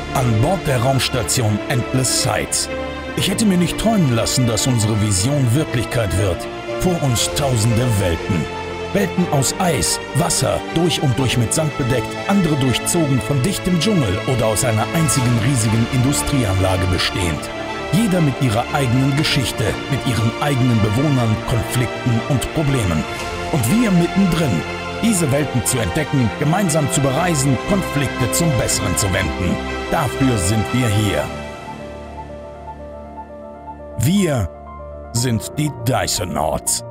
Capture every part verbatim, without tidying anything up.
An Bord der Raumstation Endless Sights. Ich hätte mir nicht träumen lassen, dass unsere Vision Wirklichkeit wird. Vor uns tausende Welten. Welten aus Eis, Wasser, durch und durch mit Sand bedeckt, andere durchzogen von dichtem Dschungel oder aus einer einzigen riesigen Industrieanlage bestehend. Jeder mit ihrer eigenen Geschichte, mit ihren eigenen Bewohnern, Konflikten und Problemen. Und wir mittendrin, diese Welten zu entdecken, gemeinsam zu bereisen, Konflikte zum Besseren zu wenden. Dafür sind wir hier. Wir sind die Dysonauts.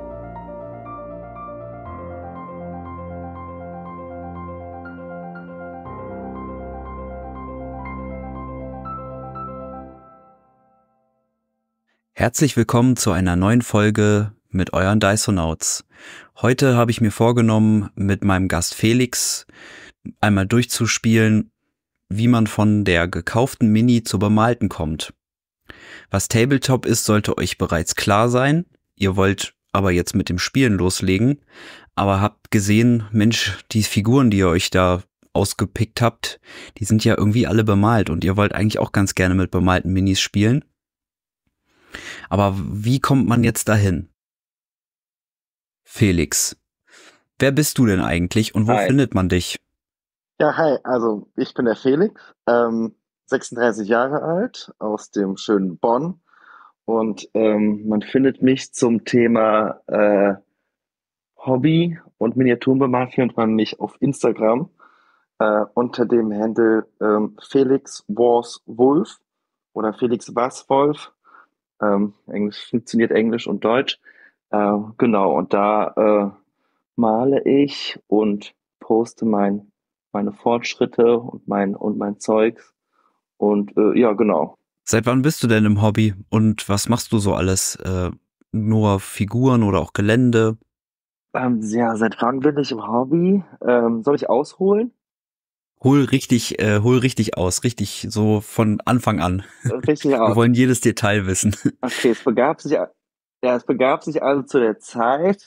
Herzlich willkommen zu einer neuen Folge mit euren Dysonauts. Heute habe ich mir vorgenommen, mit meinem Gast Felix einmal durchzuspielen, wie man von der gekauften Mini zur bemalten kommt. Was Tabletop ist, sollte euch bereits klar sein. Ihr wollt aber jetzt mit dem Spielen loslegen, aber habt gesehen, Mensch, die Figuren, die ihr euch da ausgepickt habt, die sind ja irgendwie alle bemalt und ihr wollt eigentlich auch ganz gerne mit bemalten Minis spielen. Aber wie kommt man jetzt dahin? Felix, wer bist du denn eigentlich und wo Hi. findet man dich? Ja, hi, also ich bin der Felix, ähm, sechsunddreißig Jahre alt, aus dem schönen Bonn und ähm, man findet mich zum Thema äh, Hobby und Miniaturenbemalung findet man mich auf Instagram äh, unter dem Handle ähm, Felix Was Wolf oder Felix Was Wolf. Ähm, Englisch funktioniert Englisch und Deutsch. Äh, genau, und da äh, male ich und poste mein, meine Fortschritte und mein und mein Zeugs. Und äh, ja, genau. Seit wann bist du denn im Hobby und was machst du so alles? Äh, nur Figuren oder auch Gelände? Ähm, ja, seit wann bin ich im Hobby? Ähm, soll ich ausholen? Hol richtig, äh, hol richtig aus, richtig so von Anfang an. Äh, Richtig Wir aus. wollen jedes Detail wissen. Okay, es begab sich, ja, es begab sich also zu der Zeit.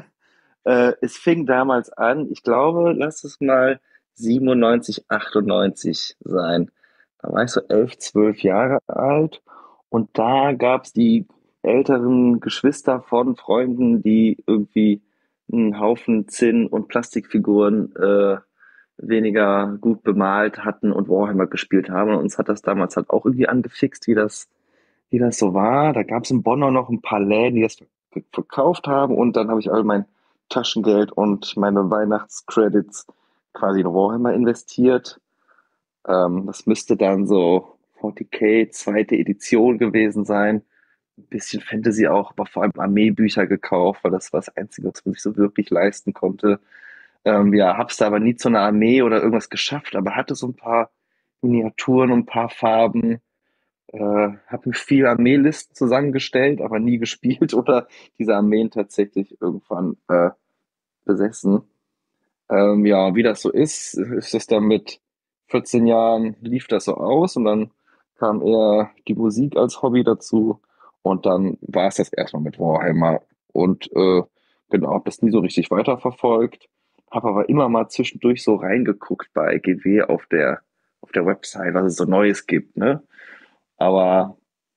Äh, es fing damals an, ich glaube, lass es mal siebenundneunzig, achtundneunzig sein. Da war ich so elf, zwölf Jahre alt und da gab's die älteren Geschwister von Freunden, die irgendwie einen Haufen Zinn- und Plastikfiguren äh, weniger gut bemalt hatten und Warhammer gespielt haben. Und uns hat das damals halt auch irgendwie angefixt, wie das, wie das so war. Da gab's in Bonn auch noch ein paar Läden, die das ver- verkauft haben und dann habe ich all mein Taschengeld und meine Weihnachtscredits quasi in Warhammer investiert. Ähm, das müsste dann so vierzig K, zweite Edition gewesen sein. Ein bisschen Fantasy auch, aber vor allem Armeebücher gekauft, weil das war das Einzige, was man sich so wirklich leisten konnte. Ähm, ja, hab's da aber nie zu einer Armee oder irgendwas geschafft, aber hatte so ein paar Miniaturen und ein paar Farben. Äh, habe mir viele Armeelisten zusammengestellt, aber nie gespielt oder diese Armeen tatsächlich irgendwann äh, besessen. Ähm, ja, wie das so ist, ist es dann mit vierzehn Jahren lief das so aus und dann kam eher die Musik als Hobby dazu und dann war es das erstmal mit Warhammer und äh, genau, habe das nie so richtig weiterverfolgt, habe aber immer mal zwischendurch so reingeguckt bei G W auf der auf der Website, was es so Neues gibt, ne? Aber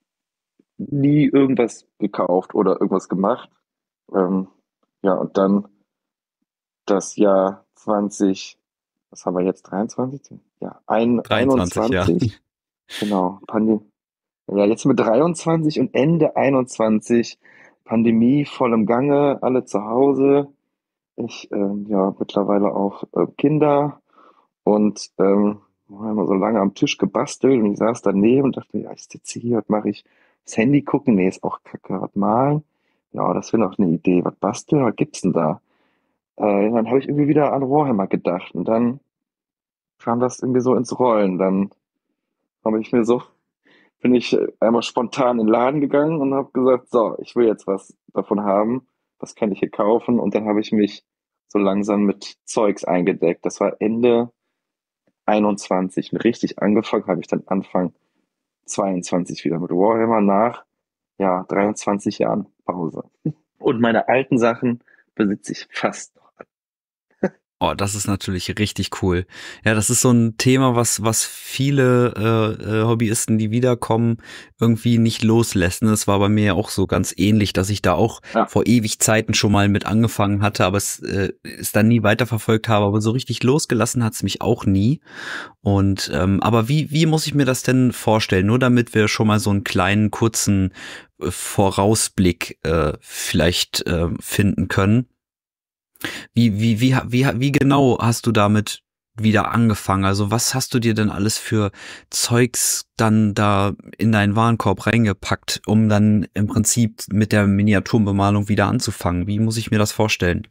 nie irgendwas gekauft oder irgendwas gemacht. Ähm, ja, und dann das Jahr zwanzig, was haben wir jetzt, dreiundzwanzig? Ja, ein, dreiundzwanzig, ja. einundzwanzig, genau, Pandemie. Ja, jetzt mit dreiundzwanzig und Ende einundzwanzig, Pandemie voll im Gange, alle zu Hause. Ich, ähm, ja, mittlerweile auch äh, Kinder und ähm, wir haben immer so lange am Tisch gebastelt und ich saß daneben und dachte mir, ja, ich sitze hier, was mache ich? Das Handy gucken? Nee, ist auch kacke, was malen? Ja, das wäre noch eine Idee. Was basteln? Was gibt's denn da? Äh, dann habe ich irgendwie wieder an Warhammer gedacht und dann kam das irgendwie so ins Rollen. Dann habe ich mir so, bin ich äh, einmal spontan in den Laden gegangen und habe gesagt, so, ich will jetzt was davon haben. Was kann ich hier kaufen? Und dann habe ich mich so langsam mit Zeugs eingedeckt. Das war Ende einundzwanzig. Richtig angefangen habe ich dann Anfang zweiundzwanzig wieder mit Warhammer nach, ja, dreiundzwanzig Jahren Pause. Und meine alten Sachen besitze ich fast noch. Oh, das ist natürlich richtig cool. Ja, das ist so ein Thema, was was viele äh, äh, Hobbyisten, die wiederkommen, irgendwie nicht loslässt. Ne? Das war bei mir ja auch so ganz ähnlich, dass ich da auch Ja, vor ewig Zeiten schon mal mit angefangen hatte, aber es äh, es dann nie weiterverfolgt habe. Aber so richtig losgelassen hat's mich auch nie. Und ähm, aber wie wie muss ich mir das denn vorstellen? Nur damit wir schon mal so einen kleinen kurzen äh, Vorausblick äh, vielleicht äh, finden können. Wie, wie, wie, wie, wie genau hast du damit wieder angefangen? Also was hast du dir denn alles für Zeugs dann da in deinen Warenkorb reingepackt, um dann im Prinzip mit der Miniaturbemalung wieder anzufangen? Wie muss ich mir das vorstellen?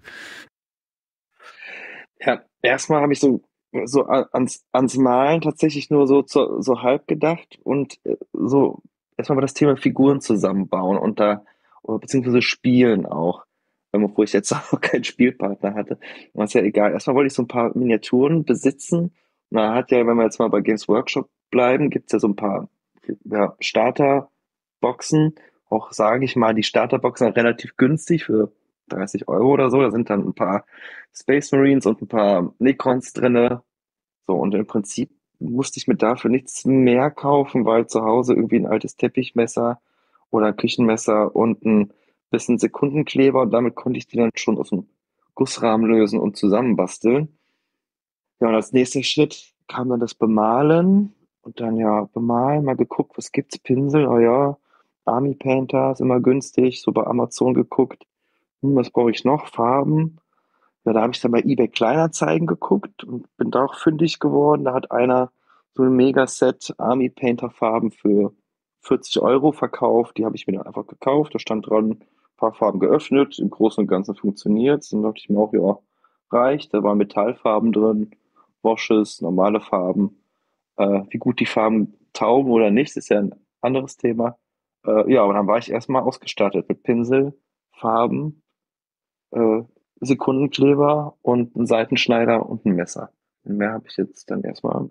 ja. Erstmal habe ich so, so a- ans, ans Malen tatsächlich nur so, so, so halb gedacht und äh, so erstmal war das Thema Figuren zusammenbauen und da, oder beziehungsweise Spielen auch, ähm, obwohl ich jetzt auch keinen Spielpartner hatte. Aber ist ja egal. Erstmal wollte ich so ein paar Miniaturen besitzen. Und da hat ja, wenn wir jetzt mal bei Games Workshop bleiben, gibt's ja so ein paar ja, Starterboxen. Auch sage ich mal, die Starterboxen sind relativ günstig für dreißig Euro oder so. Da sind dann ein paar Space Marines und ein paar Necrons drinne. So, und im Prinzip musste ich mir dafür nichts mehr kaufen, weil zu Hause irgendwie ein altes Teppichmesser oder ein Küchenmesser und ein bisschen Sekundenkleber und damit konnte ich die dann schon aus dem Gussrahmen lösen und zusammenbasteln. Ja, und als nächster Schritt kam dann das Bemalen und dann ja bemalen, mal geguckt, was gibt's, Pinsel, oh ja, Army Painter ist immer günstig, so bei Amazon geguckt, hm, was brauche ich noch, Farben. Ja, da habe ich dann bei eBay Kleinanzeigen geguckt und bin da auch fündig geworden. Da hat einer so ein Megaset Army Painter Farben für vierzig Euro verkauft. Die habe ich mir dann einfach gekauft. Da stand dran, ein paar Farben geöffnet. Im Großen und Ganzen funktioniert. Dann dachte ich mir auch, ja, reicht. Da waren Metallfarben drin, Washes, normale Farben. Äh, wie gut die Farben taugen oder nicht, ist ja ein anderes Thema. Äh, ja, und dann war ich erstmal ausgestattet mit Pinsel, Farben, äh, Sekundenkleber und einen Seitenschneider und ein Messer. Mehr habe ich jetzt dann erstmal.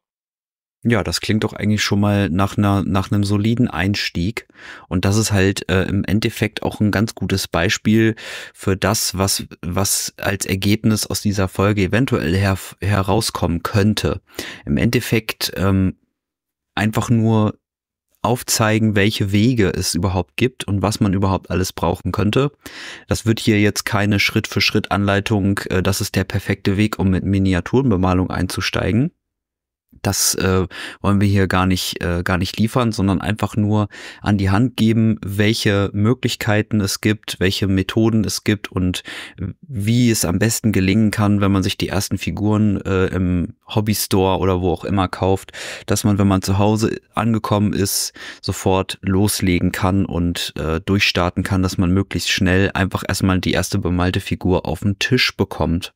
Ja, das klingt doch eigentlich schon mal nach einer nach einem soliden Einstieg. Und das ist halt äh, im Endeffekt auch ein ganz gutes Beispiel für das, was was als Ergebnis aus dieser Folge eventuell her, herauskommen könnte. Im Endeffekt ähm, einfach nur aufzeigen, welche Wege es überhaupt gibt und was man überhaupt alles brauchen könnte. Das wird hier jetzt keine Schritt-für-Schritt-Anleitung, äh, das ist der perfekte Weg, um mit Miniaturenbemalung einzusteigen. Das äh, wollen wir hier gar nicht äh, gar nicht liefern, sondern einfach nur an die Hand geben, welche Möglichkeiten es gibt, welche Methoden es gibt und wie es am besten gelingen kann, wenn man sich die ersten Figuren äh, im Hobbystore oder wo auch immer kauft, dass man, wenn man zu Hause angekommen ist, sofort loslegen kann und äh, durchstarten kann, dass man möglichst schnell einfach erstmal die erste bemalte Figur auf den Tisch bekommt.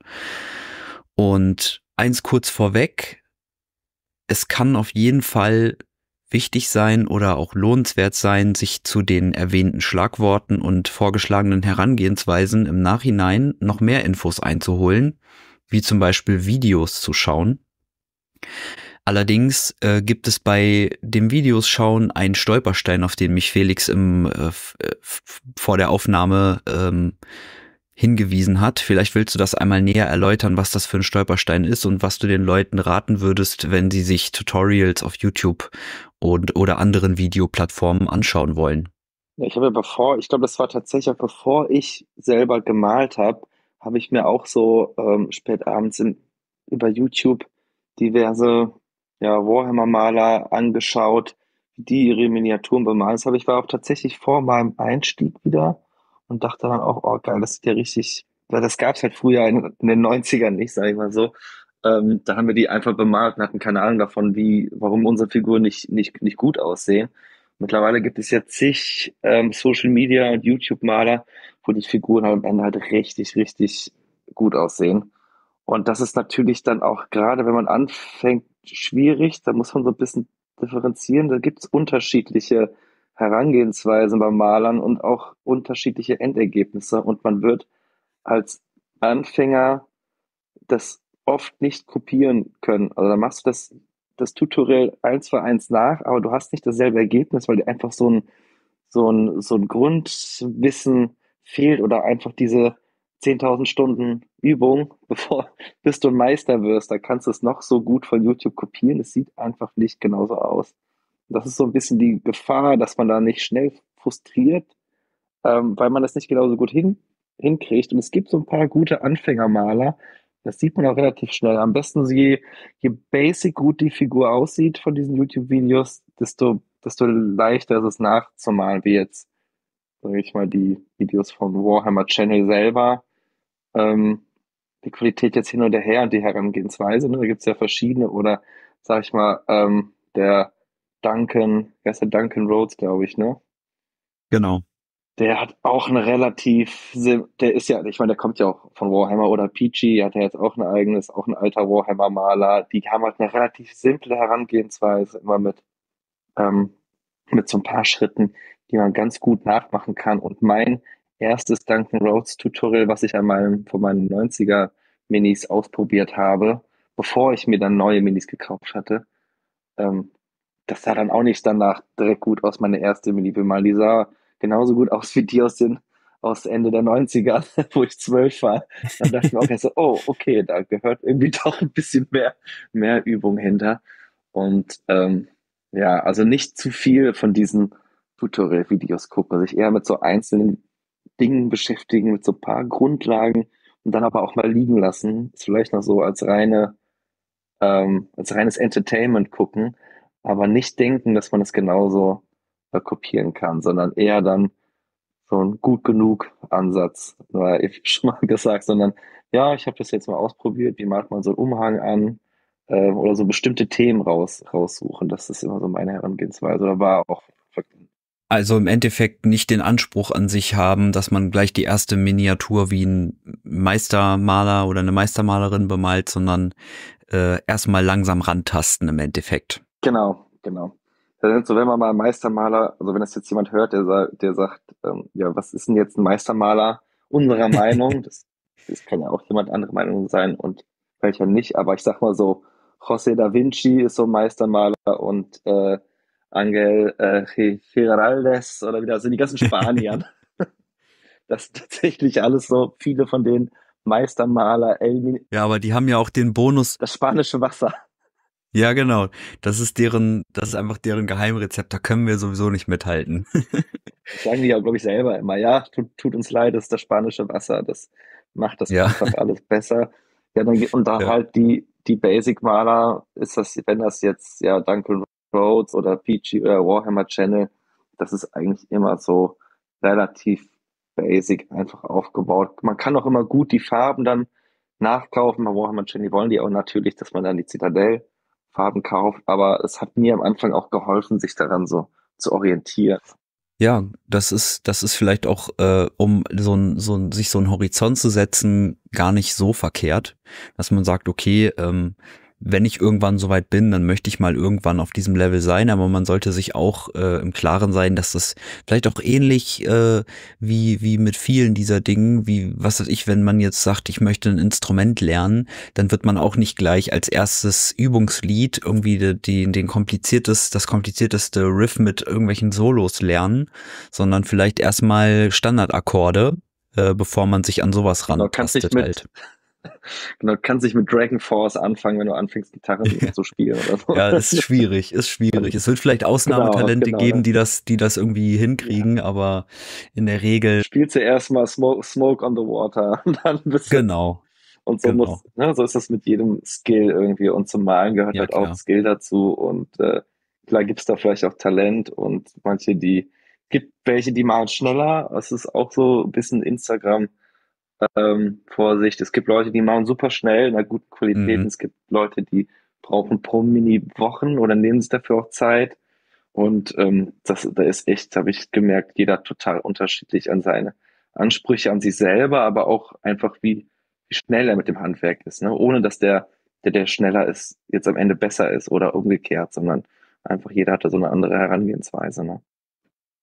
Und eins kurz vorweg: Es kann auf jeden Fall wichtig sein oder auch lohnenswert sein, sich zu den erwähnten Schlagworten und vorgeschlagenen Herangehensweisen im Nachhinein noch mehr Infos einzuholen, wie zum Beispiel Videos zu schauen. Allerdings äh, gibt es bei dem Videos schauen einen Stolperstein, auf den mich Felix im äh, f- äh, f- vor der Aufnahme ähm, hingewiesen hat. Vielleicht willst du das einmal näher erläutern, was das für ein Stolperstein ist und was du den Leuten raten würdest, wenn sie sich Tutorials auf YouTube und oder anderen Videoplattformen anschauen wollen. Ja, ich habe ja bevor, ich glaube, das war tatsächlich auch bevor ich selber gemalt habe, habe ich mir auch so ähm, spät abends in, über YouTube diverse ja, Warhammer-Maler angeschaut, wie die ihre Miniaturen bemalen. Das habe ich war auch tatsächlich vor meinem Einstieg wieder und dachte dann auch, oh geil, das sieht ja richtig, weil das gab es halt früher in, in den Neunzigern nicht, sage ich mal so. Ähm, da haben wir die einfach bemalt und hatten keine Ahnung davon, wie, warum unsere Figuren nicht, nicht, nicht gut aussehen. Mittlerweile gibt es ja zig ähm, Social Media und YouTube-Maler, wo die Figuren halt am Ende halt richtig, richtig gut aussehen. Und das ist natürlich dann auch gerade, wenn man anfängt, schwierig. Da muss man so ein bisschen differenzieren. Da gibt es unterschiedliche Herangehensweisen bei Malern und auch unterschiedliche Endergebnisse. Und man wird als Anfänger das oft nicht kopieren können. Also da machst du das, das Tutorial eins für eins nach, aber du hast nicht dasselbe Ergebnis, weil dir einfach so ein, so ein, so ein Grundwissen fehlt oder einfach diese zehntausend Stunden Übung, bevor, bis du ein Meister wirst. Da kannst du es noch so gut von YouTube kopieren. Es sieht einfach nicht genauso aus. Das ist so ein bisschen die Gefahr, dass man da nicht schnell frustriert, ähm, weil man das nicht genauso gut hin, hinkriegt. Und es gibt so ein paar gute Anfängermaler. Das sieht man auch relativ schnell. Am besten, so je, je basic gut die Figur aussieht von diesen YouTube-Videos, desto, desto leichter ist es nachzumalen, wie jetzt, sage ich mal, die Videos vom Warhammer Channel selber. Ähm, Die Qualität jetzt hin und her und die Herangehensweise, ne? Da gibt's ja verschiedene. Oder, sag ich mal, ähm, der Duncan, wer ist der Duncan Rhodes, glaube ich, ne? Genau. Der hat auch eine relativ, sim- der ist ja, ich meine, der kommt ja auch von Warhammer oder Peachy, hat ja jetzt auch ein eigenes, auch ein alter Warhammer-Maler. Die haben halt eine relativ simple Herangehensweise, immer mit, ähm, mit so ein paar Schritten, die man ganz gut nachmachen kann. Und mein erstes Duncan Rhodes Tutorial, was ich an meinem, von meinen neunziger Minis ausprobiert habe, bevor ich mir dann neue Minis gekauft hatte, ähm, das sah dann auch nicht danach direkt gut aus, meine erste Mini-Bimal. Die sah genauso gut aus wie die aus den, aus Ende der neunziger, wo ich zwölf war. Dann dachte ich mir auch erst so, oh, okay, da gehört irgendwie doch ein bisschen mehr, mehr Übung hinter. Und ähm, ja, also nicht zu viel von diesen Tutorial-Videos gucken, sich eher mit so einzelnen Dingen beschäftigen, mit so ein paar Grundlagen und dann aber auch mal liegen lassen. Ist vielleicht noch so als reine, ähm, als reines Entertainment gucken, aber nicht denken, dass man es genauso äh, kopieren kann, sondern eher dann so ein gut genug Ansatz, weil ich schon mal gesagt, sondern ja, ich habe das jetzt mal ausprobiert, wie malt man so einen Umhang an, äh, oder so bestimmte Themen raus, raussuchen. Das ist immer so meine Herangehensweise. Oder war auch Also im Endeffekt nicht den Anspruch an sich haben, dass man gleich die erste Miniatur wie ein Meistermaler oder eine Meistermalerin bemalt, sondern äh, erstmal langsam rantasten im Endeffekt. genau, genau. Das sind so, wenn man mal Meistermaler, also wenn das jetzt jemand hört, der, sa- der sagt, ähm, ja, was ist denn jetzt ein Meistermaler unserer Meinung? Das, das kann ja auch jemand andere Meinung sein und welcher nicht, aber ich sag mal so, José da Vinci ist so ein Meistermaler und äh, Angel äh, Gi- Giraldes oder wieder, also die ganzen Spanier. Das sind tatsächlich alles so viele von den Meistermaler, El, Ja, aber die haben ja auch den Bonus. das spanische Wasser. Ja, genau. Das ist deren, das ist einfach deren Geheimrezept. Da können wir sowieso nicht mithalten. Das sagen die ja, glaube ich, selber immer. Ja, tut, tut uns leid, das ist das spanische Wasser. Das macht das Ja, einfach alles besser. Ja, dann, geht- und da ja. halt die, die Basic-Maler, ist das, wenn das jetzt, ja, Duncan Rhodes oder Peachy oder Warhammer Channel, das ist eigentlich immer so relativ basic einfach aufgebaut. Man kann auch immer gut die Farben dann nachkaufen. Bei Warhammer Channel wollen die auch natürlich, dass man dann die Zitadell-Farben kauft. Aber es hat mir am Anfang auch geholfen, sich daran so zu orientieren. Ja, das ist, das ist vielleicht auch, äh, um so ein, so ein, sich so einen Horizont zu setzen, gar nicht so verkehrt, dass man sagt, okay, ähm, wenn ich irgendwann soweit bin, dann möchte ich mal irgendwann auf diesem Level sein, aber man sollte sich auch äh, im Klaren sein, dass das vielleicht auch ähnlich äh, wie wie mit vielen dieser Dingen, wie was weiß ich, wenn man jetzt sagt, ich möchte ein Instrument lernen, dann wird man auch nicht gleich als erstes Übungslied irgendwie die, die, den kompliziertes, das komplizierteste Riff mit irgendwelchen Solos lernen, sondern vielleicht erstmal Standardakkorde, äh, bevor man sich an sowas Genau, kannst nicht rantastet mit, halt. genau, kannst nicht mit Dragon Force anfangen, wenn du anfängst, Gitarren zu spielen oder so. Ja, ist schwierig, ist schwierig. Es wird vielleicht Genau, Ausnahmetalente genau. geben, Ne? die das, die das irgendwie Ja. hinkriegen, aber in der Regel, Spielst du erstmal Smoke, Smoke on the Water und dann bist du, genau, und so genau. muss, ne, so ist das mit jedem Skill irgendwie. Und zum Malen gehört Ja, halt auch klar. Skill dazu. Und äh, klar gibt's da vielleicht auch Talent und manche, die, gibt welche, die malen schneller. Es ist auch so ein bisschen Instagram ähm, Vorsicht. Es gibt Leute, die machen super schnell in einer guten Qualität. Und Mhm. es gibt Leute, die brauchen pro Mini Wochen oder nehmen sich dafür auch Zeit. Und ähm, das, da ist echt, habe ich gemerkt, jeder total unterschiedlich an seine Ansprüche an sich selber, aber auch einfach wie, wie schnell er mit dem Handwerk ist, ne? Ohne dass der, der, der schneller ist, jetzt am Ende besser ist oder umgekehrt, sondern einfach jeder hatte so eine andere Herangehensweise, ne?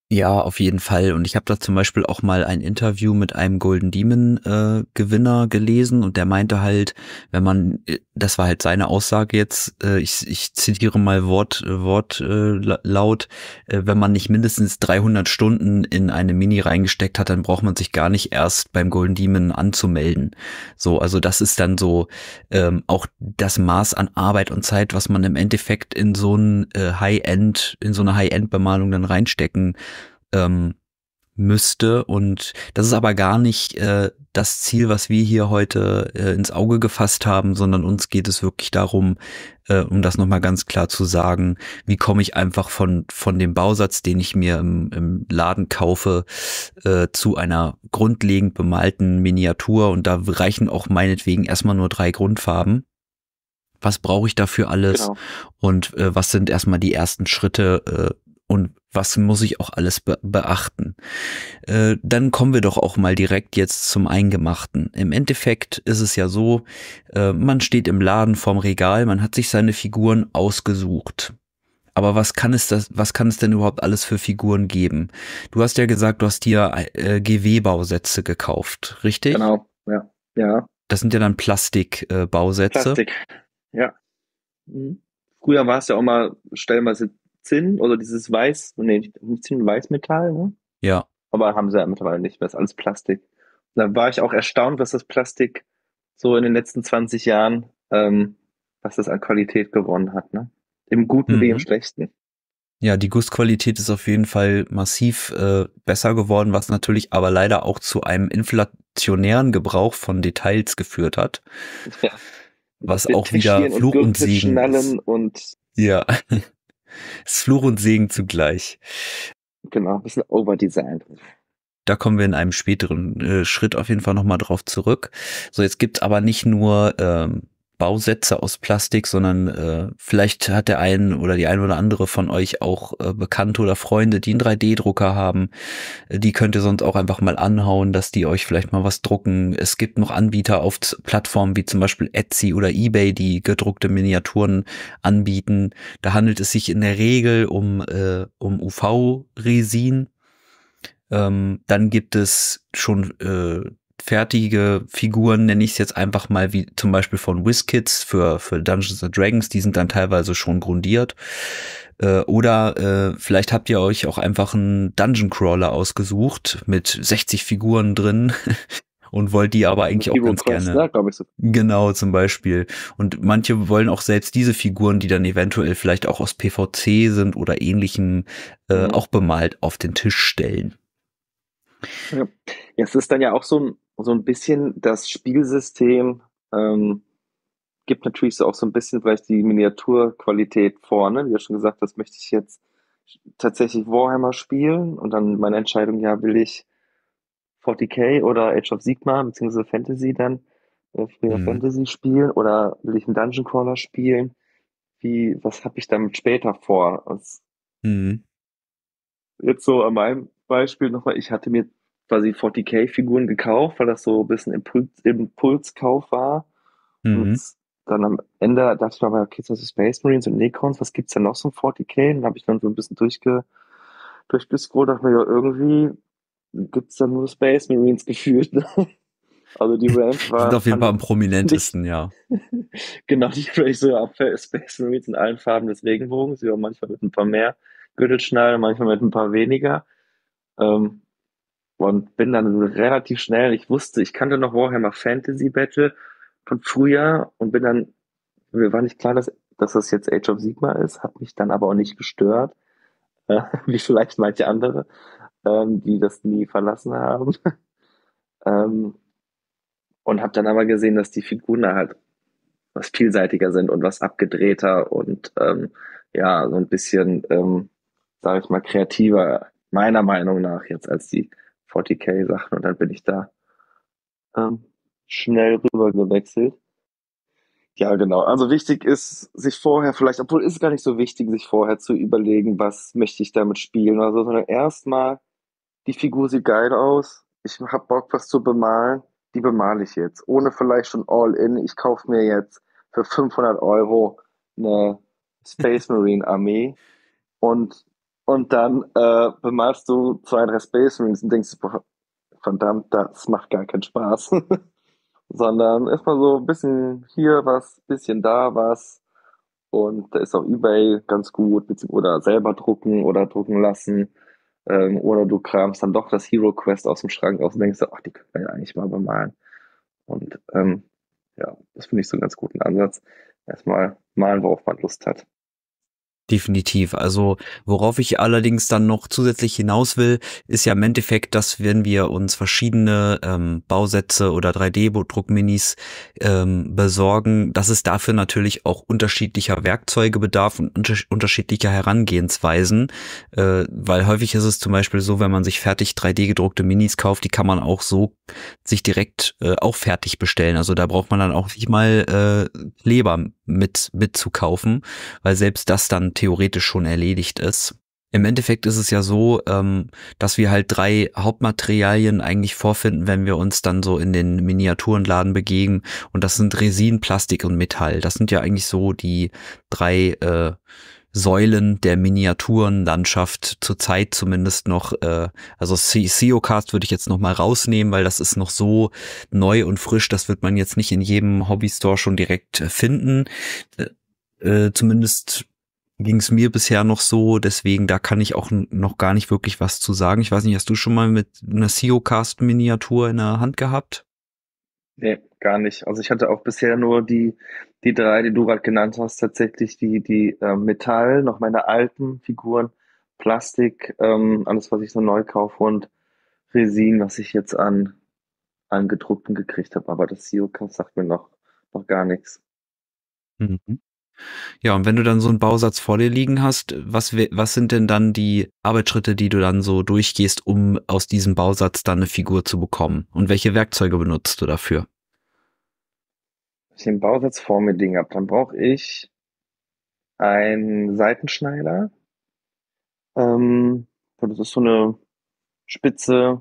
Ja, auf jeden Fall. Und ich habe da zum Beispiel auch mal ein Interview mit einem Golden Demon äh, Gewinner gelesen und der meinte halt, wenn man, äh, das war halt seine Aussage jetzt, äh, ich, ich zitiere mal Wort äh, Wort äh, la- laut, äh, wenn man nicht mindestens dreihundert Stunden in eine Mini reingesteckt hat, dann braucht man sich gar nicht erst beim Golden Demon anzumelden. So, also das ist dann so ähm, auch das Maß an Arbeit und Zeit, was man im Endeffekt in so ein äh, High-End, in so eine High-End-Bemalung dann reinstecken ähm, müsste. Und das ist aber gar nicht äh, das Ziel, was wir hier heute äh, ins Auge gefasst haben, sondern uns geht es wirklich darum, äh, um das nochmal ganz klar zu sagen, wie komme ich einfach von von dem Bausatz, den ich mir im, im Laden kaufe, äh, zu einer grundlegend bemalten Miniatur. Und da reichen auch meinetwegen erstmal nur drei Grundfarben. Was brauche ich dafür alles? Genau. Und äh, was sind erstmal die ersten Schritte äh, und was muss ich auch alles be beachten? Äh, dann kommen wir doch auch mal direkt jetzt zum Eingemachten. Im Endeffekt ist es ja so, äh, man steht im Laden vorm Regal, man hat sich seine Figuren ausgesucht. Aber was kann es das, was kann es denn überhaupt alles für Figuren geben? Du hast ja gesagt, du hast dir äh, G W-Bausätze gekauft, richtig? Genau, ja. Ja, Das sind ja dann Plastik-Bausätze. Äh, Bausätze. Plastik. Ja. Mhm. Früher war es ja auch mal stellenweise Zinn oder dieses Weiß, nee, nicht nicht Zinn, Weißmetall, ne? Ja. Aber haben sie ja mittlerweile nicht mehr, ist alles Plastik. Da war ich auch erstaunt, was das Plastik so in den letzten zwanzig Jahren, ähm, was das an Qualität gewonnen hat, ne? Im Guten wie im Mhm. Schlechten. Ja, die Gussqualität ist auf jeden Fall massiv äh, besser geworden, was natürlich aber leider auch zu einem inflationären Gebrauch von Details geführt hat, Ja. was Mit auch wieder Täschchen und Fluch und Segen ist. Gürtelschnallen und Ja, ist Fluch und Segen zugleich. genau, ein bisschen overdesigned. Da kommen wir in einem späteren äh, Schritt auf jeden Fall nochmal drauf zurück. So, jetzt gibt's aber nicht nur ähm, Bausätze aus Plastik, sondern äh, vielleicht hat der ein oder die ein oder andere von euch auch äh, Bekannte oder Freunde, die einen drei D-Drucker haben. Äh, Die könnt ihr sonst auch einfach mal anhauen, dass die euch vielleicht mal was drucken. Es gibt noch Anbieter auf Z- Plattformen wie zum Beispiel Etsy oder eBay, die gedruckte Miniaturen anbieten. Da handelt es sich in der Regel um, äh, um U V-Resin. Ähm, dann gibt es schon äh, fertige Figuren, nenne ich es jetzt einfach mal, wie zum Beispiel von WizKids für, für Dungeons and Dragons, die sind dann teilweise schon grundiert. Äh, oder äh, vielleicht habt ihr euch auch einfach einen Dungeon Crawler ausgesucht mit sechzig Figuren drin und wollt die aber Also eigentlich auch Hero ganz Quest, gerne. ne, glaube ich so. Genau, zum Beispiel. Und manche wollen auch selbst diese Figuren, die dann eventuell vielleicht auch aus P V C sind oder ähnlichem, äh, Mhm. auch bemalt auf den Tisch stellen. Ja. Ja, es ist dann ja auch so ein, so ein bisschen das Spielsystem, ähm, gibt natürlich so auch so ein bisschen vielleicht die Miniaturqualität vor, ne? Wie du schon gesagt hast, möchte ich jetzt tatsächlich Warhammer spielen und dann meine Entscheidung, ja, will ich vierzig K oder Age of Sigmar, beziehungsweise Fantasy dann, äh, früher Mhm. Fantasy spielen oder will ich einen Dungeon Crawler spielen? Wie, was habe ich damit später vor? Was, Mhm. jetzt so an meinem Beispiel nochmal, ich hatte mir quasi vierzig K-Figuren gekauft, weil das so ein bisschen Impuls, Impulskauf war. Und Mhm. dann am Ende dachte ich mir, aber, okay, das ist Space Marines und Necrons, was gibt's denn noch so im vierzig K? Und dann habe ich dann so ein bisschen durchge, durchgescrollt, dachte mir, ja, irgendwie gibt's da nur Space Marines gefühlt. Ne? Also die Range Die sind war, auf jeden fand Fall ich am nicht, prominentesten, ja. genau, die Range so ab Space Marines in allen Farben des Regenbogens, ja, manchmal mit ein paar mehr Gürtelschnallen, manchmal mit ein paar weniger. Ähm, und bin dann relativ schnell, ich wusste, ich kannte noch Warhammer Fantasy Battle von früher und bin dann, mir war nicht klar, dass, dass das jetzt Age of Sigmar ist, hat mich dann aber auch nicht gestört, äh, wie vielleicht manche andere, ähm, die das nie verlassen haben. ähm, und habe dann aber gesehen, dass die Figuren da halt was vielseitiger sind und was abgedrehter und ähm, ja, so ein bisschen, ähm, sage ich mal, kreativer, meiner Meinung nach jetzt als die vierzig K-Sachen. Und dann bin ich da ähm, schnell rüber gewechselt. Ja, genau. Also wichtig ist, sich vorher vielleicht, obwohl ist es gar nicht so wichtig, sich vorher zu überlegen, was möchte ich damit spielen oder so, sondern erstmal, die Figur sieht geil aus, ich hab Bock, was zu bemalen, die bemale ich jetzt. Ohne vielleicht schon All-In, ich kaufe mir jetzt für fünfhundert Euro eine Space Marine Armee und Und dann äh, bemalst du zwei, drei Space Marines und denkst, boah, verdammt, das macht gar keinen Spaß. Sondern erstmal so ein bisschen hier was, bisschen da was. Und da ist auch eBay ganz gut, bezieh- oder selber drucken oder drucken lassen. Ähm, oder du kramst dann doch das Hero Quest aus dem Schrank aus und denkst, ach, die können wir ja eigentlich mal bemalen. Und ähm, ja, das finde ich so einen ganz guten Ansatz. Erstmal malen, worauf man Lust hat. Definitiv. Also worauf ich allerdings dann noch zusätzlich hinaus will, ist ja im Endeffekt, dass wenn wir uns verschiedene ähm, Bausätze oder drei D-Druck-Minis ähm, besorgen, dass es dafür natürlich auch unterschiedlicher Werkzeuge bedarf und unter unterschiedlicher Herangehensweisen, äh, weil häufig ist es zum Beispiel so, wenn man sich fertig drei D gedruckte Minis kauft, die kann man auch so sich direkt äh, auch fertig bestellen. Also da braucht man dann auch nicht mal äh, Kleber mit mit zu kaufen, weil selbst das dann theoretisch schon erledigt ist. Im Endeffekt ist es ja so, ähm, dass wir halt drei Hauptmaterialien eigentlich vorfinden, wenn wir uns dann so in den Miniaturenladen begeben. Und das sind Resin, Plastik und Metall. Das sind ja eigentlich so die drei äh, Säulen der Miniaturenlandschaft zurzeit zumindest noch. Äh, also Seocast würde ich jetzt noch mal rausnehmen, weil das ist noch so neu und frisch. Das wird man jetzt nicht in jedem Hobbystore schon direkt finden. Äh, zumindest ging es mir bisher noch so, deswegen da kann ich auch n- noch gar nicht wirklich was zu sagen. Ich weiß nicht, hast du schon mal mit einer Seocast-Miniatur in der Hand gehabt? Nee, gar nicht. Also ich hatte auch bisher nur die, die drei, die du gerade genannt hast, tatsächlich die, die äh, Metall, noch meine alten Figuren, Plastik, ähm, alles, was ich so neu kaufe und Resin, was ich jetzt an, an gedruckten gekriegt habe. Aber das Seocast sagt mir noch, noch gar nichts. Mhm. Ja, und wenn du dann so einen Bausatz vor dir liegen hast, was, we- was sind denn dann die Arbeitsschritte, die du dann so durchgehst, um aus diesem Bausatz dann eine Figur zu bekommen? Und welche Werkzeuge benutzt du dafür? Wenn ich den Bausatz vor mir liegen habe, dann brauche ich einen Seitenschneider. Ähm, das ist so eine spitze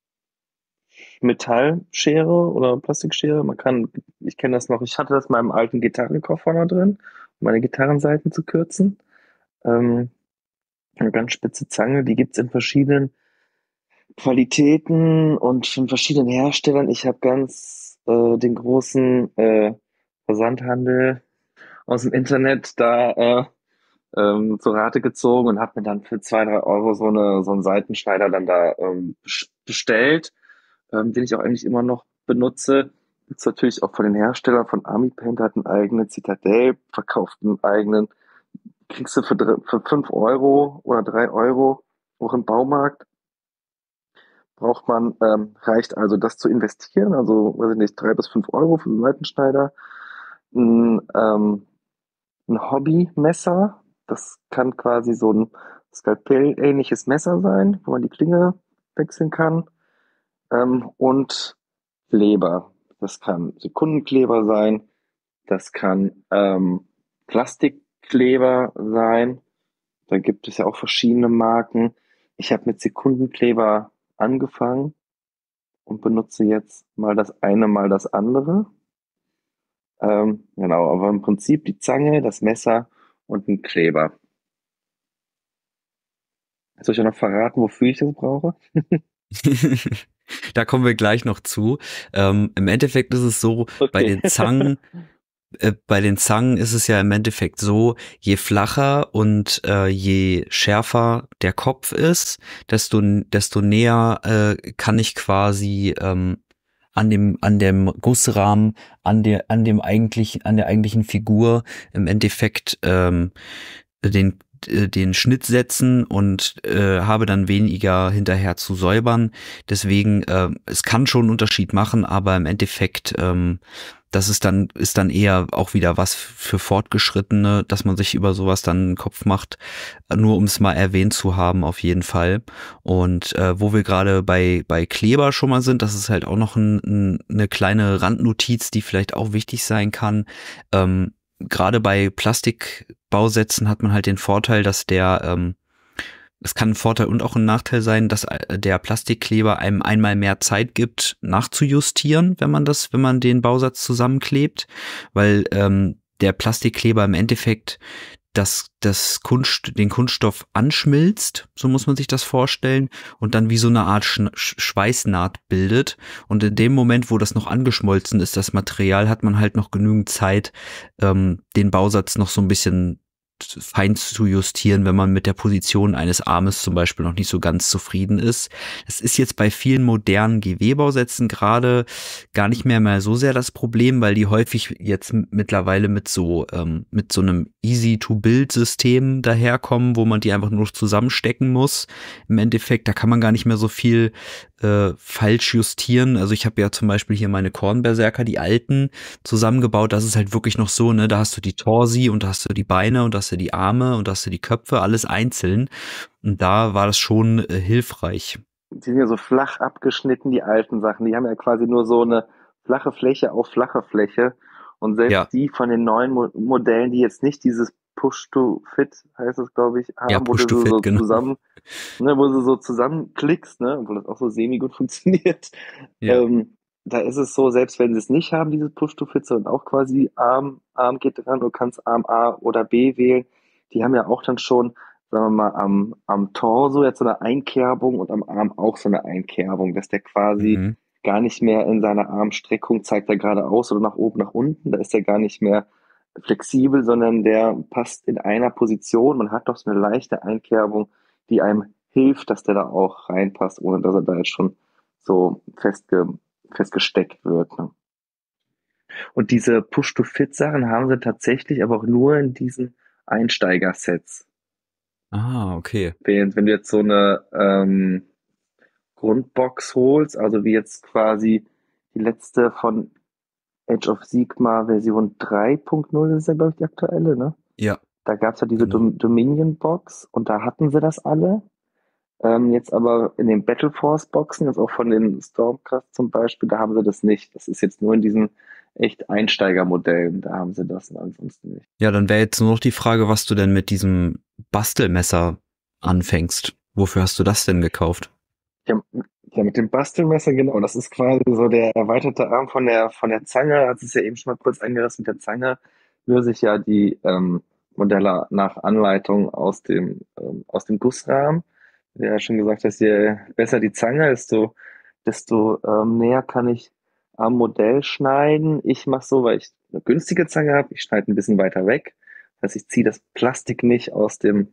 Metallschere oder Plastikschere. Man kann, ich kenne das noch, ich hatte das in meinem alten Gitarrenkoffer noch drin, um meine Gitarrensaiten zu kürzen. Ähm, eine ganz spitze Zange, die gibt's in verschiedenen Qualitäten und von verschiedenen Herstellern. Ich habe ganz äh, den großen äh, Versandhandel aus dem Internet da äh, ähm, zur Rate gezogen und habe mir dann für zwei, drei Euro so eine so einen Seitenschneider dann da ähm, bes- bestellt, ähm, den ich auch eigentlich immer noch benutze. Gibt's natürlich auch von den Herstellern, von Army Paint hat einen eigenen, Citadel verkauft einen eigenen, kriegst du für, dr- für fünf Euro oder drei Euro auch im Baumarkt. Braucht man, ähm, reicht also das zu investieren, also weiß ich nicht, drei bis fünf Euro für einen Seitenschneider. Ein, ähm, ein Hobbymesser, das kann quasi so ein Skalpell-ähnliches Messer sein, wo man die Klinge wechseln kann. Ähm, und Kleber. Das kann Sekundenkleber sein, das kann ähm, Plastikkleber sein. Da gibt es ja auch verschiedene Marken. Ich habe mit Sekundenkleber angefangen und benutze jetzt mal das eine, mal das andere. Ähm, genau, aber im Prinzip die Zange, das Messer und ein Kleber. Soll ich ja noch verraten, wofür ich das brauche? Da kommen wir gleich noch zu. Ähm, im Endeffekt ist es so, bei Okay. den Zangen, äh, bei den Zangen ist es ja im Endeffekt so, je flacher und äh, je schärfer der Kopf ist, desto, desto näher äh, kann ich quasi ähm, an dem, an dem Gussrahmen, an der, an dem eigentlichen, an der eigentlichen Figur im Endeffekt ähm, den äh, den Schnitt setzen und äh, habe dann weniger hinterher zu säubern. Deswegen, äh, es kann schon einen Unterschied machen, aber im Endeffekt, ähm, das ist dann, ist dann eher auch wieder was für Fortgeschrittene, dass man sich über sowas dann einen Kopf macht, nur um es mal erwähnt zu haben, auf jeden Fall. Und äh, wo wir gerade bei, bei Kleber schon mal sind, das ist halt auch noch ein, ein, eine kleine Randnotiz, die vielleicht auch wichtig sein kann. Ähm, Gerade bei Plastikbausätzen hat man halt den Vorteil, dass der, ähm, es kann ein Vorteil und auch ein Nachteil sein, dass äh, der Plastikkleber einem einmal mehr Zeit gibt, nachzujustieren, wenn man das, wenn man den Bausatz zusammenklebt, weil ähm, der Plastikkleber im Endeffekt, das, das Kunst, den Kunststoff anschmilzt, so muss man sich das vorstellen, und dann wie so eine Art Sch- Schweißnaht bildet. Und in dem Moment, wo das noch angeschmolzen ist, das Material, hat man halt noch genügend Zeit, ähm, den Bausatz noch so ein bisschen fein zu justieren, wenn man mit der Position eines Armes zum Beispiel noch nicht so ganz zufrieden ist. Das ist jetzt bei vielen modernen G W-Bausätzen gerade gar nicht mehr mal so sehr das Problem, weil die häufig jetzt mittlerweile mit so ähm, mit so einem Easy-to-Build-System daherkommen, wo man die einfach nur zusammenstecken muss. Im Endeffekt, da kann man gar nicht mehr so viel äh, falsch justieren. Also ich habe ja zum Beispiel hier meine Kornberserker, die alten, zusammengebaut. Das ist halt wirklich noch so, ne, da hast du die Torsi und da hast du die Beine und da hast du die Arme und da hast du die Köpfe, alles einzeln. Und da war das schon äh, hilfreich. Die sind ja so flach abgeschnitten, die alten Sachen. Die haben ja quasi nur so eine flache Fläche auf flache Fläche. Und selbst Ja. die von den neuen Mo Modellen, die jetzt nicht dieses Push-to-Fit, heißt es, glaube ich, haben, Ja, wo du so, Push-to-Fit, so genau. zusammen, ne, wo du so zusammenklickst, ne, obwohl das auch so semi-gut funktioniert. Ja. Ähm, da ist es so, selbst wenn sie es nicht haben, dieses Push-to-Fit, sondern auch quasi Arm, Arm geht dran, du kannst Arm A oder B wählen. Die haben ja auch dann schon, sagen wir mal, am, am Torso jetzt so eine Einkerbung und am Arm auch so eine Einkerbung, dass der quasi Mhm. gar nicht mehr in seiner Armstreckung zeigt er geradeaus oder nach oben, nach unten. Da ist er gar nicht mehr flexibel, sondern der passt in einer Position. Man hat doch so eine leichte Einkerbung, die einem hilft, dass der da auch reinpasst, ohne dass er da jetzt schon so festge festgesteckt wird. Ne? Und diese Push-to-Fit-Sachen haben sie tatsächlich aber auch nur in diesen Einsteiger-Sets. Ah, okay. Während wenn du jetzt so eine ähm, Grundbox holst, also wie jetzt quasi die letzte von Age of Sigmar Version drei Punkt null ist ja, glaube ich, die aktuelle, ne? Ja. Da gab es ja diese Genau. Dom Dominion-Box und da hatten sie das alle. Ähm, jetzt aber in den Battle Force-Boxen, jetzt auch von den Stormcast zum Beispiel, da haben sie das nicht. Das ist jetzt nur in diesen echt Einsteigermodellen, da haben sie das und ansonsten nicht. Ja, dann wäre jetzt nur noch die Frage, was du denn mit diesem Bastelmesser anfängst. Wofür hast du das denn gekauft? Ja, ja, mit dem Bastelmesser, genau. Das ist quasi so der erweiterte Arm von der, von der Zange. Hat es ja eben schon mal kurz angerissen. Mit der Zange löse ich ja die ähm, Modelle nach Anleitung aus dem, ähm, aus dem Gussrahmen. Wie du ja schon gesagt hast, je besser die Zange, desto, desto ähm, näher kann ich am Modell schneiden. Ich mache so, weil ich eine günstige Zange habe, ich schneide ein bisschen weiter weg. Das heißt, ich ziehe das Plastik nicht aus dem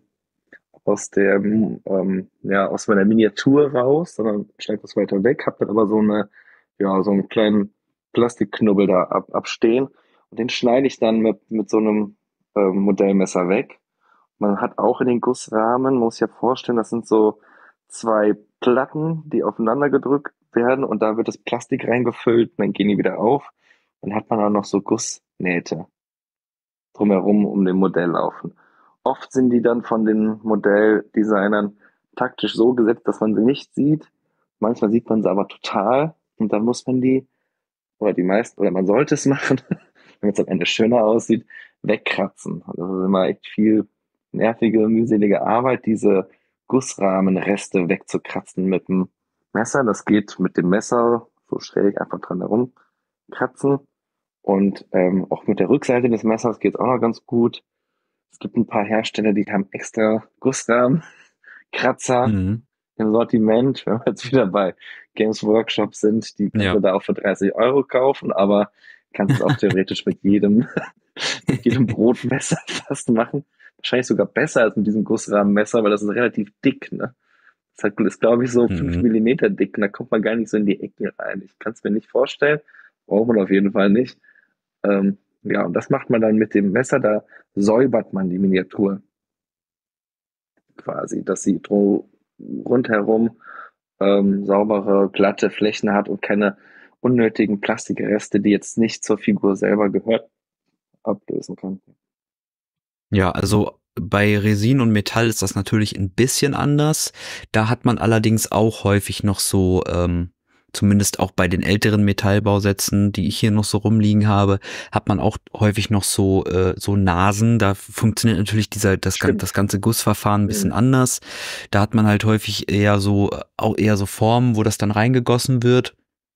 aus der, ähm, ja, aus meiner Miniatur raus, sondern schneide das weiter weg, habe dann aber so eine, ja, so einen kleinen Plastikknubbel da ab, abstehen und den schneide ich dann mit, mit so einem ähm, Modellmesser weg. Man hat auch in den Gussrahmen, muss ich ja vorstellen, das sind so zwei Platten, die aufeinander gedrückt werden und da wird das Plastik reingefüllt und dann gehen die wieder auf. Dann hat man auch noch so Gussnähte drumherum um den Modell laufen. Oft sind die dann von den Modelldesignern taktisch so gesetzt, dass man sie nicht sieht. Manchmal sieht man sie aber total und dann muss man die, oder die meisten, oder man sollte es machen, damit es am Ende schöner aussieht, wegkratzen. Das ist immer echt viel nervige, mühselige Arbeit, diese Gussrahmenreste wegzukratzen mit dem Messer. Das geht mit dem Messer so schräg einfach dran herum kratzen. Und ähm, auch mit der Rückseite des Messers geht es auch noch ganz gut. Es gibt ein paar Hersteller, die haben extra Gussrahmen-Kratzer Mhm. im Sortiment. Wenn wir jetzt wieder bei Games Workshop sind, die kannst Ja. du da auch für dreißig Euro kaufen, aber kannst es auch theoretisch mit jedem, mit jedem Brotmesser fast machen. Wahrscheinlich sogar besser als mit diesem Gussrahmenmesser, weil das ist relativ dick, ne? Das ist, halt, ist glaube ich, so fünf Mhm. Millimeter dick und da kommt man gar nicht so in die Ecken rein. Ich kann es mir nicht vorstellen. Braucht man auf jeden Fall nicht. Ähm, ja, und das macht man dann mit dem Messer, da säubert man die Miniatur quasi, dass sie dro- rundherum ähm, saubere, glatte Flächen hat und keine unnötigen Plastikreste, die jetzt nicht zur Figur selber gehört, ablösen kann. Ja, also bei Resin und Metall ist das natürlich ein bisschen anders. Da hat man allerdings auch häufig noch so, ähm, zumindest auch bei den älteren Metallbausätzen, die ich hier noch so rumliegen habe, hat man auch häufig noch so äh, so Nasen. Da funktioniert natürlich dieser das, gan- Stimmt. das ganze Gussverfahren ein bisschen Mhm. anders. Da hat man halt häufig eher so auch eher so Formen, wo das dann reingegossen wird.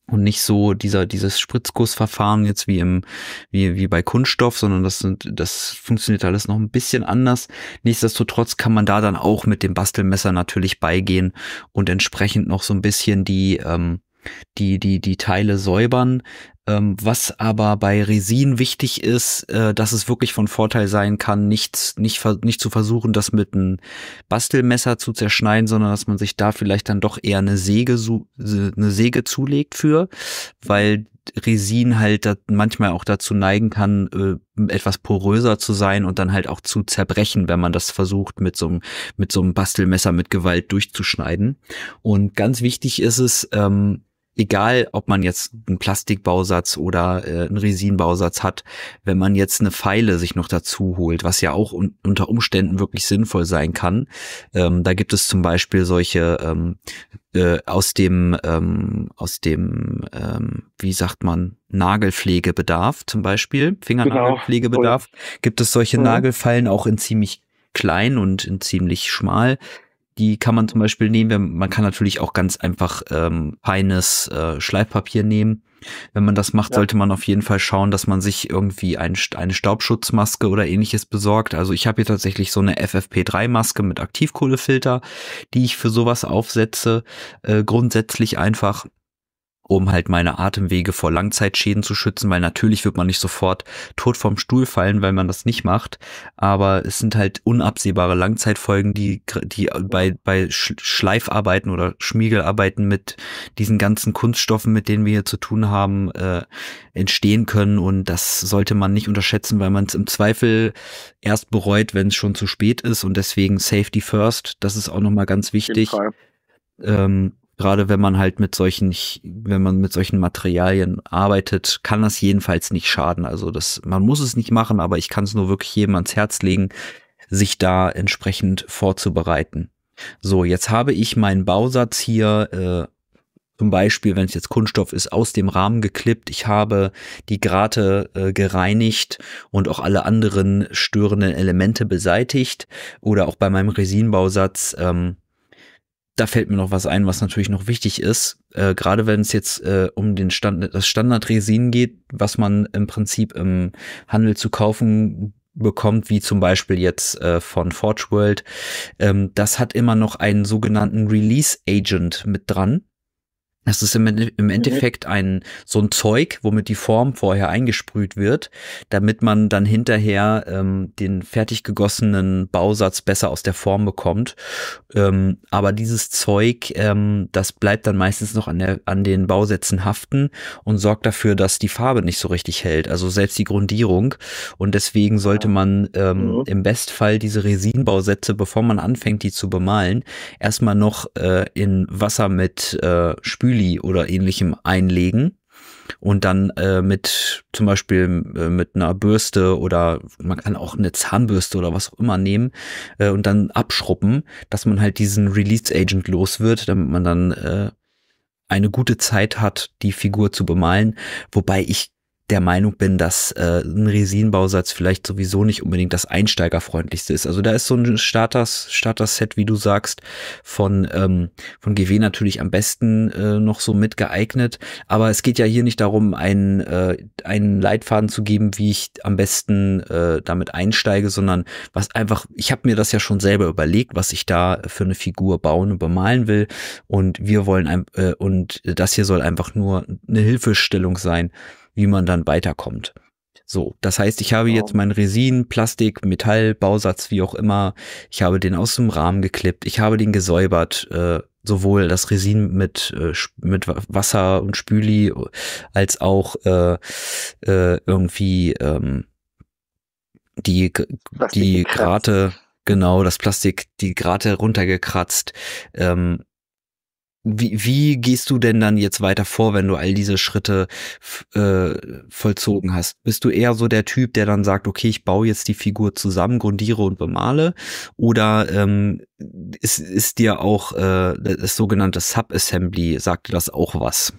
Und nicht so dieser, dieses Spritzgussverfahren jetzt wie im, wie, wie bei Kunststoff, sondern das sind, das funktioniert alles noch ein bisschen anders. Nichtsdestotrotz kann man da dann auch mit dem Bastelmesser natürlich beigehen und entsprechend noch so ein bisschen die, ähm, die, die, die Teile säubern. Ähm, was aber bei Resin wichtig ist, äh, dass es wirklich von Vorteil sein kann, nicht, nicht, nicht zu versuchen, das mit einem Bastelmesser zu zerschneiden, sondern dass man sich da vielleicht dann doch eher eine Säge, eine Säge zulegt für, weil Resin halt da manchmal auch dazu neigen kann, äh, etwas poröser zu sein und dann halt auch zu zerbrechen, wenn man das versucht, mit so einem, mit so einem Bastelmesser mit Gewalt durchzuschneiden. Und ganz wichtig ist es, ähm, egal, ob man jetzt einen Plastikbausatz oder äh, einen Resinbausatz hat, wenn man jetzt eine Feile sich noch dazu holt, was ja auch un- unter Umständen wirklich sinnvoll sein kann. Ähm, da gibt es zum Beispiel solche ähm, äh, aus dem ähm, aus dem ähm, wie sagt man, Nagelpflegebedarf zum Beispiel, Fingernagelpflegebedarf, Genau. gibt es solche Mhm. Nagelfeilen auch in ziemlich klein und in ziemlich schmal. Die kann man zum Beispiel nehmen. Man kann natürlich auch ganz einfach ähm, feines äh, Schleifpapier nehmen. Wenn man das macht, Ja. sollte man auf jeden Fall schauen, dass man sich irgendwie ein, eine Staubschutzmaske oder ähnliches besorgt. Also ich habe hier tatsächlich so eine F F P drei Maske mit Aktivkohlefilter, die ich für sowas aufsetze. Äh, grundsätzlich einfach, um halt meine Atemwege vor Langzeitschäden zu schützen, weil natürlich wird man nicht sofort tot vom Stuhl fallen, weil man das nicht macht, aber es sind halt unabsehbare Langzeitfolgen, die die bei bei Schleifarbeiten oder Schmiegelarbeiten mit diesen ganzen Kunststoffen, mit denen wir hier zu tun haben, äh, entstehen können, und das sollte man nicht unterschätzen, weil man es im Zweifel erst bereut, wenn es schon zu spät ist, und deswegen Safety first, das ist auch nochmal ganz wichtig. Ähm, Gerade wenn man halt mit solchen, wenn man mit solchen Materialien arbeitet, kann das jedenfalls nicht schaden. Also das, man muss es nicht machen, aber ich kann es nur wirklich jedem ans Herz legen, sich da entsprechend vorzubereiten. So, jetzt habe ich meinen Bausatz hier, äh, zum Beispiel, wenn es jetzt Kunststoff ist, aus dem Rahmen geklippt. Ich habe die Grate äh, gereinigt und auch alle anderen störenden Elemente beseitigt. Oder auch bei meinem Resinbausatz, ähm, da fällt mir noch was ein, was natürlich noch wichtig ist, äh, gerade wenn es jetzt äh, um den Stand, das Standardresin geht, was man im Prinzip im Handel zu kaufen bekommt, wie zum Beispiel jetzt äh, von Forge World. Ähm, das hat immer noch einen sogenannten Release Agent mit dran. Das ist im, im Endeffekt ein, so ein Zeug, womit die Form vorher eingesprüht wird, damit man dann hinterher ähm, den fertig gegossenen Bausatz besser aus der Form bekommt. Ähm, aber dieses Zeug, ähm, das bleibt dann meistens noch an, der, an den Bausätzen haften und sorgt dafür, dass die Farbe nicht so richtig hält, also selbst die Grundierung. Und deswegen sollte man ähm, mhm. im Bestfall diese Resinbausätze, bevor man anfängt, die zu bemalen, erstmal noch äh, in Wasser mit äh, Spül oder ähnlichem einlegen und dann äh, mit zum Beispiel äh, mit einer Bürste, oder man kann auch eine Zahnbürste oder was auch immer nehmen äh, und dann abschruppen, dass man halt diesen Release Agent los wird, damit man dann äh, eine gute Zeit hat, die Figur zu bemalen, wobei ich der Meinung bin, dass äh, ein Resinbausatz vielleicht sowieso nicht unbedingt das einsteigerfreundlichste ist. Also da ist so ein Starters, Starter-Set, wie du sagst, von ähm, von G W natürlich am besten äh, noch so mit geeignet. Aber es geht ja hier nicht darum, einen äh, einen Leitfaden zu geben, wie ich am besten äh, damit einsteige, sondern was einfach, ich habe mir das ja schon selber überlegt, was ich da für eine Figur bauen und bemalen will. Und wir wollen ein, äh, und das hier soll einfach nur eine Hilfestellung sein, wie man dann weiterkommt. So, das heißt, ich habe jetzt meinen Resin, Plastik, Metall, Bausatz, wie auch immer, ich habe den aus dem Rahmen geklippt, ich habe den gesäubert, äh, sowohl das Resin mit äh, mit Wasser und Spüli, als auch äh, äh, irgendwie ähm, die die Grate, genau, das Plastik, die Grate runtergekratzt. Ähm, Wie, wie gehst du denn dann jetzt weiter vor, wenn du all diese Schritte äh, vollzogen hast? Bist du eher so der Typ, der dann sagt, okay, ich baue jetzt die Figur zusammen, grundiere und bemale? Oder ähm, ist, ist dir auch äh, das sogenannte Subassembly, sagt dir das auch was?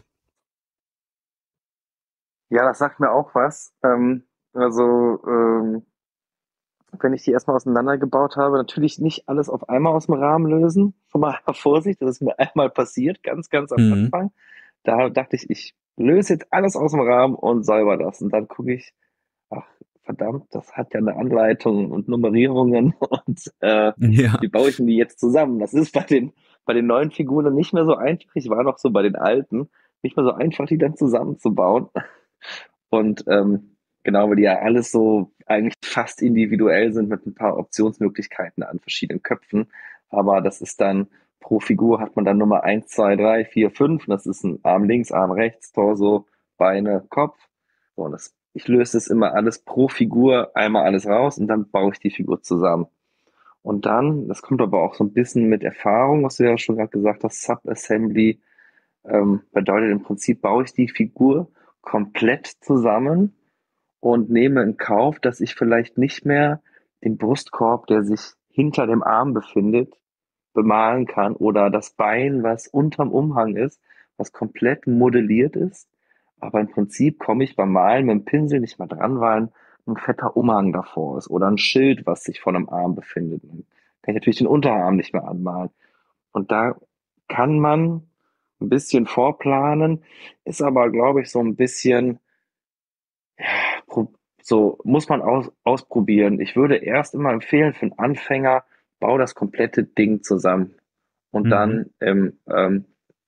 Ja, das sagt mir auch was. Ähm, also ähm, wenn ich die erstmal auseinandergebaut habe, natürlich nicht alles auf einmal aus dem Rahmen lösen. Schon mal Vorsicht, das ist mir einmal passiert, ganz, ganz am Mhm. Anfang. Da dachte ich, ich löse jetzt alles aus dem Rahmen und säuber das. Und dann gucke ich, ach verdammt, das hat ja eine Anleitung und Nummerierungen und äh, Ja. wie baue ich denn die jetzt zusammen? Das ist bei den, bei den neuen Figuren nicht mehr so einfach. Ich war noch so bei den alten, nicht mehr so einfach, die dann zusammenzubauen. Und ähm, genau, weil die ja alles so eigentlich fast individuell sind mit ein paar Optionsmöglichkeiten an verschiedenen Köpfen. Aber das ist dann, pro Figur hat man dann Nummer eins, zwei, drei, vier, fünf. Das ist ein Arm links, Arm rechts, Torso, Beine, Kopf. So, und das, ich löse das immer alles pro Figur einmal alles raus und dann baue ich die Figur zusammen. Und dann, das kommt aber auch so ein bisschen mit Erfahrung, was du ja schon gerade gesagt hast, Subassembly ähm, bedeutet im Prinzip, baue ich die Figur komplett zusammen und nehme in Kauf, dass ich vielleicht nicht mehr den Brustkorb, der sich hinter dem Arm befindet, bemalen kann oder das Bein, was unterm Umhang ist, was komplett modelliert ist. Aber im Prinzip komme ich beim Malen mit dem Pinsel nicht mehr dran, weil ein, ein fetter Umhang davor ist oder ein Schild, was sich vor einem Arm befindet. Dann kann ich natürlich den Unterarm nicht mehr anmalen. Und da kann man ein bisschen vorplanen, ist aber, glaube ich, so ein bisschen, pro- so muss man aus, ausprobieren. Ich würde erst immer empfehlen, für einen Anfänger, bau das komplette Ding zusammen und Mhm. dann ähm, ähm,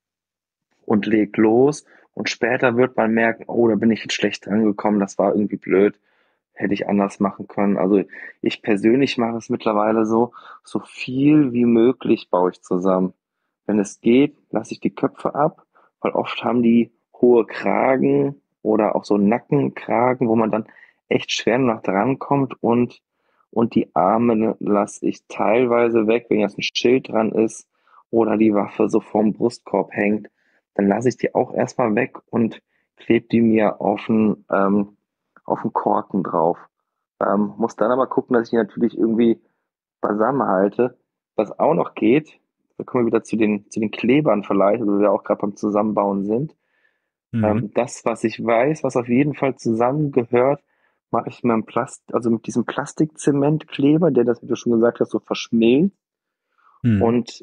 und leg los. Und später wird man merken, oh, da bin ich jetzt schlecht drangekommen, das war irgendwie blöd, hätte ich anders machen können. Also ich persönlich mache es mittlerweile so, so viel wie möglich baue ich zusammen. Wenn es geht, lasse ich die Köpfe ab, weil oft haben die hohe Kragen oder auch so Nackenkragen, wo man dann echt schwer noch drankommt und, und die Arme lasse ich teilweise weg, wenn jetzt ein Schild dran ist oder die Waffe so vorm Brustkorb hängt, dann lasse ich die auch erstmal weg und klebe die mir auf den, ähm, auf den Korken drauf. Ähm, muss dann aber gucken, dass ich die natürlich irgendwie beisammen halte. Was auch noch geht, da kommen wir wieder zu den, zu den Klebern vielleicht, wo wir auch gerade beim Zusammenbauen sind. Mhm. Ähm, das, was ich weiß, was auf jeden Fall zusammengehört, mache ich mit einem Plast also mit diesem Plastikzementkleber, der das, wie du schon gesagt hast, so verschmilzt Mhm. und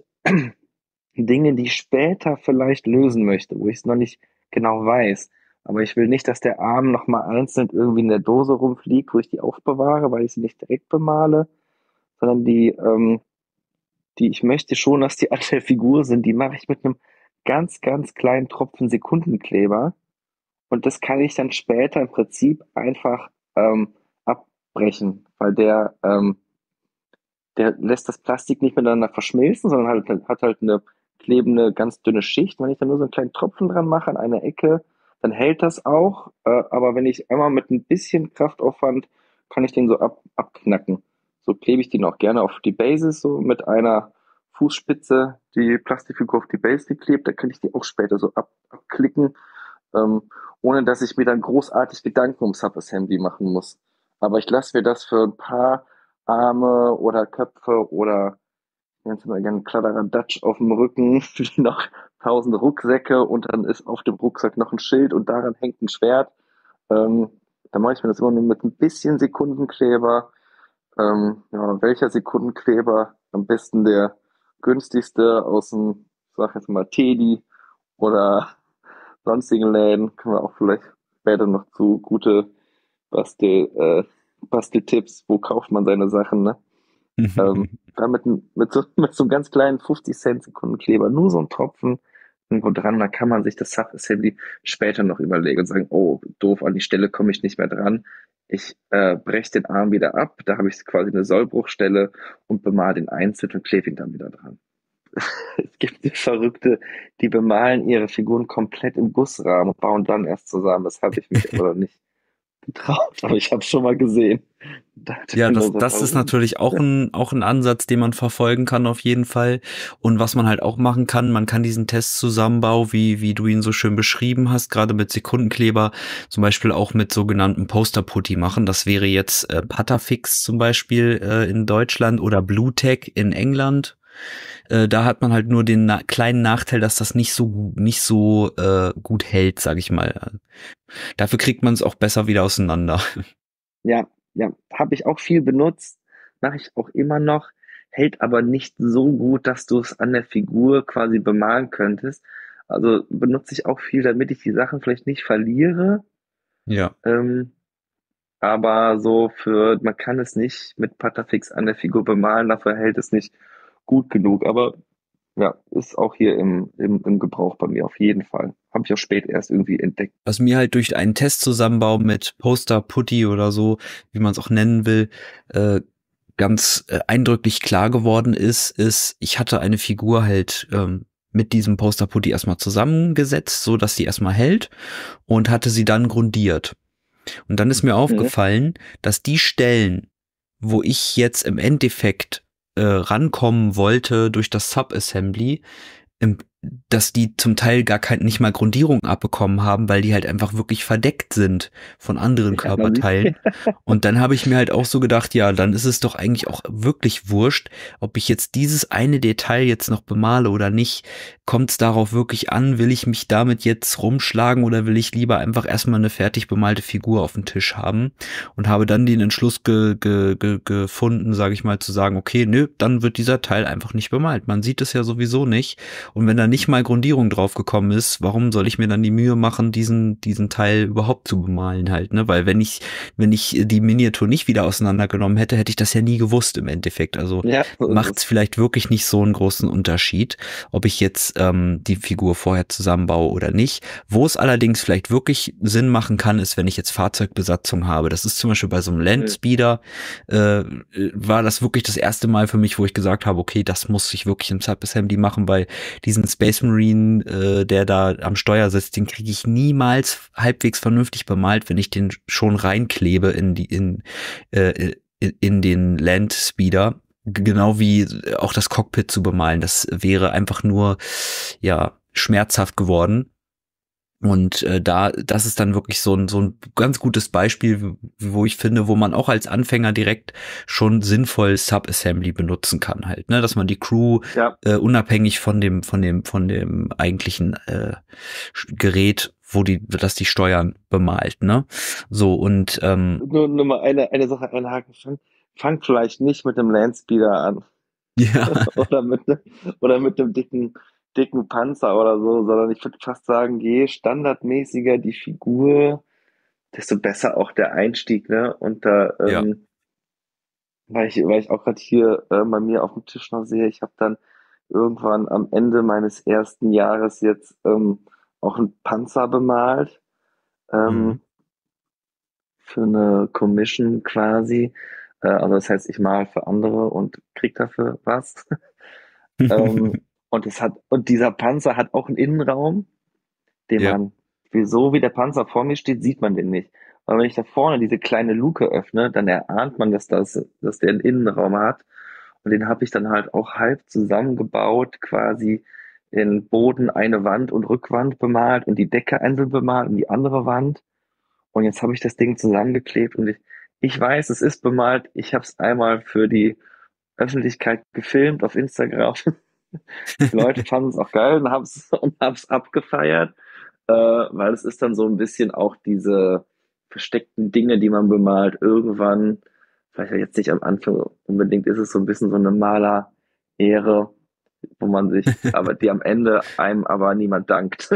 Dinge, die ich später vielleicht lösen möchte, wo ich es noch nicht genau weiß. Aber ich will nicht, dass der Arm nochmal einzeln irgendwie in der Dose rumfliegt, wo ich die aufbewahre, weil ich sie nicht direkt bemale, sondern die, ähm, die ich möchte schon, dass die an der Figur sind, die mache ich mit einem ganz, ganz kleinen Tropfen Sekundenkleber. Und das kann ich dann später im Prinzip einfach ähm, abbrechen, weil der, ähm, der lässt das Plastik nicht miteinander verschmilzen, sondern halt, hat halt eine klebende, ganz dünne Schicht. Wenn ich dann nur so einen kleinen Tropfen dran mache an einer Ecke, dann hält das auch. Äh, aber wenn ich einmal mit ein bisschen Kraftaufwand, kann ich den so ab, abknacken. So klebe ich den auch gerne auf die Bases, so mit einer Fußspitze die Plastikfigur auf die Base geklebt. Da kann ich die auch später so ab, abklicken, ähm, ohne dass ich mir dann großartig Gedanken um Subassembly machen muss. Aber ich lasse mir das für ein paar Arme oder Köpfe oder ganz mal gerne Kladderadatsch auf dem Rücken, wie noch tausend Rucksäcke und dann ist auf dem Rucksack noch ein Schild und daran hängt ein Schwert. Ähm, da mache ich mir das immer nur mit ein bisschen Sekundenkleber. Ähm, ja, welcher Sekundenkleber? Am besten der günstigste aus dem, sag jetzt mal, Teddy oder sonstigen Läden. Können wir auch vielleicht später noch zu gute Bastel, äh, Basteltipps. Wo kauft man seine Sachen, ne? Ähm, dann mit, mit, so, mit so einem ganz kleinen fünfzig Cent Sekundenkleber, nur so ein Tropfen irgendwo dran, da kann man sich das Subassembly später noch überlegen und sagen, oh, doof, an die Stelle komme ich nicht mehr dran. Ich äh, breche den Arm wieder ab, da habe ich quasi eine Sollbruchstelle und bemal den einzeln und klebe ihn dann wieder dran. Es gibt die Verrückte, die bemalen ihre Figuren komplett im Gussrahmen und bauen dann erst zusammen. Das habe ich mich aber noch nicht getraut, aber ich habe es schon mal gesehen. Da dachte ich Ja, mir nur das, so, das ist warum? natürlich auch ein, auch ein Ansatz, den man verfolgen kann auf jeden Fall. Und was man halt auch machen kann, man kann diesen Testzusammenbau, wie, wie du ihn so schön beschrieben hast, gerade mit Sekundenkleber, zum Beispiel auch mit sogenannten Poster-Putty machen. Das wäre jetzt äh, Patafix zum Beispiel äh, in Deutschland oder Bluetech in England. Äh, da hat man halt nur den na kleinen Nachteil, dass das nicht so nicht so äh, gut hält, sag ich mal. Dafür kriegt man es auch besser wieder auseinander. Ja, ja, habe ich auch viel benutzt, mache ich auch immer noch, hält aber nicht so gut, dass du es an der Figur quasi bemalen könntest. Also benutze ich auch viel, damit ich die Sachen vielleicht nicht verliere. Ja. Ähm, aber so für, man kann es nicht mit Patafix an der Figur bemalen, dafür hält es nicht gut genug. Aber ja, ist auch hier im, im, im Gebrauch bei mir auf jeden Fall. Habe ich auch spät erst irgendwie entdeckt. Was mir halt durch einen Testzusammenbau mit Poster Putty oder so, wie man es auch nennen will, äh, ganz äh, eindrücklich klar geworden ist, ist, ich hatte eine Figur halt ähm, mit diesem Poster Putty erstmal zusammengesetzt, so dass sie erstmal hält und hatte sie dann grundiert. Und dann ist mir Mhm. aufgefallen, dass die Stellen, wo ich jetzt im Endeffekt äh, rankommen wollte durch das Subassembly, im, dass die zum Teil gar kein, nicht mal Grundierung abbekommen haben, weil die halt einfach wirklich verdeckt sind von anderen Ja, man sieht. Körperteilen. Und dann habe ich mir halt auch so gedacht, ja, dann ist es doch eigentlich auch wirklich wurscht, ob ich jetzt dieses eine Detail jetzt noch bemale oder nicht. Kommt es darauf wirklich an, will ich mich damit jetzt rumschlagen oder will ich lieber einfach erstmal eine fertig bemalte Figur auf dem Tisch haben? Und habe dann den Entschluss ge, ge, ge, gefunden, sage ich mal, zu sagen, okay, nö, dann wird dieser Teil einfach nicht bemalt. Man sieht es ja sowieso nicht. Und wenn da nicht mal Grundierung drauf gekommen ist, warum soll ich mir dann die Mühe machen, diesen, diesen Teil überhaupt zu bemalen halt, ne? Weil wenn ich, wenn ich die Miniatur nicht wieder auseinandergenommen hätte, hätte ich das ja nie gewusst im Endeffekt. Also Ja, so ist macht es es. vielleicht wirklich nicht so einen großen Unterschied, ob ich jetzt ähm, die Figur vorher zusammenbaue oder nicht. Wo es allerdings vielleicht wirklich Sinn machen kann, ist, wenn ich jetzt Fahrzeugbesatzung habe. Das ist zum Beispiel bei so einem Mhm. Landspeeder, äh, war das wirklich das erste Mal für mich, wo ich gesagt habe, okay, das muss ich wirklich im Subassembly machen, weil diesen Space Marine, äh, der da am Steuer sitzt, den kriege ich niemals halbwegs vernünftig bemalt, wenn ich den schon reinklebe in die in äh, in, in den Landspeeder. Genau wie auch das Cockpit zu bemalen. Das wäre einfach nur ja schmerzhaft geworden. Und äh, da, das ist dann wirklich so ein so ein ganz gutes Beispiel, wo ich finde, wo man auch als Anfänger direkt schon sinnvoll Subassembly benutzen kann halt, ne, dass man die Crew Ja, äh, unabhängig von dem von dem von dem eigentlichen äh, Gerät, wo die, dass die steuern, bemalt, ne, so und ähm, nur, nur mal eine, eine Sache einhaken. Fang, fang vielleicht nicht mit dem Landspeeder an ja, oder mit, ne, oder mit dem dicken, dicken Panzer oder so, sondern ich würde fast sagen, je standardmäßiger die Figur, desto besser auch der Einstieg, ne? Und da, ja, ähm, weil ich, weil ich auch gerade hier äh, bei mir auf dem Tisch noch sehe, ich habe dann irgendwann am Ende meines ersten Jahres jetzt ähm, auch einen Panzer bemalt, mhm. ähm, für eine Commission quasi. Äh, also das heißt, ich mal für andere und krieg dafür was. Ähm, und es hat, und dieser Panzer hat auch einen Innenraum, den ja, man, wie so wie der Panzer vor mir steht, sieht man den nicht. Aber wenn ich da vorne diese kleine Luke öffne, dann erahnt man, dass das, dass der einen Innenraum hat. Und den habe ich dann halt auch halb zusammengebaut, quasi in Boden eine Wand und Rückwand bemalt und die Decke einzeln bemalt und die andere Wand. Und jetzt habe ich das Ding zusammengeklebt und ich, ich weiß, es ist bemalt. Ich habe es einmal für die Öffentlichkeit gefilmt auf Instagram. Die Leute fanden es auch geil und haben es und haben's abgefeiert, äh, weil es ist dann so ein bisschen auch diese versteckten Dinge, die man bemalt. Irgendwann, vielleicht jetzt nicht am Anfang unbedingt, ist es so ein bisschen so eine Maler-Ehre, wo man sich, aber die am Ende einem aber niemand dankt,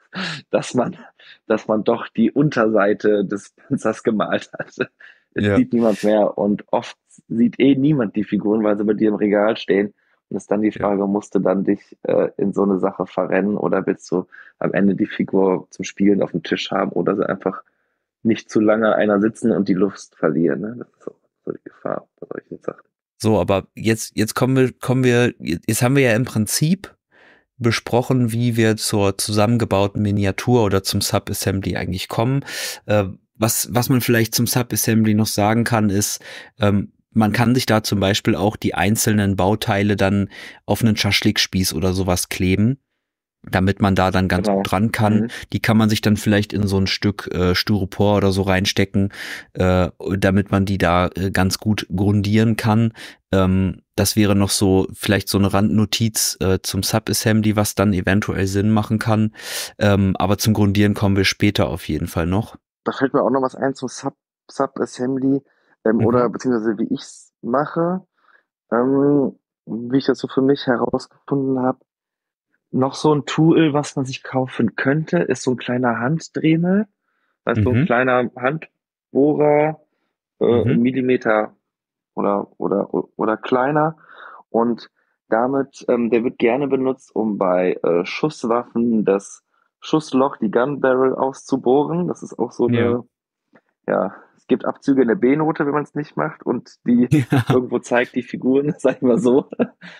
dass man, dass man doch die Unterseite des Panzers gemalt hat. Es ja, sieht niemand mehr und oft sieht eh niemand die Figuren, weil sie bei dir im Regal stehen. Und ist dann die ja. Frage, musst du dann dich äh, in so eine Sache verrennen oder willst du am Ende die Figur zum Spielen auf dem Tisch haben oder sie einfach nicht zu lange einer sitzen und die Lust verlieren. Ne? Das ist so, so die Gefahr bei solchen Sachen. So, aber jetzt, jetzt kommen wir, kommen wir, jetzt haben wir ja im Prinzip besprochen, wie wir zur zusammengebauten Miniatur oder zum Subassembly eigentlich kommen. Äh, was, was man vielleicht zum Subassembly noch sagen kann, ist, ähm, man kann sich da zum Beispiel auch die einzelnen Bauteile dann auf einen Schaschlikspieß oder sowas kleben, damit man da dann ganz gut Genau. dran kann. Mhm. Die kann man sich dann vielleicht in so ein Stück äh, Styropor oder so reinstecken, äh, damit man die da äh, ganz gut grundieren kann. Ähm, das wäre noch so vielleicht so eine Randnotiz äh, zum Subassembly, was dann eventuell Sinn machen kann. Ähm, aber zum Grundieren kommen wir später auf jeden Fall noch. Da fällt mir auch noch was ein zum Sub, Subassembly ähm, oder Mhm. beziehungsweise wie ich es mache. Ähm, wie ich das so für mich herausgefunden habe, noch so ein Tool, was man sich kaufen könnte, ist so ein kleiner Handdremel, also so ein Mhm. kleiner Handbohrer, äh, Mhm. Millimeter oder, oder, oder kleiner. Und damit, ähm, der wird gerne benutzt, um bei äh, Schusswaffen das Schussloch, die Gun Barrel auszubohren. Das ist auch so Ja. eine, ja, es gibt Abzüge in der B-Note, wenn man es nicht macht und die Ja. irgendwo zeigt die Figuren, sag ich mal so.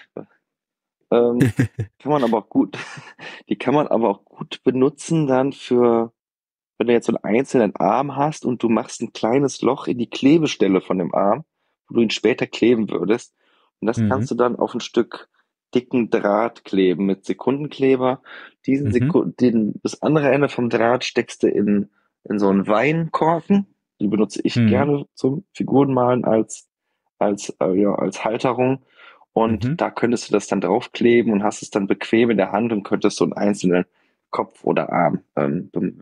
Ähm, kann man aber auch gut, die kann man aber auch gut benutzen dann für, wenn du jetzt so einen einzelnen Arm hast und du machst ein kleines Loch in die Klebestelle von dem Arm, wo du ihn später kleben würdest. Und das Mhm. kannst du dann auf ein Stück dicken Draht kleben mit Sekundenkleber. Diesen Mhm. Sekund den, das andere Ende vom Draht steckst du in, in so einen Weinkorken. Die benutze ich Mhm. gerne zum Figurenmalen als, als, äh, ja, als Halterung. Und Mhm. da könntest du das dann draufkleben und hast es dann bequem in der Hand und könntest so einen einzelnen Kopf oder Arm ähm, bem-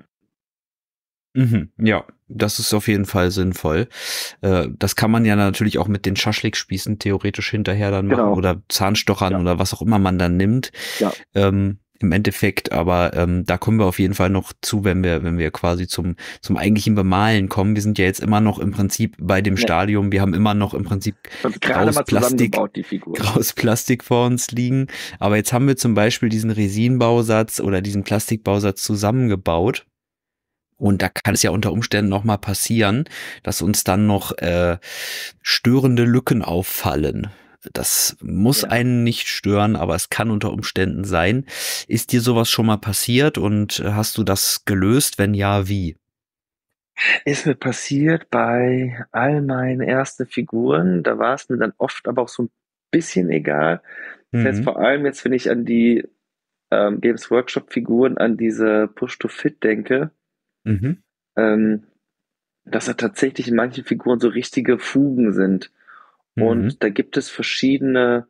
Mhm. Ja, das ist auf jeden Fall sinnvoll. Äh, das kann man ja natürlich auch mit den Schaschlikspießen theoretisch hinterher dann machen Genau. oder Zahnstochern Ja, oder was auch immer man dann nimmt. ja, Ähm, im Endeffekt, aber ähm, da kommen wir auf jeden Fall noch zu, wenn wir, wenn wir quasi zum, zum eigentlichen Bemalen kommen. Wir sind ja jetzt immer noch im Prinzip bei dem ne, Stadium, wir haben immer noch im Prinzip und gerade graues mal Plastik, zusammengebaut, die Figuren. graues Plastik vor uns liegen. Aber jetzt haben wir zum Beispiel diesen Resinbausatz oder diesen Plastikbausatz zusammengebaut. Und da kann es ja unter Umständen noch mal passieren, dass uns dann noch äh, störende Lücken auffallen. Das muss Ja. einen nicht stören, aber es kann unter Umständen sein. Ist dir sowas schon mal passiert und äh, hast du das gelöst? Wenn ja, wie? Ist mir passiert bei all meinen ersten Figuren. Da war es mir dann oft aber auch so ein bisschen egal. Das heißt, Mhm. vor allem jetzt, wenn ich an die ähm, Games Workshop Figuren, an diese Push-to-Fit denke, Mhm. ähm, dass da tatsächlich in manchen Figuren so richtige Fugen sind. Mhm. Und da gibt es verschiedene,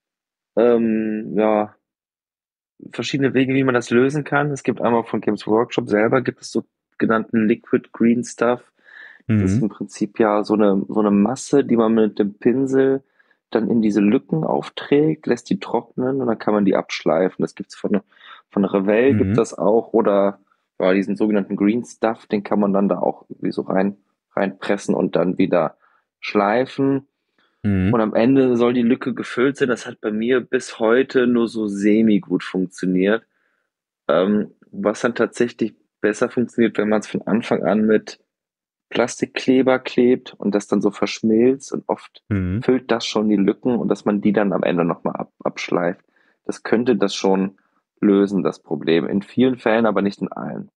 ähm, ja, verschiedene Wege, wie man das lösen kann. Es gibt einmal von Games Workshop selber gibt es so genannten Liquid Green Stuff. Das ist Mhm. im Prinzip ja so eine, so eine Masse, die man mit dem Pinsel dann in diese Lücken aufträgt, lässt die trocknen und dann kann man die abschleifen. Das gibt's von, von Revell gibt Mhm. das auch oder ja, diesen sogenannten Green Stuff, den kann man dann da auch irgendwie so rein, reinpressen und dann wieder schleifen. Und Mhm. am Ende soll die Lücke gefüllt sein. Das hat bei mir bis heute nur so semi gut funktioniert. Ähm, was dann tatsächlich besser funktioniert, wenn man es von Anfang an mit Plastikkleber klebt und das dann so verschmilzt und oft Mhm. füllt das schon die Lücken und dass man die dann am Ende nochmal ab, abschleift. Das könnte das schon lösen, das Problem. In vielen Fällen, aber nicht in allen.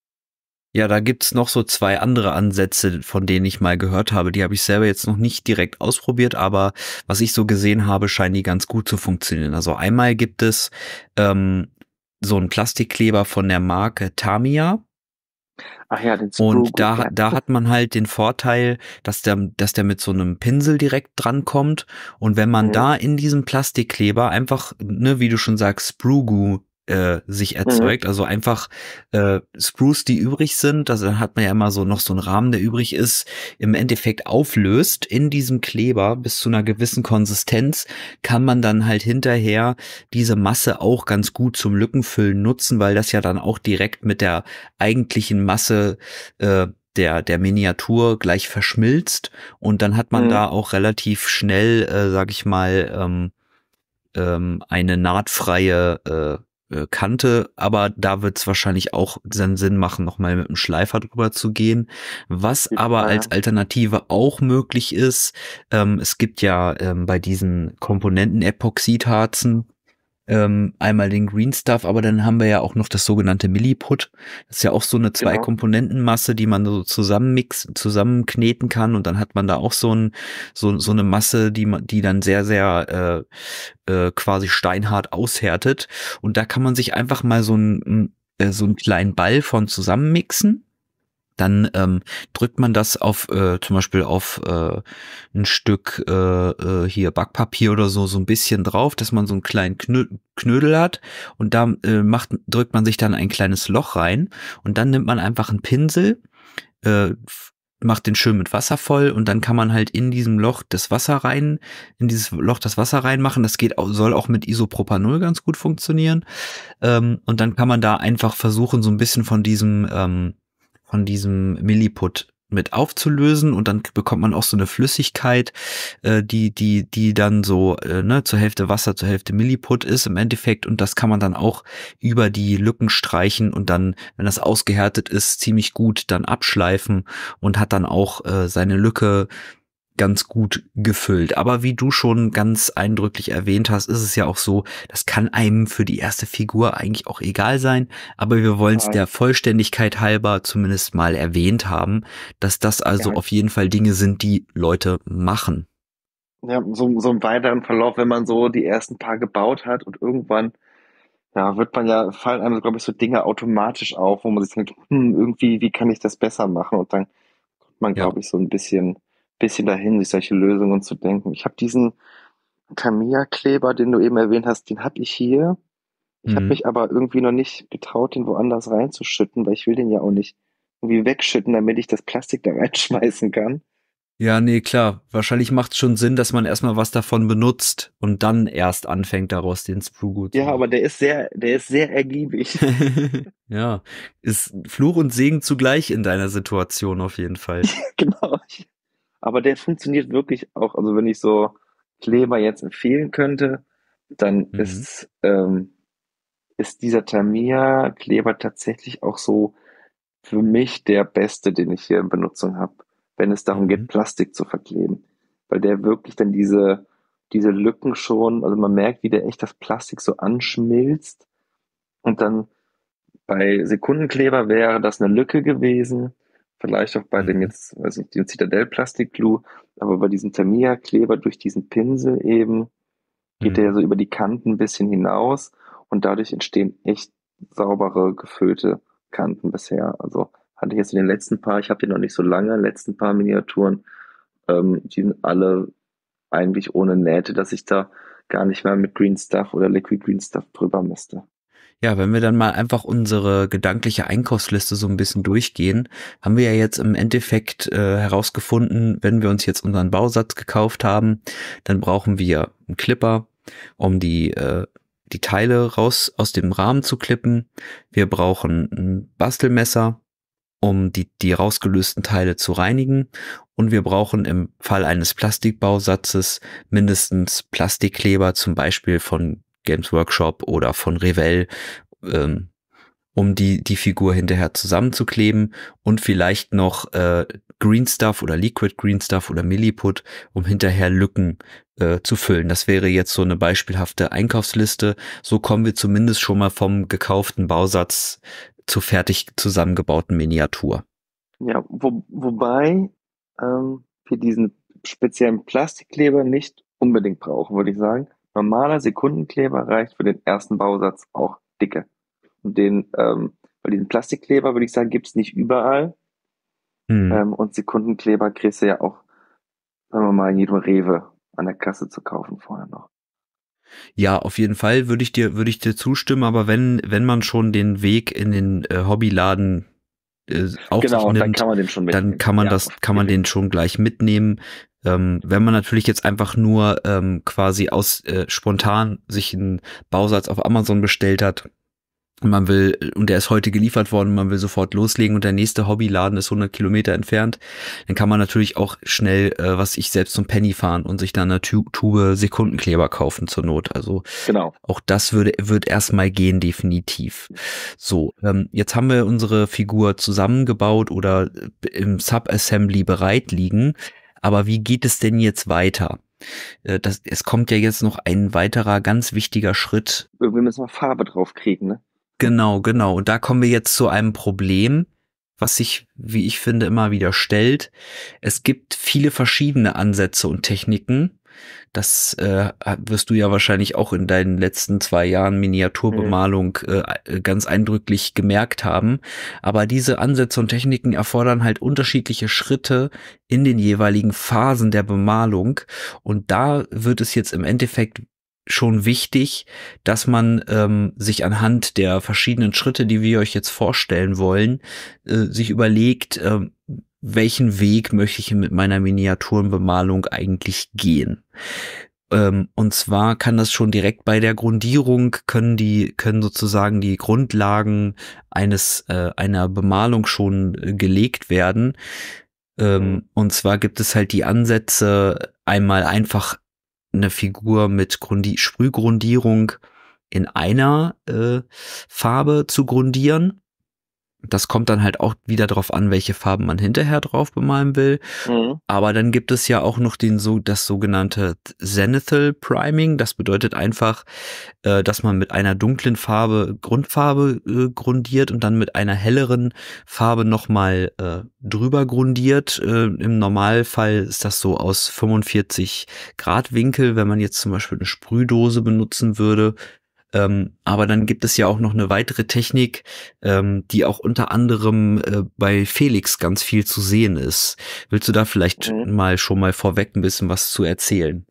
Ja, da gibt's noch so zwei andere Ansätze, von denen ich mal gehört habe. Die habe ich selber jetzt noch nicht direkt ausprobiert, aber was ich so gesehen habe, scheinen die ganz gut zu funktionieren. Also einmal gibt es ähm, so einen Plastikkleber von der Marke Tamiya. Ach ja, den Und Sprue, da, ja. da hat man halt den Vorteil, dass der, dass der mit so einem Pinsel direkt drankommt. Und wenn man Mhm. da in diesem Plastikkleber einfach, ne, wie du schon sagst, Sprue-Goo äh, sich Mhm. erzeugt, also einfach äh, Sprues, die übrig sind, also dann hat man ja immer so noch so einen Rahmen, der übrig ist, im Endeffekt auflöst in diesem Kleber bis zu einer gewissen Konsistenz, kann man dann halt hinterher diese Masse auch ganz gut zum Lückenfüllen nutzen, weil das ja dann auch direkt mit der eigentlichen Masse äh, der der Miniatur gleich verschmilzt und dann hat man Mhm. da auch relativ schnell, äh, sag ich mal, ähm, ähm, eine nahtfreie äh, äh, Kante, aber da wird es wahrscheinlich auch seinen Sinn machen, nochmal mit dem Schleifer drüber zu gehen. Was Jeden aber Fall, als ja. Alternative auch möglich ist, ähm, es gibt ja ähm, bei diesen Komponenten Epoxidharzen ähm, einmal den Green Stuff, aber dann haben wir ja auch noch das sogenannte Milliput. Das ist ja auch so eine Genau. Zwei-Komponenten-Masse, die man so zusammenmix, zusammenkneten kann und dann hat man da auch so ein, so, so eine Masse, die man, die dann sehr, sehr äh, äh, quasi steinhart aushärtet. Und da kann man sich einfach mal so ein, äh, so einen kleinen Ball von zusammenmixen. Dann ähm, drückt man das auf äh, zum Beispiel auf äh, ein Stück äh, äh, hier Backpapier oder so so ein bisschen drauf, dass man so einen kleinen Knö Knödel hat und da äh, macht drückt man sich dann ein kleines Loch rein und dann nimmt man einfach einen Pinsel, äh, macht den schön mit Wasser voll und dann kann man halt in diesem Loch das Wasser rein, in dieses Loch das Wasser reinmachen. Das geht auch, soll auch mit Isopropanol ganz gut funktionieren. Ähm, und dann kann man da einfach versuchen, so ein bisschen von diesem, ähm, von diesem Milliput mit aufzulösen und dann bekommt man auch so eine Flüssigkeit, äh, die die die dann so äh, ne zur Hälfte Wasser, zur Hälfte Milliput ist im Endeffekt und das kann man dann auch über die Lücken streichen und dann, wenn das ausgehärtet ist, ziemlich gut dann abschleifen und hat dann auch äh, seine Lücke ganz gut gefüllt. Aber wie du schon ganz eindrücklich erwähnt hast, ist es ja auch so, das kann einem für die erste Figur eigentlich auch egal sein, aber wir wollen es Ja. der Vollständigkeit halber zumindest mal erwähnt haben, dass das also Ja. auf jeden Fall Dinge sind, die Leute machen. Ja, so, so im weiteren Verlauf, wenn man so die ersten paar gebaut hat und irgendwann, ja, wird man ja, fallen einem, glaube ich, so Dinge automatisch auf, wo man sich denkt, hm, irgendwie, wie kann ich das besser machen? Und dann kommt man, Ja. glaube ich, so ein bisschen, bisschen dahin, sich solche Lösungen zu denken. Ich habe diesen Tamiya-Kleber, den du eben erwähnt hast, den habe ich hier. Ich habe Mhm. mich aber irgendwie noch nicht getraut, den woanders reinzuschütten, weil ich will den ja auch nicht irgendwie wegschütten, damit ich das Plastik da reinschmeißen kann. Ja, nee, klar. Wahrscheinlich macht es schon Sinn, dass man erstmal was davon benutzt und dann erst anfängt, daraus den Sprue-Gut zu Ja, aber der ist sehr, der ist sehr ergiebig. Ja, ist Fluch und Segen zugleich in deiner Situation auf jeden Fall. Genau. Aber der funktioniert wirklich auch. Also wenn ich so Kleber jetzt empfehlen könnte, dann Mhm. ist, ähm, ist dieser Tamiya-Kleber tatsächlich auch so für mich der beste, den ich hier in Benutzung habe, wenn es darum Mhm. geht, Plastik zu verkleben. Weil der wirklich dann diese, diese Lücken schon, also man merkt, wie der echt das Plastik so anschmilzt. Und dann bei Sekundenkleber wäre das eine Lücke gewesen. Vielleicht auch bei dem Mhm. jetzt, weiß nicht, dem Citadel Plastic Glue, aber bei diesem Tamiya-Kleber durch diesen Pinsel eben geht der Mhm. so über die Kanten ein bisschen hinaus und dadurch entstehen echt saubere, gefüllte Kanten bisher. Also hatte ich jetzt in den letzten paar, ich habe die noch nicht so lange, letzten paar Miniaturen, ähm, die sind alle eigentlich ohne Nähte, dass ich da gar nicht mehr mit Green Stuff oder Liquid Green Stuff drüber müsste. Ja, wenn wir dann mal einfach unsere gedankliche Einkaufsliste so ein bisschen durchgehen, haben wir ja jetzt im Endeffekt äh, herausgefunden, wenn wir uns jetzt unseren Bausatz gekauft haben, dann brauchen wir einen Clipper, um die äh, die Teile raus aus dem Rahmen zu klippen. Wir brauchen ein Bastelmesser, um die die rausgelösten Teile zu reinigen. Und wir brauchen im Fall eines Plastikbausatzes mindestens Plastikkleber, zum Beispiel von Games Workshop oder von Revell, ähm, um die die Figur hinterher zusammenzukleben und vielleicht noch äh, Green Stuff oder Liquid Green Stuff oder Milliput, um hinterher Lücken äh, zu füllen. Das wäre jetzt so eine beispielhafte Einkaufsliste. So kommen wir zumindest schon mal vom gekauften Bausatz zur fertig zusammengebauten Miniatur. Ja, wo, wobei ähm, wir diesen speziellen Plastikkleber nicht unbedingt brauchen, würde ich sagen. Normaler Sekundenkleber reicht für den ersten Bausatz auch dicke. Und den, ähm, weil diesen Plastikkleber, würde ich sagen, gibt's nicht überall. Hm. Ähm, und Sekundenkleber kriegst du ja auch, sagen wir mal, in jedem Rewe an der Kasse zu kaufen vorher noch. Ja, auf jeden Fall würde ich dir würde ich dir zustimmen, aber wenn wenn man schon den Weg in den äh, Hobbyladen äh, auf Genau, sich dann nimmt, kann man den schon mitnehmen. dann kann man Ja, das auf kann man jeden den schon gleich mitnehmen. Ähm, wenn man natürlich jetzt einfach nur ähm, quasi aus äh, spontan sich einen Bausatz auf Amazon bestellt hat und man will und der ist heute geliefert worden, man will sofort loslegen und der nächste Hobbyladen ist hundert Kilometer entfernt, dann kann man natürlich auch schnell, äh, was ich selbst zum Penny fahren und sich dann eine Tu- Tube Sekundenkleber kaufen zur Not. Also Genau. auch das würde wird erstmal gehen, definitiv. So, ähm, jetzt haben wir unsere Figur zusammengebaut oder im Subassembly bereit liegen. Aber wie geht es denn jetzt weiter? Äh, das, es kommt ja jetzt noch ein weiterer ganz wichtiger Schritt. Irgendwie müssen wir Farbe drauf kriegen, ne? Genau, genau. Und da kommen wir jetzt zu einem Problem, was sich, wie ich finde, immer wieder stellt. Es gibt viele verschiedene Ansätze und Techniken. Das äh, wirst du ja wahrscheinlich auch in deinen letzten zwei Jahren Miniaturbemalung äh, ganz eindrücklich gemerkt haben. Aber diese Ansätze und Techniken erfordern halt unterschiedliche Schritte in den jeweiligen Phasen der Bemalung. Und da wird es jetzt im Endeffekt schon wichtig, dass man ähm, sich anhand der verschiedenen Schritte, die wir euch jetzt vorstellen wollen, äh, sich überlegt, äh, welchen Weg möchte ich mit meiner Miniaturenbemalung eigentlich gehen. Ähm, und zwar kann das schon direkt bei der Grundierung, können die, können sozusagen die Grundlagen eines, äh, einer Bemalung schon äh, gelegt werden. Ähm, und zwar gibt es halt die Ansätze, einmal einfach eine Figur mit Grundi- Sprühgrundierung in einer äh, Farbe zu grundieren. Das kommt dann halt auch wieder drauf an, welche Farben man hinterher drauf bemalen will. Mhm. Aber dann gibt es ja auch noch den so das sogenannte Zenithal Priming. Das bedeutet einfach, äh, dass man mit einer dunklen Farbe Grundfarbe äh, grundiert und dann mit einer helleren Farbe nochmal äh, drüber grundiert. Äh, Im Normalfall ist das so aus fünfundvierzig Grad Winkel, wenn man jetzt zum Beispiel eine Sprühdose benutzen würde. Ähm, aber dann gibt es ja auch noch eine weitere Technik, ähm, die auch unter anderem äh, bei Felix ganz viel zu sehen ist. Willst du da vielleicht Mhm. mal schon mal vorweg ein bisschen was zu erzählen?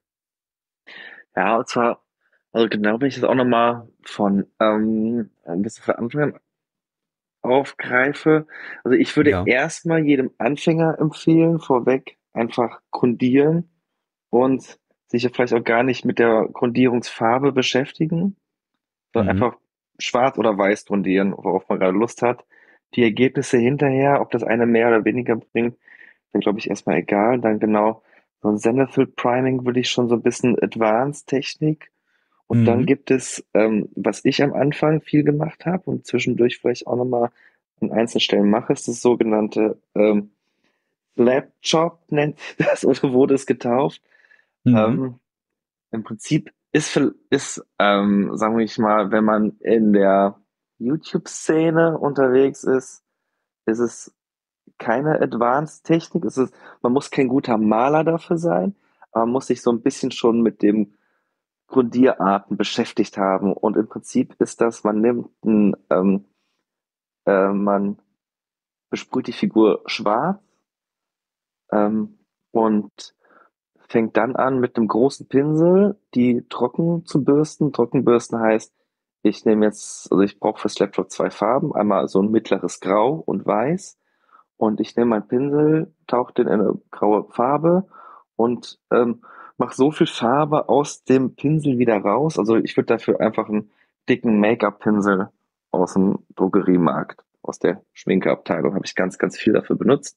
Ja, und zwar, also genau, wenn ich das auch nochmal von ähm, ein bisschen von Anfang an aufgreife. Also ich würde Ja. erstmal jedem Anfänger empfehlen, vorweg einfach grundieren und sich ja vielleicht auch gar nicht mit der Grundierungsfarbe beschäftigen, sondern Mhm. einfach schwarz oder weiß grundieren, worauf man gerade Lust hat. Die Ergebnisse hinterher, ob das eine mehr oder weniger bringt, dann glaube ich erstmal egal. Dann genau so ein Zenithal Priming würde ich schon so ein bisschen Advanced Technik. Und dann Mhm. gibt es, ähm, was ich am Anfang viel gemacht habe und zwischendurch vielleicht auch nochmal an einzelnen Stellen mache, ist das sogenannte ähm, Slab Job, nennt sich das, oder wurde es getauft. Mhm. Ähm, Im Prinzip ist, vi- ist ähm, sagen wir mal, wenn man in der YouTube-Szene unterwegs ist, ist es keine Advanced-Technik. Es ist, man muss kein guter Maler dafür sein, aber man muss sich so ein bisschen schon mit dem Grundierarten beschäftigt haben. Und im Prinzip ist das, man nimmt ein, ähm, äh, man besprüht die Figur schwarz ähm, und fängt dann an, mit einem großen Pinsel die trocken zu bürsten. Trockenbürsten heißt, ich nehme jetzt, also ich brauche für Slapshot zwei Farben, einmal so ein mittleres Grau und Weiß. Und ich nehme meinen Pinsel, tauche den in eine graue Farbe und ähm, mache so viel Farbe aus dem Pinsel wieder raus. Also ich würde dafür einfach einen dicken Make-up-Pinsel aus dem Drogeriemarkt, aus der Schminkeabteilung, habe ich ganz, ganz viel dafür benutzt.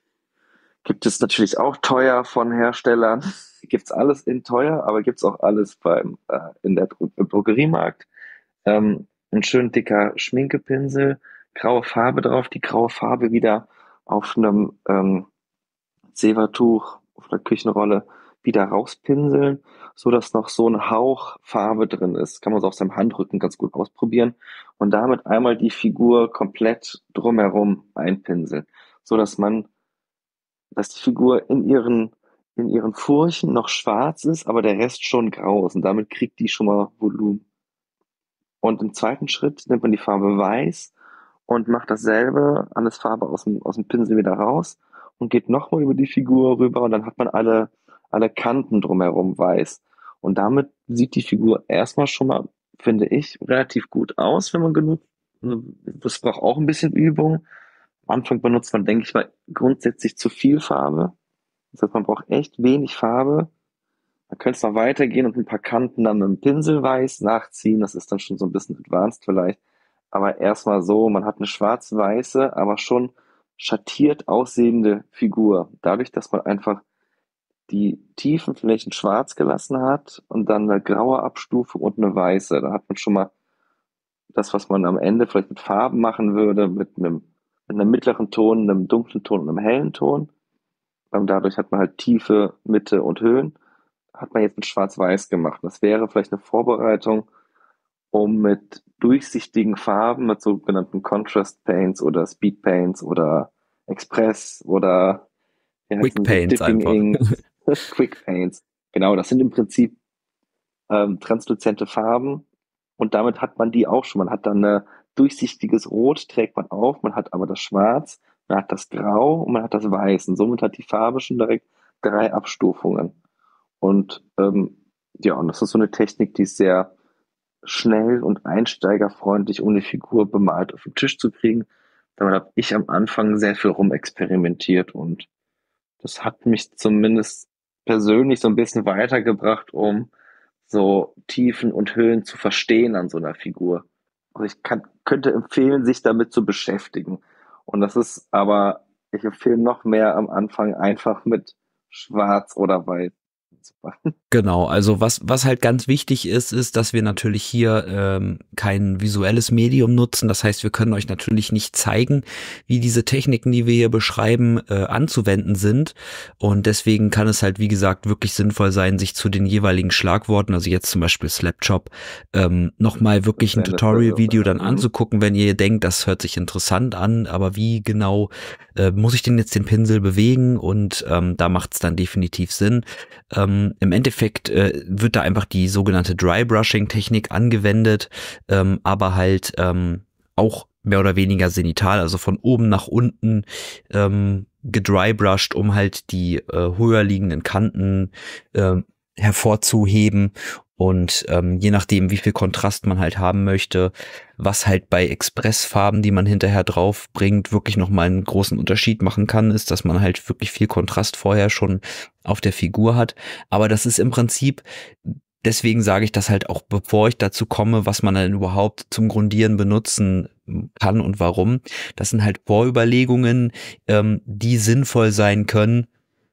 Gibt es natürlich auch teuer von Herstellern. Gibt's alles in teuer, aber gibt's auch alles beim äh, in der Dro im Drogeriemarkt. Ähm, ein schön dicker Schminkepinsel, graue Farbe drauf, die graue Farbe wieder auf einem ähm, Zebertuch, auf der Küchenrolle wieder rauspinseln, so dass noch so ein Hauch Farbe drin ist. Kann man so auf seinem Handrücken ganz gut ausprobieren und damit einmal die Figur komplett drumherum einpinseln, so dass man dass die Figur in ihren, in ihren Furchen noch schwarz ist, aber der Rest schon grau ist. Und damit kriegt die schon mal Volumen. Und im zweiten Schritt nimmt man die Farbe Weiß und macht dasselbe, alles Farbe aus dem, aus dem Pinsel wieder raus und geht nochmal über die Figur rüber und dann hat man alle, alle Kanten drumherum weiß. Und damit sieht die Figur erstmal schon mal, finde ich, relativ gut aus, wenn man genug, das braucht auch ein bisschen Übung. Am Anfang benutzt man, denke ich mal, grundsätzlich zu viel Farbe. Das heißt, man braucht echt wenig Farbe. Man könnte es noch weitergehen und ein paar Kanten dann mit dem Pinsel weiß nachziehen. Das ist dann schon so ein bisschen advanced vielleicht. Aber erstmal so, man hat eine schwarz-weiße, aber schon schattiert aussehende Figur. Dadurch, dass man einfach die tiefen Flächen schwarz gelassen hat und dann eine graue Abstufung und eine weiße. Da hat man schon mal das, was man am Ende vielleicht mit Farben machen würde, mit einem, mit einem mittleren Ton, einem dunklen Ton und einem hellen Ton. Ähm, dadurch hat man halt Tiefe, Mitte und Höhen. Hat man jetzt mit Schwarz-Weiß gemacht. Das wäre vielleicht eine Vorbereitung, um mit durchsichtigen Farben, mit sogenannten Contrast Paints oder Speed Paints oder Express oder wie Quick heißen sie, Paints Dipping einfach. Inks, Quick Paints. Genau, das sind im Prinzip ähm, transluzente Farben und damit hat man die auch schon. Man hat dann ein durchsichtiges Rot, trägt man auf, man hat aber das Schwarz, man hat das Grau und man hat das Weiß. Und somit hat die Farbe schon direkt drei Abstufungen. Und ähm, ja, und das ist so eine Technik, die ist sehr schnell und einsteigerfreundlich, um eine Figur bemalt auf den Tisch zu kriegen. Damit habe ich am Anfang sehr viel rumexperimentiert und das hat mich zumindest persönlich so ein bisschen weitergebracht, um so Tiefen und Höhen zu verstehen an so einer Figur. Also ich kann, könnte empfehlen, sich damit zu beschäftigen. Und das ist aber, ich empfehle noch mehr am Anfang einfach mit Schwarz oder Weiß zu machen. Genau, also was, was halt ganz wichtig ist, ist, dass wir natürlich hier ähm, kein visuelles Medium nutzen. Das heißt, wir können euch natürlich nicht zeigen, wie diese Techniken, die wir hier beschreiben, äh, anzuwenden sind. Und deswegen kann es halt, wie gesagt, wirklich sinnvoll sein, sich zu den jeweiligen Schlagworten, also jetzt zum Beispiel Slapchop, ähm, nochmal wirklich ein Wenn das so Tutorial-Video ist. dann Mhm. anzugucken, wenn ihr denkt, das hört sich interessant an, aber wie genau äh, muss ich denn jetzt den Pinsel bewegen? Und ähm, da macht es dann definitiv Sinn. Ähm, im Endeffekt äh, wird da einfach die sogenannte Dry-Brushing-Technik angewendet, ähm, aber halt ähm, auch mehr oder weniger senital, also von oben nach unten ähm, gedrybrushed, um halt die äh, höher liegenden Kanten äh, hervorzuheben. Und ähm, je nachdem, wie viel Kontrast man halt haben möchte, was halt bei Expressfarben, die man hinterher drauf bringt, wirklich nochmal einen großen Unterschied machen kann, ist, dass man halt wirklich viel Kontrast vorher schon auf der Figur hat. Aber das ist im Prinzip, deswegen sage ich das halt auch, bevor ich dazu komme, was man dann überhaupt zum Grundieren benutzen kann und warum. Das sind halt Vorüberlegungen, ähm, die sinnvoll sein können,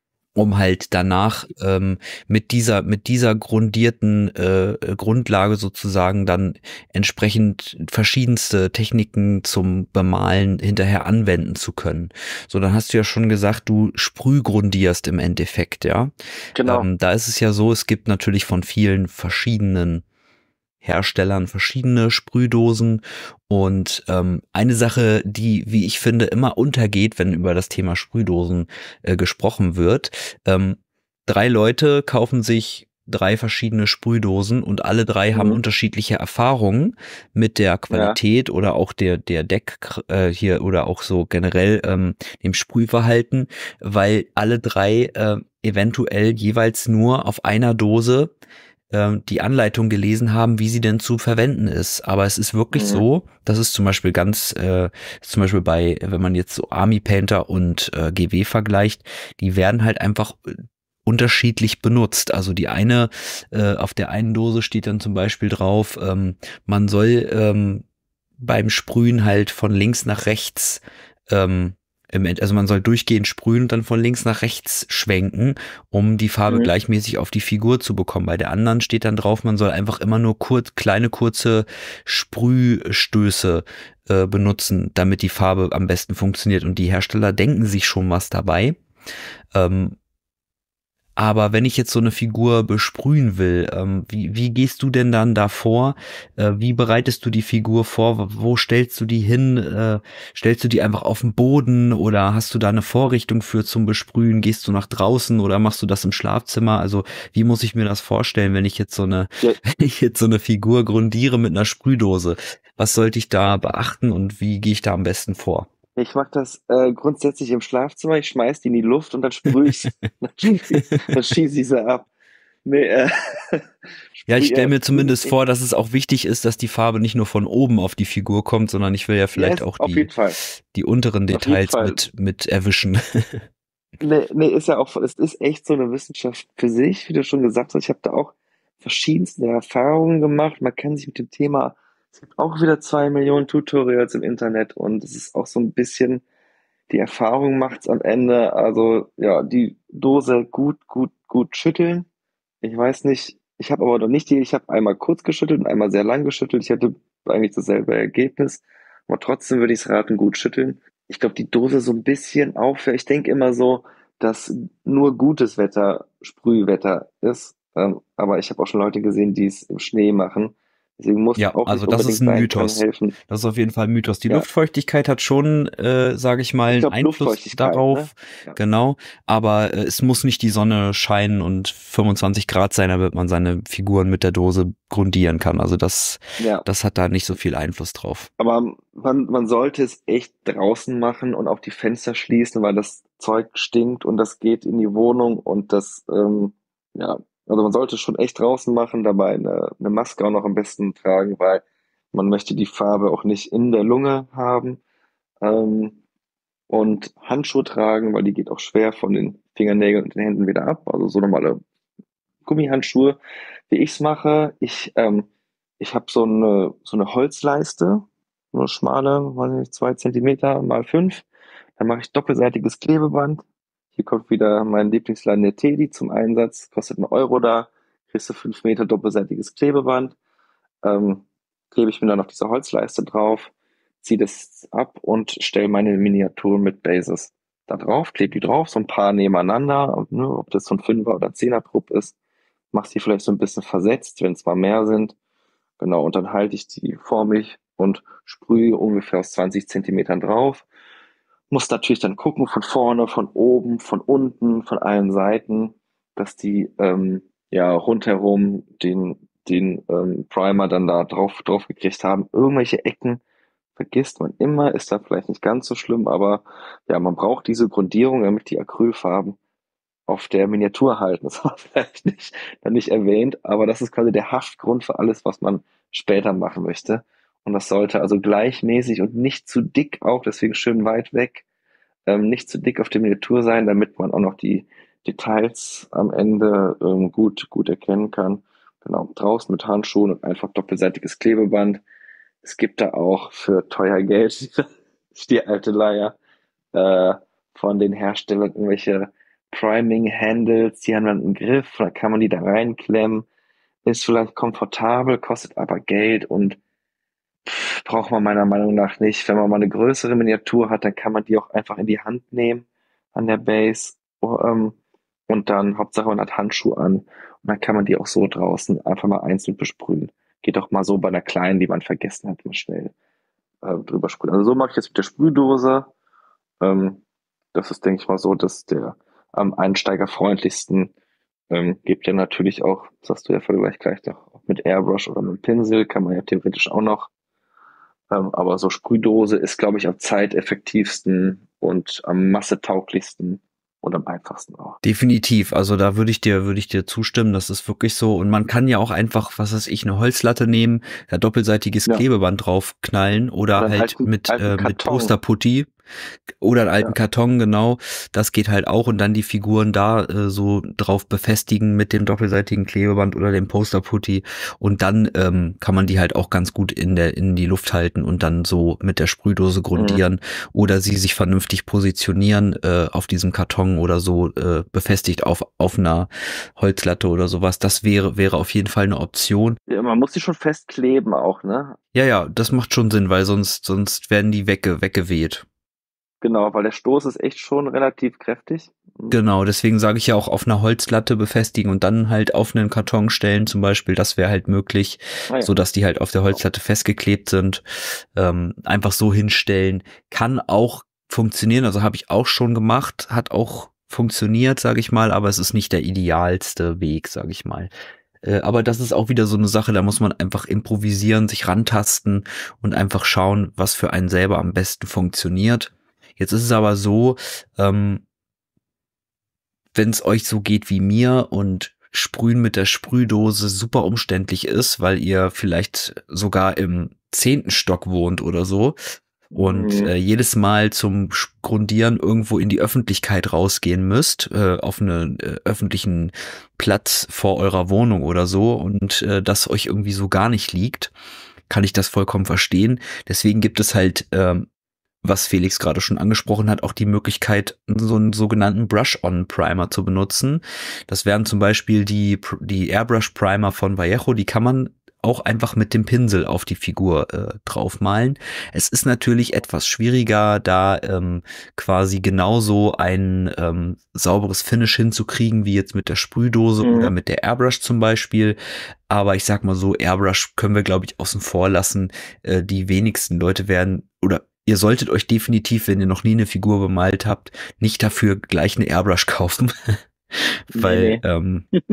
um halt danach ähm, mit dieser mit dieser grundierten äh, Grundlage sozusagen dann entsprechend verschiedenste Techniken zum Bemalen hinterher anwenden zu können. So, dann hast du ja schon gesagt, du sprühgrundierst im Endeffekt, ja. Genau. Ähm, da ist es ja so, es gibt natürlich von vielen verschiedenen Herstellern verschiedene Sprühdosen und ähm, eine Sache, die, wie ich finde, immer untergeht, wenn über das Thema Sprühdosen äh, gesprochen wird. Ähm, drei Leute kaufen sich drei verschiedene Sprühdosen und alle drei haben Mhm. unterschiedliche Erfahrungen mit der Ja. Qualität oder auch der der Deck äh, hier oder auch so generell ähm, dem Sprühverhalten, weil alle drei äh, eventuell jeweils nur auf einer Dose ähm, die Anleitung gelesen haben, wie sie denn zu verwenden ist. Aber es ist wirklich Mhm. so, das ist zum Beispiel ganz, äh, zum Beispiel bei, wenn man jetzt so Army Painter und äh, G W vergleicht, die werden halt einfach äh, unterschiedlich benutzt. Also die eine, äh, auf der einen Dose steht dann zum Beispiel drauf, ähm, man soll ähm, beim Sprühen halt von links nach rechts ähm, im End- also man soll durchgehend sprühen und dann von links nach rechts schwenken, um die Farbe Mhm. gleichmäßig auf die Figur zu bekommen. Bei der anderen steht dann drauf, man soll einfach immer nur kurz, kleine, kurze Sprühstöße äh, benutzen, damit die Farbe am besten funktioniert. Und die Hersteller denken sich schon was dabei. Ähm, aber wenn ich jetzt so eine Figur besprühen will, ähm, wie, wie gehst du denn dann da vor? Äh, wie bereitest du die Figur vor? Wo stellst du die hin? Äh, stellst du die einfach auf den Boden oder hast du da eine Vorrichtung für zum Besprühen? Gehst du nach draußen oder machst du das im Schlafzimmer? Also wie muss ich mir das vorstellen, wenn ich jetzt so eine, Ja. wenn ich jetzt so eine Figur grundiere mit einer Sprühdose? Was sollte ich da beachten und wie gehe ich da am besten vor? Ich mache das äh, grundsätzlich im Schlafzimmer. Ich schmeiß die in die Luft und dann sprühe ich, dann schieße dann schieße ich sie ab. Nee, äh, Ja, ich sprüh, stelle äh, mir sprühen zumindest ist echt, vor, dass es auch wichtig ist, dass die Farbe nicht nur von oben auf die Figur kommt, sondern ich will ja ja, vielleicht ist auch auf die, jeden Fall. die unteren Auf jeden Details Fall. mit, mit erwischen. Nee, nee, ist ja auch, es ist echt so eine Wissenschaft für sich, wie du schon gesagt hast. Ich habe da auch verschiedenste Erfahrungen gemacht. Man kann sich mit dem Thema, es gibt auch wieder zwei Millionen Tutorials im Internet und es ist auch so ein bisschen, die Erfahrung macht's am Ende. Also ja, die Dose gut, gut, gut schütteln. Ich weiß nicht, ich habe aber noch nicht die, ich habe einmal kurz geschüttelt und einmal sehr lang geschüttelt. Ich hatte eigentlich dasselbe Ergebnis, aber trotzdem würde ich es raten, gut schütteln. Ich glaube, die Dose so ein bisschen aufhört. Ich denke immer so, dass nur gutes Wetter Sprühwetter ist. Ähm, aber ich habe auch schon Leute gesehen, die es im Schnee machen. Deswegen muss Ja, auch also nicht das ist unbedingt ein sein, kann Mythos. helfen. Das ist auf jeden Fall ein Mythos. Die Ja, Luftfeuchtigkeit hat schon, äh, sage ich mal, ich einen glaube Einfluss Luftfeuchtigkeit, ne? darauf, Ja. genau. Aber äh, es muss nicht die Sonne scheinen und fünfundzwanzig Grad sein, damit man seine Figuren mit der Dose grundieren kann. Also das, Ja. das hat da nicht so viel Einfluss drauf. Aber man, man sollte es echt draußen machen und auch die Fenster schließen, weil das Zeug stinkt und das geht in die Wohnung und das, ähm, ja, also man sollte es schon echt draußen machen, dabei eine, eine Maske auch noch am besten tragen, weil man möchte die Farbe auch nicht in der Lunge haben. Ähm, und Handschuhe tragen, weil die geht auch schwer von den Fingernägeln und den Händen wieder ab. Also so normale Gummihandschuhe, wie ich's mache. Ich, ähm, ich habe so eine, so eine Holzleiste, so eine schmale, weiß nicht, zwei Zentimeter mal fünf. Dann mache ich doppelseitiges Klebeband. Hier kommt wieder mein Lieblingsladen der Teddy zum Einsatz. Kostet einen Euro da. Kriegst du fünf Meter doppelseitiges Klebeband. Ähm, klebe ich mir dann auf diese Holzleiste drauf, ziehe das ab und stelle meine Miniaturen mit Bases da drauf, klebe die drauf, so ein paar nebeneinander, und, ne, ob das so ein Fünfer- oder Zehner-Trupp ist, mach sie vielleicht so ein bisschen versetzt, wenn es mal mehr sind. Genau, und dann halte ich die vor mich und sprühe ungefähr aus zwanzig Zentimetern drauf. Muss natürlich dann gucken, von vorne, von oben, von unten, von allen Seiten, dass die ähm, ja rundherum den, den ähm, Primer dann da drauf, drauf gekriegt haben. Irgendwelche Ecken vergisst man immer, ist da vielleicht nicht ganz so schlimm, aber ja, man braucht diese Grundierung, damit die Acrylfarben auf der Miniatur halten. Das war vielleicht nicht, dann nicht erwähnt, aber das ist quasi der Haftgrund für alles, was man später machen möchte. Und das sollte also gleichmäßig und nicht zu dick auch, deswegen schön weit weg, ähm, nicht zu dick auf der Miniatur sein, damit man auch noch die Details am Ende ähm, gut, gut erkennen kann. Genau, draußen mit Handschuhen und einfach doppelseitiges Klebeband. Es gibt da auch für teuer Geld die alte Leier äh, von den Herstellern irgendwelche Priming-Handles, die haben dann einen Griff, da kann man die da reinklemmen, ist vielleicht komfortabel, kostet aber Geld und pff, braucht man meiner Meinung nach nicht. Wenn man mal eine größere Miniatur hat, dann kann man die auch einfach in die Hand nehmen an der Base, oh, ähm, und dann Hauptsache man hat Handschuhe an und dann kann man die auch so draußen einfach mal einzeln besprühen. Geht auch mal so bei einer kleinen, die man vergessen hat, mal schnell äh, drüber sprühen. Also so mache ich jetzt mit der Sprühdose. Ähm, das ist, denke ich mal, so, dass der am einsteigerfreundlichsten, ähm, gibt ja natürlich auch, das hast du ja vielleicht gleich noch, auch mit Airbrush oder mit Pinsel kann man ja theoretisch auch noch. Ähm, aber so Sprühdose ist, glaube ich, am zeiteffektivsten und am massetauglichsten und am einfachsten auch. Definitiv, also da würde ich dir, würde ich dir zustimmen, das ist wirklich so. Und man kann ja auch einfach, was weiß ich, eine Holzlatte nehmen, da doppelseitiges Ja. Klebeband drauf knallen oder Oder einen halt alten- mit, alten äh, mit Karton. Posterputty oder einen alten Ja. Karton, genau. Das geht halt auch und dann die Figuren da äh, so drauf befestigen mit dem doppelseitigen Klebeband oder dem Posterputty und dann ähm, kann man die halt auch ganz gut in der in die Luft halten und dann so mit der Sprühdose grundieren Mhm. oder sie sich vernünftig positionieren äh, auf diesem Karton oder so äh, befestigt auf auf einer Holzlatte oder sowas. Das wäre wäre auf jeden Fall eine Option. Ja, man muss die schon festkleben auch, ne? Ja, ja, das macht schon Sinn, weil sonst sonst werden die wegge weggeweht. Genau, weil der Stoß ist echt schon relativ kräftig. Mhm. Genau, deswegen sage ich ja auch auf einer Holzlatte befestigen und dann halt auf einen Karton stellen zum Beispiel, das wäre halt möglich, Ah ja. so dass die halt auf der Holzlatte festgeklebt sind. Ähm, einfach so hinstellen, kann auch funktionieren, also habe ich auch schon gemacht, hat auch funktioniert, sage ich mal, aber es ist nicht der idealste Weg, sage ich mal. Äh, aber das ist auch wieder so eine Sache, da muss man einfach improvisieren, sich rantasten und einfach schauen, was für einen selber am besten funktioniert. Jetzt ist es aber so, ähm, wenn es euch so geht wie mir und Sprühen mit der Sprühdose super umständlich ist, weil ihr vielleicht sogar im zehnten Stock wohnt oder so und Mhm. äh, jedes Mal zum Grundieren irgendwo in die Öffentlichkeit rausgehen müsst, äh, auf einen äh, öffentlichen Platz vor eurer Wohnung oder so und äh, das euch irgendwie so gar nicht liegt, kann ich das vollkommen verstehen. Deswegen gibt es halt ähm, was Felix gerade schon angesprochen hat, auch die Möglichkeit, so einen sogenannten Brush-On-Primer zu benutzen. Das wären zum Beispiel die, die Airbrush-Primer von Vallejo, die kann man auch einfach mit dem Pinsel auf die Figur äh, draufmalen. Es ist natürlich etwas schwieriger, da ähm, quasi genauso ein ähm, sauberes Finish hinzukriegen, wie jetzt mit der Sprühdose Mhm. oder mit der Airbrush zum Beispiel. Aber ich sag mal so, Airbrush können wir, glaube ich, außen vor lassen. Äh, die wenigsten Leute werden, oder ihr solltet euch definitiv, wenn ihr noch nie eine Figur bemalt habt, nicht dafür gleich eine Airbrush kaufen. Weil Nee, nee. ähm,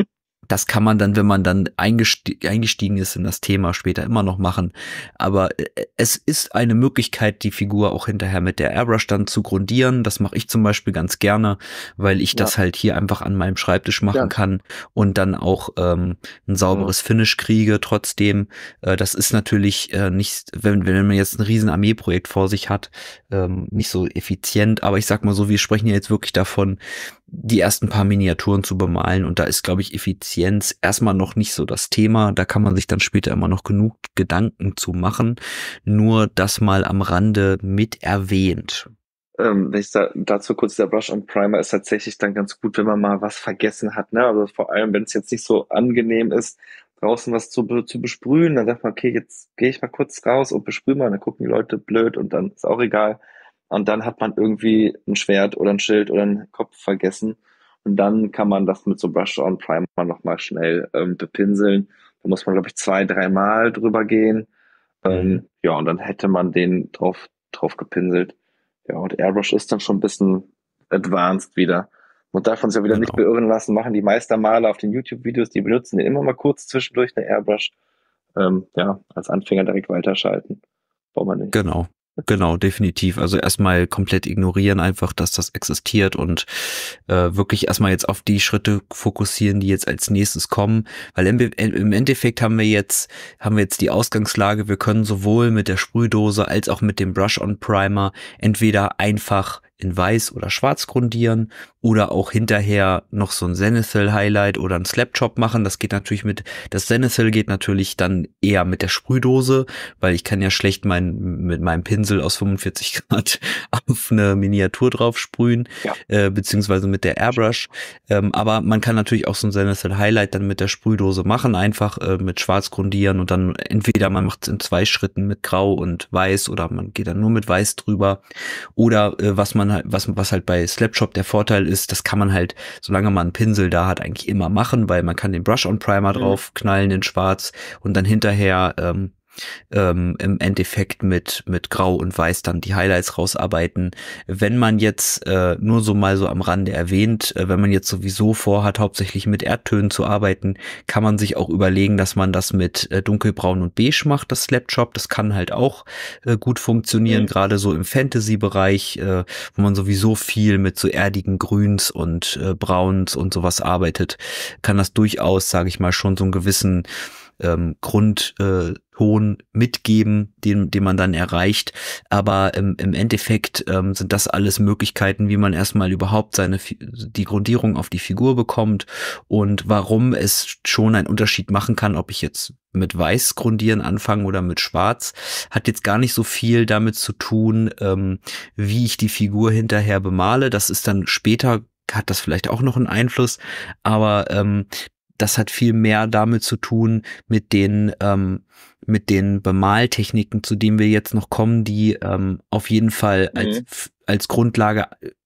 Das kann man dann, wenn man dann eingesti- eingestiegen ist in das Thema, später immer noch machen. Aber äh, es ist eine Möglichkeit, die Figur auch hinterher mit der Airbrush dann zu grundieren. Das mache ich zum Beispiel ganz gerne, weil ich Ja, das halt hier einfach an meinem Schreibtisch machen ja. kann und dann auch ähm, ein sauberes Finish kriege. Trotzdem, äh, das ist natürlich äh, nicht, wenn, wenn man jetzt ein riesen Armeeprojekt vor sich hat, ähm, nicht so effizient. Aber ich sag mal so, wir sprechen ja jetzt wirklich davon, die ersten paar Miniaturen zu bemalen, und da ist, glaube ich, Effizienz erstmal noch nicht so das Thema. Da kann man sich dann später immer noch genug Gedanken zu machen. Nur das mal am Rande mit erwähnt. Ähm, wenn ich da, dazu kurz, der Brush on Primer ist tatsächlich dann ganz gut, wenn man mal was vergessen hat, ne? Also vor allem, wenn es jetzt nicht so angenehm ist, draußen was zu, be- zu besprühen, dann sagt man, okay, jetzt gehe ich mal kurz raus und besprühe mal, dann gucken die Leute blöd und dann ist auch egal. Und dann hat man irgendwie ein Schwert oder ein Schild oder einen Kopf vergessen. Und dann kann man das mit so Brush on Primer nochmal schnell ähm, bepinseln. Da muss man, glaube ich, zwei, dreimal drüber gehen. Mhm. Ähm, ja, und dann hätte man den drauf, drauf gepinselt. Ja, und Airbrush ist dann schon ein bisschen advanced wieder. Man darf uns ja wieder nicht Genau. beirren lassen, machen die Meistermaler auf den YouTube-Videos, die benutzen den immer mal kurz zwischendurch eine Airbrush. Ähm, ja, als Anfänger direkt weiterschalten. Braucht man nicht. Genau. Genau, definitiv. Also erstmal komplett ignorieren einfach, dass das existiert, und äh, wirklich erstmal jetzt auf die Schritte fokussieren, die jetzt als nächstes kommen. Weil im, im Endeffekt haben wir jetzt, haben wir jetzt die Ausgangslage, wir können sowohl mit der Sprühdose als auch mit dem Brush-on-Primer entweder einfach in weiß oder schwarz grundieren oder auch hinterher noch so ein Zenithal-Highlight oder ein Slap-Chop machen. Das geht natürlich mit, das Zenithal geht natürlich dann eher mit der Sprühdose, weil ich kann ja schlecht mein, mit meinem Pinsel aus fünfundvierzig Grad auf eine Miniatur drauf sprühen, Ja. äh, beziehungsweise mit der Airbrush. Ähm, aber man kann natürlich auch so ein Zenithal Highlight dann mit der Sprühdose machen, einfach äh, mit Schwarz grundieren, und dann entweder man macht es in zwei Schritten mit Grau und Weiß oder man geht dann nur mit Weiß drüber. Oder äh, was man halt, was, was halt bei Slapshop der Vorteil ist, das kann man halt, solange man einen Pinsel da hat, eigentlich immer machen, weil man kann den Brush-on-Primer Mhm. drauf knallen in Schwarz und dann hinterher ähm, ähm, im Endeffekt mit mit Grau und Weiß dann die Highlights rausarbeiten. Wenn man jetzt äh, nur so mal so am Rande erwähnt, äh, wenn man jetzt sowieso vorhat, hauptsächlich mit Erdtönen zu arbeiten, kann man sich auch überlegen, dass man das mit äh, dunkelbraun und beige macht, das Slapshop. Das kann halt auch äh, gut funktionieren, Mhm. gerade so im Fantasy-Bereich, äh, wo man sowieso viel mit so erdigen Grüns und äh, Brauns und sowas arbeitet, kann das durchaus, sage ich mal, schon so einen gewissen ähm, Grundton äh, mitgeben, den, den man dann erreicht. Aber ähm, im Endeffekt ähm, sind das alles Möglichkeiten, wie man erstmal überhaupt seine die Grundierung auf die Figur bekommt und warum es schon einen Unterschied machen kann, ob ich jetzt mit Weiß grundieren anfange oder mit Schwarz, hat jetzt gar nicht so viel damit zu tun, ähm, wie ich die Figur hinterher bemale. Das ist dann später, hat das vielleicht auch noch einen Einfluss, aber ähm, das hat viel mehr damit zu tun mit den ähm, mit den Bemaltechniken, zu denen wir jetzt noch kommen, die ähm, auf jeden Fall als Mhm. als Grundlage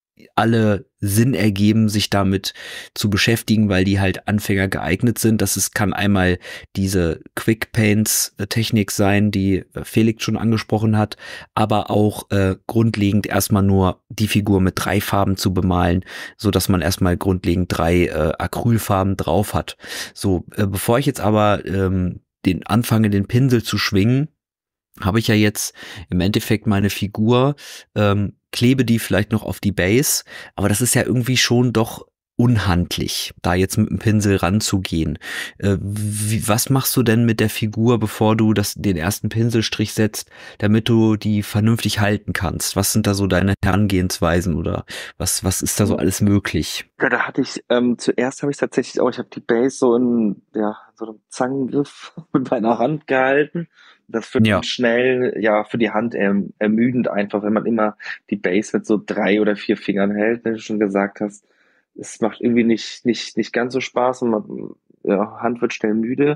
alle Sinn ergeben, sich damit zu beschäftigen, weil die halt Anfänger geeignet sind. Das ist, kann einmal diese Quick Paints Technik sein, die Felix schon angesprochen hat, aber auch äh, grundlegend erstmal nur die Figur mit drei Farben zu bemalen, so dass man erstmal grundlegend drei äh, Acrylfarben drauf hat. So, äh, bevor ich jetzt aber ähm, den anfange, den Pinsel zu schwingen, habe ich ja jetzt im Endeffekt meine Figur, ähm, klebe die vielleicht noch auf die Base, aber das ist ja irgendwie schon doch unhandlich, da jetzt mit dem Pinsel ranzugehen. Äh, wie, was machst du denn mit der Figur, bevor du das, den ersten Pinselstrich setzt, damit du die vernünftig halten kannst? Was sind da so deine Herangehensweisen oder was, was ist da so alles möglich? Ja, da hatte ich, ähm, zuerst habe ich tatsächlich auch, ich habe die Base so in, ja, so einem Zangengriff mit meiner Hand gehalten. Das wird dann Ja, schnell, ja, für die Hand erm ermüdend einfach, wenn man immer die Base mit so drei oder vier Fingern hält, wie du schon gesagt hast. Es macht irgendwie nicht, nicht, nicht ganz so Spaß und man, ja, Hand wird schnell müde.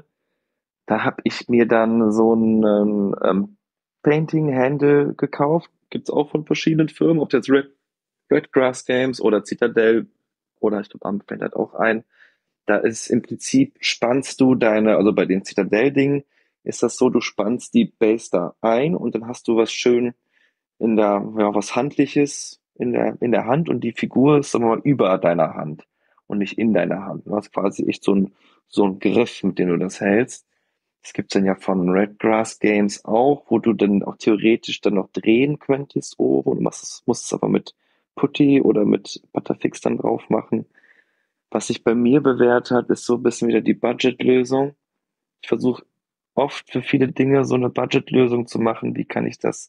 Da habe ich mir dann so einen ähm, Painting-Handle gekauft. Gibt's auch von verschiedenen Firmen, ob jetzt Red, Red Grass Games oder Citadel oder ich glaube, Armband hat auch ein. Da ist im Prinzip, spannst du deine, also bei den Citadel-Dingen ist das so, du spannst die Base da ein und dann hast du was schön in der, ja, was Handliches in der, in der Hand und die Figur ist, sagen wir mal, über deiner Hand und nicht in deiner Hand. Du hast quasi echt so ein, so ein Griff, mit dem du das hältst. Das gibt's dann ja von Red Grass Games auch, wo du dann auch theoretisch dann noch drehen könntest oben und machst es, musst es aber mit Putty oder mit Butterfix dann drauf machen. Was sich bei mir bewährt hat, ist so ein bisschen wieder die Budgetlösung. Ich versuche oft für viele Dinge so eine Budgetlösung zu machen. Wie kann ich das,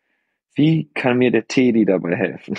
wie kann mir der Teddy dabei helfen?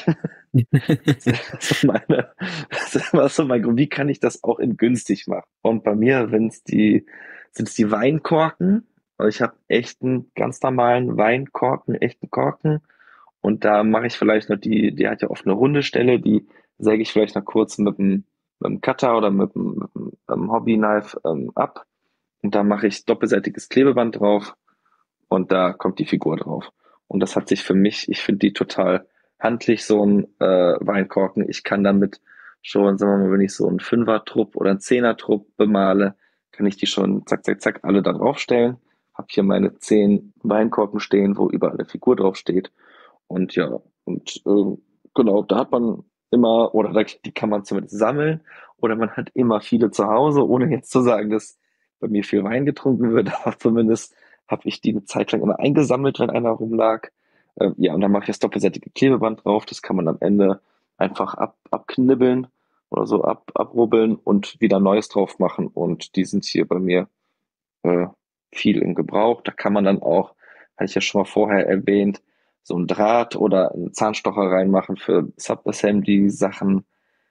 Das ist so meine, das ist immer so mein Grund. Wie kann ich das auch in günstig machen? Und bei mir, wenn es die, sind es die Weinkorken. Also ich habe echt einen ganz normalen Weinkorken, echten Korken. Und da mache ich vielleicht noch die, die hat ja oft eine runde Stelle, die säge ich vielleicht noch kurz mit dem, mit dem Cutter oder mit dem, mit dem ähm, Hobby-Knife ähm, ab. Und da mache ich doppelseitiges Klebeband drauf und da kommt die Figur drauf. Und das hat sich für mich, ich finde die total handlich, so ein äh, Weinkorken. Ich kann damit schon, sagen wir mal, wenn ich so einen Fünfer-Trupp oder einen Zehner-Trupp bemale, kann ich die schon zack, zack, zack alle da draufstellen. Hab hier meine zehn Weinkorken stehen, wo überall eine Figur drauf steht. Und ja, und äh, genau, da hat man immer, oder da, die kann man zumindest sammeln, oder man hat immer viele zu Hause, ohne jetzt zu sagen, dass bei mir viel Wein getrunken wird, aber zumindest habe ich die eine Zeit lang immer eingesammelt, wenn einer rumlag. Äh, ja, und dann mache ich das doppelseitige Klebeband drauf, das kann man am Ende einfach ab, abknibbeln oder so ab, abrubbeln und wieder Neues drauf machen. Und die sind hier bei mir äh, viel im Gebrauch. Da kann man dann auch, hatte ich ja schon mal vorher erwähnt, so ein Draht oder einen Zahnstocher reinmachen für Subassembly-Sachen.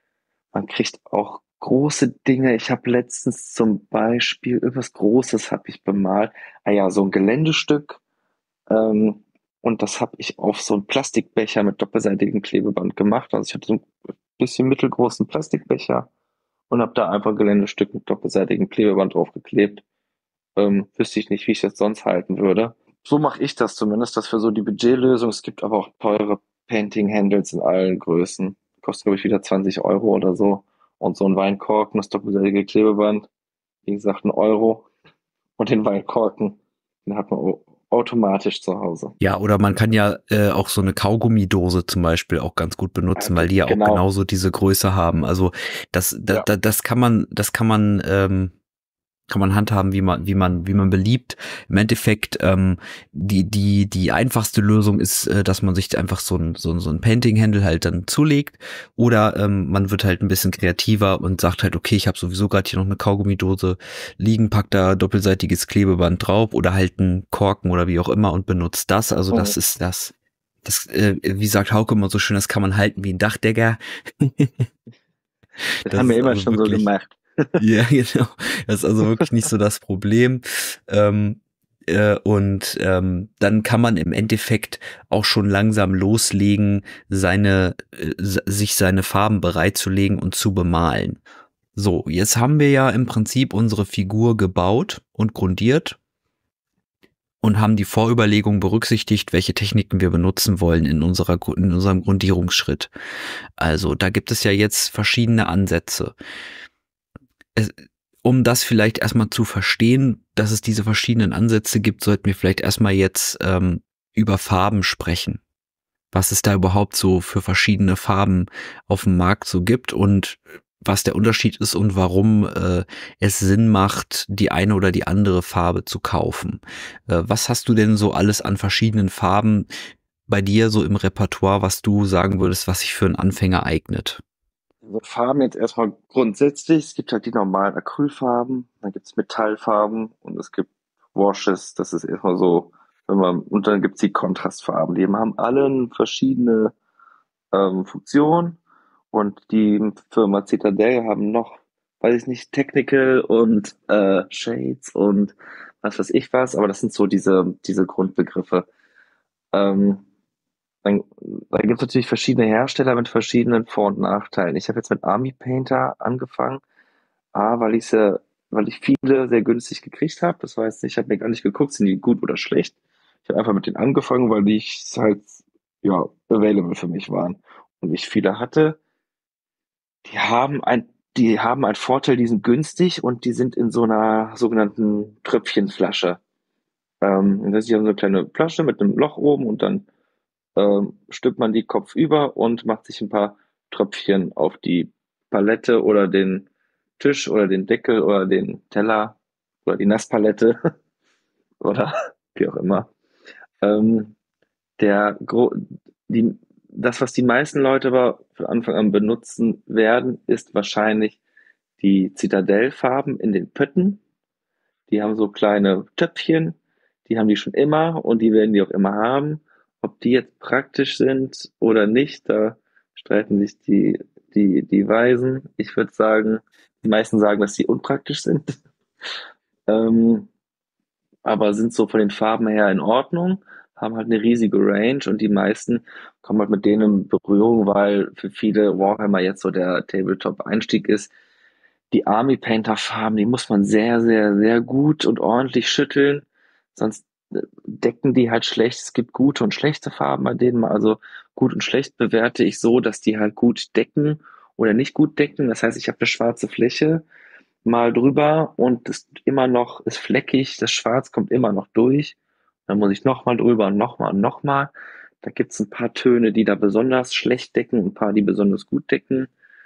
Man kriegt auch große Dinge. Ich habe letztens zum Beispiel irgendwas Großes habe ich bemalt. Ah ja, so ein Geländestück. Ähm, und das habe ich auf so einen Plastikbecher mit doppelseitigem Klebeband gemacht. Also ich hatte so ein bisschen mittelgroßen Plastikbecher und habe da einfach ein Geländestück mit doppelseitigem Klebeband draufgeklebt. Ähm, wüsste ich nicht, wie ich es jetzt sonst halten würde. So mache ich das zumindest, das für so die Budgetlösung. Es gibt aber auch teure Painting-Handles in allen Größen. Kostet, glaube ich, wieder zwanzig Euro oder so. Und so ein Weinkorken, das doppelseitige Klebeband, wie gesagt, ein Euro. Und den Weinkorken, den hat man au- automatisch zu Hause. Ja, oder man kann ja äh, auch so eine Kaugummidose zum Beispiel auch ganz gut benutzen, weil die ja auch Genau. genauso diese Größe haben. Also das, da, Ja. da, das kann man, das kann man, ähm, kann man handhaben, wie man, wie man, wie man beliebt. Im Endeffekt, ähm, die, die, die einfachste Lösung ist, äh, dass man sich einfach so ein, so ein, so ein Painting-Handle halt dann zulegt. Oder ähm, man wird halt ein bisschen kreativer und sagt halt, okay, ich habe sowieso gerade hier noch eine Kaugummidose liegen, packt da doppelseitiges Klebeband drauf oder halt einen Korken oder wie auch immer und benutzt das. Also das Mhm. ist das. Das, äh, wie sagt Hauke immer so schön, das kann man halten wie ein Dachdecker. Das, Das haben wir ist immer also schon so wirklich, gemacht. ja, genau. Das ist also wirklich nicht so das Problem. Ähm, äh, und ähm, dann kann man im Endeffekt auch schon langsam loslegen, seine, äh, s- sich seine Farben bereitzulegen und zu bemalen. So, jetzt haben wir ja im Prinzip unsere Figur gebaut und grundiert und haben die Vorüberlegung berücksichtigt, welche Techniken wir benutzen wollen in unserer, Gru- in unserem Grundierungsschritt. Also, da gibt es ja jetzt verschiedene Ansätze. Es, um das vielleicht erstmal zu verstehen, dass es diese verschiedenen Ansätze gibt, sollten wir vielleicht erstmal jetzt ähm, über Farben sprechen. Was es da überhaupt so für verschiedene Farben auf dem Markt so gibt und was der Unterschied ist und warum äh, es Sinn macht, die eine oder die andere Farbe zu kaufen. Äh, was hast du denn so alles an verschiedenen Farben bei dir so im Repertoire, was du sagen würdest, was sich für einen Anfänger eignet? Also Farben jetzt erstmal grundsätzlich. Es gibt halt die normalen Acrylfarben, dann gibt's Metallfarben und es gibt Washes. Das ist erstmal so, wenn man, und dann gibt's die Kontrastfarben. Die haben alle eine verschiedene ähm, Funktion und die Firma Citadel haben noch, weiß ich nicht, Technical und äh, Shades und was weiß ich was, aber das sind so diese, diese Grundbegriffe. Ähm, dann, dann gibt es natürlich verschiedene Hersteller mit verschiedenen Vor- und Nachteilen. Ich habe jetzt mit Army Painter angefangen, A, weil ich sie, weil ich viele sehr günstig gekriegt habe. Das heißt, ich habe mir gar nicht geguckt, sind die gut oder schlecht. Ich habe einfach mit denen angefangen, weil die halt ja available für mich waren und ich viele hatte. Die haben ein, die haben einen Vorteil, die sind günstig und die sind in so einer sogenannten Tröpfchenflasche. Ähm, das heißt, die haben so eine kleine Flasche mit einem Loch oben und dann ähm, stülpt man die kopfüber und macht sich ein paar Tröpfchen auf die Palette oder den, Tisch oder den Deckel oder den Teller oder die Nasspalette oder wie auch immer. Ähm, der Gro die, das, was die meisten Leute aber von Anfang an benutzen werden, ist wahrscheinlich die Zitadellfarben in den Pötten. Die haben so kleine Töpfchen, die haben die schon immer und die werden die auch immer haben. Ob die jetzt praktisch sind oder nicht, da streiten sich die, die, die Weisen. Ich würde sagen, die meisten sagen, dass sie unpraktisch sind. Ähm, aber sind so von den Farben her in Ordnung, haben halt eine riesige Range und die meisten kommen halt mit denen in Berührung, weil für viele Warhammer jetzt so der Tabletop-Einstieg ist. Die Army Painter Farben, die muss man sehr, sehr, sehr gut und ordentlich schütteln, sonst äh, decken die halt schlecht. Es gibt gute und schlechte Farben bei denen. Also gut und schlecht bewerte ich so, dass die halt gut decken oder nicht gut decken. Das heißt, ich habe eine schwarze Fläche mal drüber und es immer noch ist fleckig, das Schwarz kommt immer noch durch. Dann muss ich nochmal drüber und nochmal und nochmal. Da gibt es ein paar Töne, die da besonders schlecht decken und ein paar, die besonders gut decken.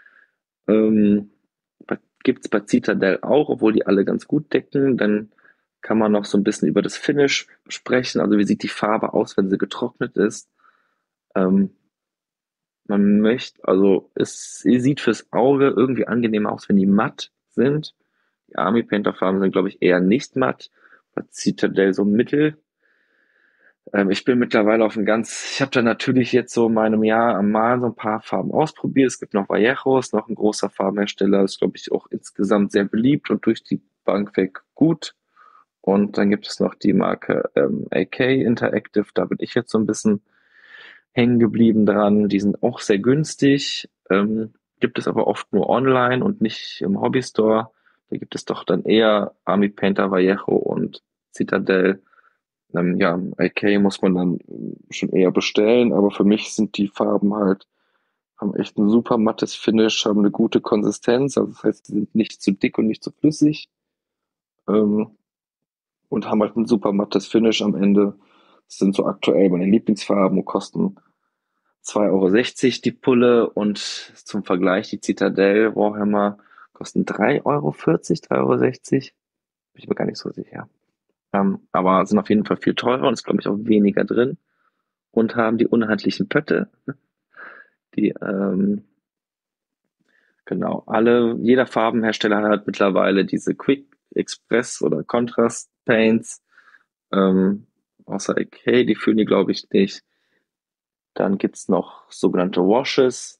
Ähm, Gibt es bei Citadel auch, obwohl die alle ganz gut decken. Dann kann man noch so ein bisschen über das Finish sprechen. Also wie sieht die Farbe aus, wenn sie getrocknet ist? Ähm, Man möchte, also es sieht fürs Auge irgendwie angenehmer aus, wenn die matt sind. Die Army Painter Farben sind, glaube ich, eher nicht matt. Bei Citadel so mittel. Ähm, ich bin mittlerweile auf ein ganz, ich habe da natürlich jetzt so in meinem Jahr am Malen so ein paar Farben ausprobiert. Es gibt noch Vallejos, noch ein großer Farbenhersteller, ist, glaube ich, auch insgesamt sehr beliebt und durch die Bank weg gut. Und dann gibt es noch die Marke ähm, A K Interactive, da bin ich jetzt so ein bisschen hängen geblieben dran. Die sind auch sehr günstig, ähm, gibt es aber oft nur online und nicht im Hobbystore. Da gibt es doch dann eher Army Painter, Vallejo und Citadel. Ähm, ja, A K muss man dann schon eher bestellen, aber für mich sind die Farben halt, haben echt ein super mattes Finish, haben eine gute Konsistenz, also das heißt, sie sind nicht zu dick und nicht zu flüssig, ähm, und haben halt ein super mattes Finish am Ende. Das sind so aktuell meine Lieblingsfarben und kosten zwei Euro sechzig die Pulle und zum Vergleich die Citadel Warhammer kosten drei Euro vierzig, drei Euro sechzig, bin ich mir gar nicht so sicher. Ähm, aber sind auf jeden Fall viel teurer und ist, glaube ich, auch weniger drin und haben die unhandlichen Pötte, die, ähm, genau, alle, jeder Farbenhersteller hat mittlerweile diese Quick Express oder Contrast Paints, ähm, außer A K, die führen die, glaube ich, nicht. Dann gibt's noch sogenannte Washes.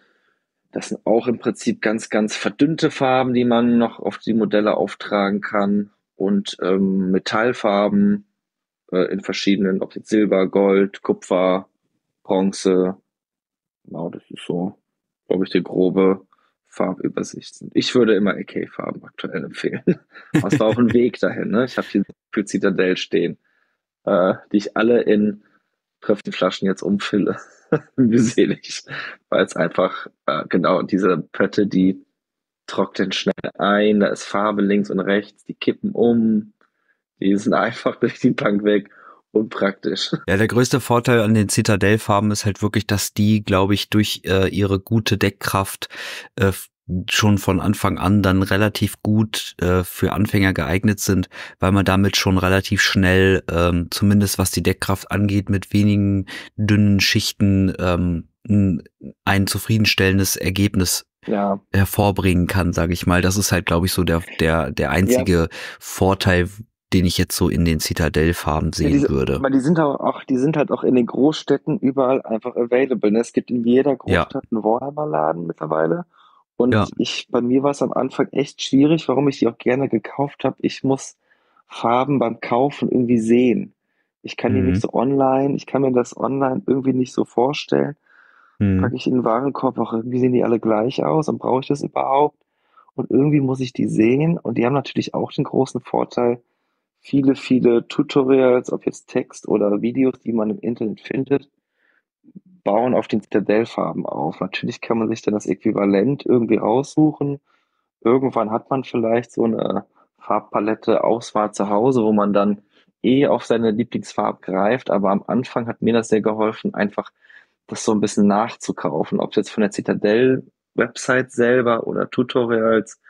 Das sind auch im Prinzip ganz, ganz verdünnte Farben, die man noch auf die Modelle auftragen kann. Und ähm, Metallfarben äh, in verschiedenen, ob jetzt Silber, Gold, Kupfer, Bronze. Genau, das ist so, glaube ich, die grobe Farbübersicht. Ich würde immer A K-Farben aktuell empfehlen. Aber es war auch ein Weg dahin. Ne? Ich habe hier für Citadel stehen, äh, die ich alle in Tröpfchenflaschen jetzt umfülle. Mühselig. Weil es einfach, äh, genau, diese Pötte, die trocknen schnell ein, da ist Farbe links und rechts, die kippen um, die sind einfach durch die Bank weg. Unpraktisch. Ja, der größte Vorteil an den Citadel-Farben ist halt wirklich, dass die, glaube ich, durch äh, ihre gute Deckkraft äh, schon von Anfang an dann relativ gut äh, für Anfänger geeignet sind, weil man damit schon relativ schnell, ähm, zumindest was die Deckkraft angeht, mit wenigen dünnen Schichten ähm, ein, ein zufriedenstellendes Ergebnis Ja, hervorbringen kann, sage ich mal. Das ist halt, glaube ich, so der der der einzige ja, Vorteil, den ich jetzt so in den Citadel-Farben ja, sehen diese, würde. aber die sind auch, auch, die sind halt auch in den Großstädten überall einfach available. Ne? Es gibt in jeder Ja, Großstadt einen Warhammer-Laden mittlerweile. Und ja. ich, bei mir war es am Anfang echt schwierig, warum ich die auch gerne gekauft habe. Ich muss Farben beim Kaufen irgendwie sehen. Ich kann die nicht Mhm. so online, ich kann mir das online irgendwie nicht so vorstellen. Packe Mhm. ich in den Warenkorb, auch irgendwie sehen die alle gleich aus und brauche ich das überhaupt? Und irgendwie muss ich die sehen. Und die haben natürlich auch den großen Vorteil, viele, viele Tutorials, ob jetzt Text oder Videos, die man im Internet findet, bauen auf den Citadel-Farben auf. Natürlich kann man sich dann das Äquivalent irgendwie raussuchen. Irgendwann hat man vielleicht so eine Farbpalette Auswahl zu Hause, wo man dann eh auf seine Lieblingsfarbe greift. Aber am Anfang hat mir das sehr geholfen, einfach das so ein bisschen nachzukaufen. Ob es jetzt von der Citadel-Website selber oder Tutorials,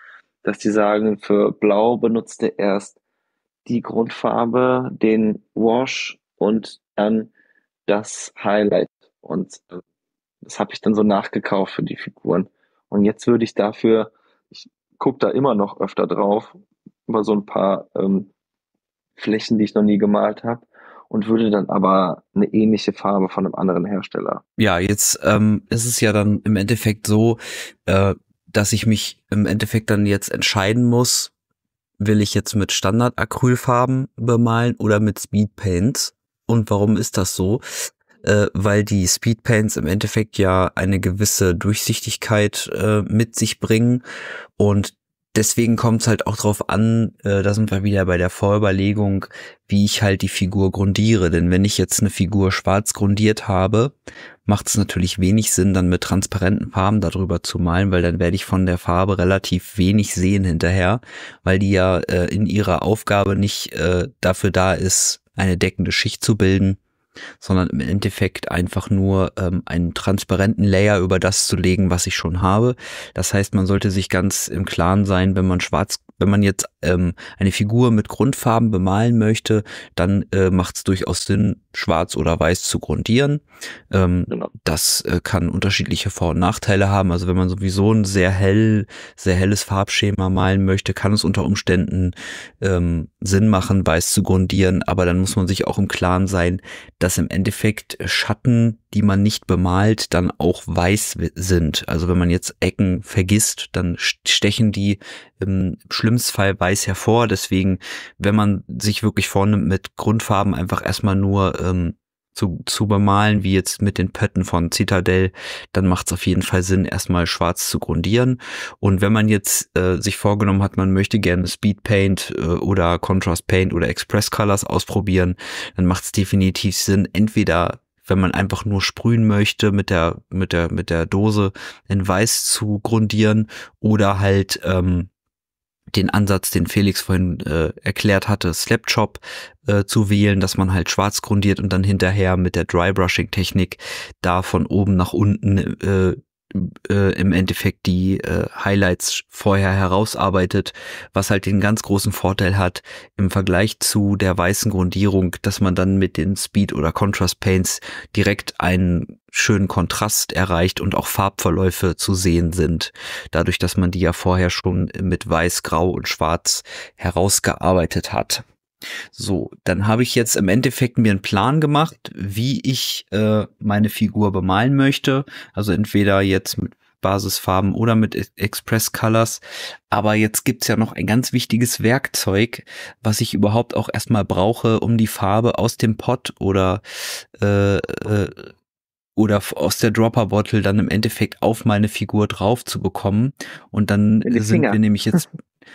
dass die sagen, für Blau benutzt er erst die Grundfarbe, den Wash und dann das Highlight. Und äh, das habe ich dann so nachgekauft für die Figuren. Und jetzt würde ich dafür, ich gucke da immer noch öfter drauf, über so ein paar ähm, Flächen, die ich noch nie gemalt habe, und würde dann aber eine ähnliche Farbe von einem anderen Hersteller. Ja, jetzt ähm, ist es ja dann im Endeffekt so, äh, dass ich mich im Endeffekt dann jetzt entscheiden muss, will ich jetzt mit Standard-Acrylfarben bemalen oder mit Speedpaints? Und warum ist das so? Äh, weil die Speedpaints im Endeffekt ja eine gewisse Durchsichtigkeit äh, mit sich bringen, und deswegen kommt es halt auch drauf an, äh, da sind wir wieder bei der Vorüberlegung, wie ich halt die Figur grundiere. Denn wenn ich jetzt eine Figur schwarz grundiert habe, macht es natürlich wenig Sinn, dann mit transparenten Farben darüber zu malen, weil dann werde ich von der Farbe relativ wenig sehen hinterher, weil die ja äh, in ihrer Aufgabe nicht äh, dafür da ist, eine deckende Schicht zu bilden, sondern im Endeffekt einfach nur ähm, einen transparenten Layer über das zu legen, was ich schon habe. Das heißt, man sollte sich ganz im Klaren sein, wenn man schwarz, wenn man jetzt ähm, eine Figur mit Grundfarben bemalen möchte, dann äh, macht es durchaus Sinn, schwarz oder weiß zu grundieren. Ähm, Genau. Das äh, kann unterschiedliche Vor- und Nachteile haben. Also wenn man sowieso ein sehr hell, sehr helles Farbschema malen möchte, kann es unter Umständen ähm, Sinn machen, weiß zu grundieren. Aber dann muss man sich auch im Klaren sein, dass im Endeffekt Schatten, die man nicht bemalt, dann auch weiß sind. Also wenn man jetzt Ecken vergisst, dann stechen die im schlimmsten Fall weiß hervor. Deswegen, wenn man sich wirklich vornimmt, mit Grundfarben einfach erstmal nur ähm, zu, zu bemalen, wie jetzt mit den Pötten von Citadel, dann macht es auf jeden Fall Sinn, erstmal schwarz zu grundieren. Und wenn man jetzt äh, sich vorgenommen hat, man möchte gerne Speed Paint äh, oder Contrast Paint oder Express Colors ausprobieren, dann macht es definitiv Sinn, entweder wenn man einfach nur sprühen möchte mit der mit der mit der Dose in Weiß zu grundieren, oder halt ähm, den Ansatz, den Felix vorhin äh, erklärt hatte, Slapjob äh, zu wählen, dass man halt schwarz grundiert und dann hinterher mit der Drybrushing-Technik da von oben nach unten äh, äh, im Endeffekt die äh, Highlights vorher herausarbeitet, was halt den ganz großen Vorteil hat im Vergleich zu der weißen Grundierung, dass man dann mit den Speed- oder Contrast-Paints direkt einen schönen Kontrast erreicht und auch Farbverläufe zu sehen sind, dadurch, dass man die ja vorher schon mit Weiß, Grau und Schwarz herausgearbeitet hat. So, dann habe ich jetzt im Endeffekt mir einen Plan gemacht, wie ich äh, meine Figur bemalen möchte. Also entweder jetzt mit Basisfarben oder mit Express Colors. Aber jetzt gibt's ja noch ein ganz wichtiges Werkzeug, was ich überhaupt auch erstmal brauche, um die Farbe aus dem Pot oder äh, äh, oder aus der Dropper Bottle dann im Endeffekt auf meine Figur drauf zu bekommen. Und dann In die sind Finger. wir nämlich jetzt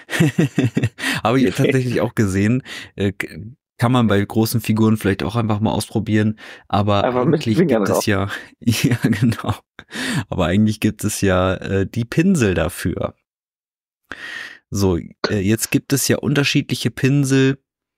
habe ich tatsächlich auch gesehen. Äh, kann man bei großen Figuren vielleicht auch einfach mal ausprobieren. Aber Aber mit eigentlich Finger gibt drauf. es ja, ja genau. Aber eigentlich gibt es ja äh, die Pinsel dafür. So, äh, jetzt gibt es ja unterschiedliche Pinsel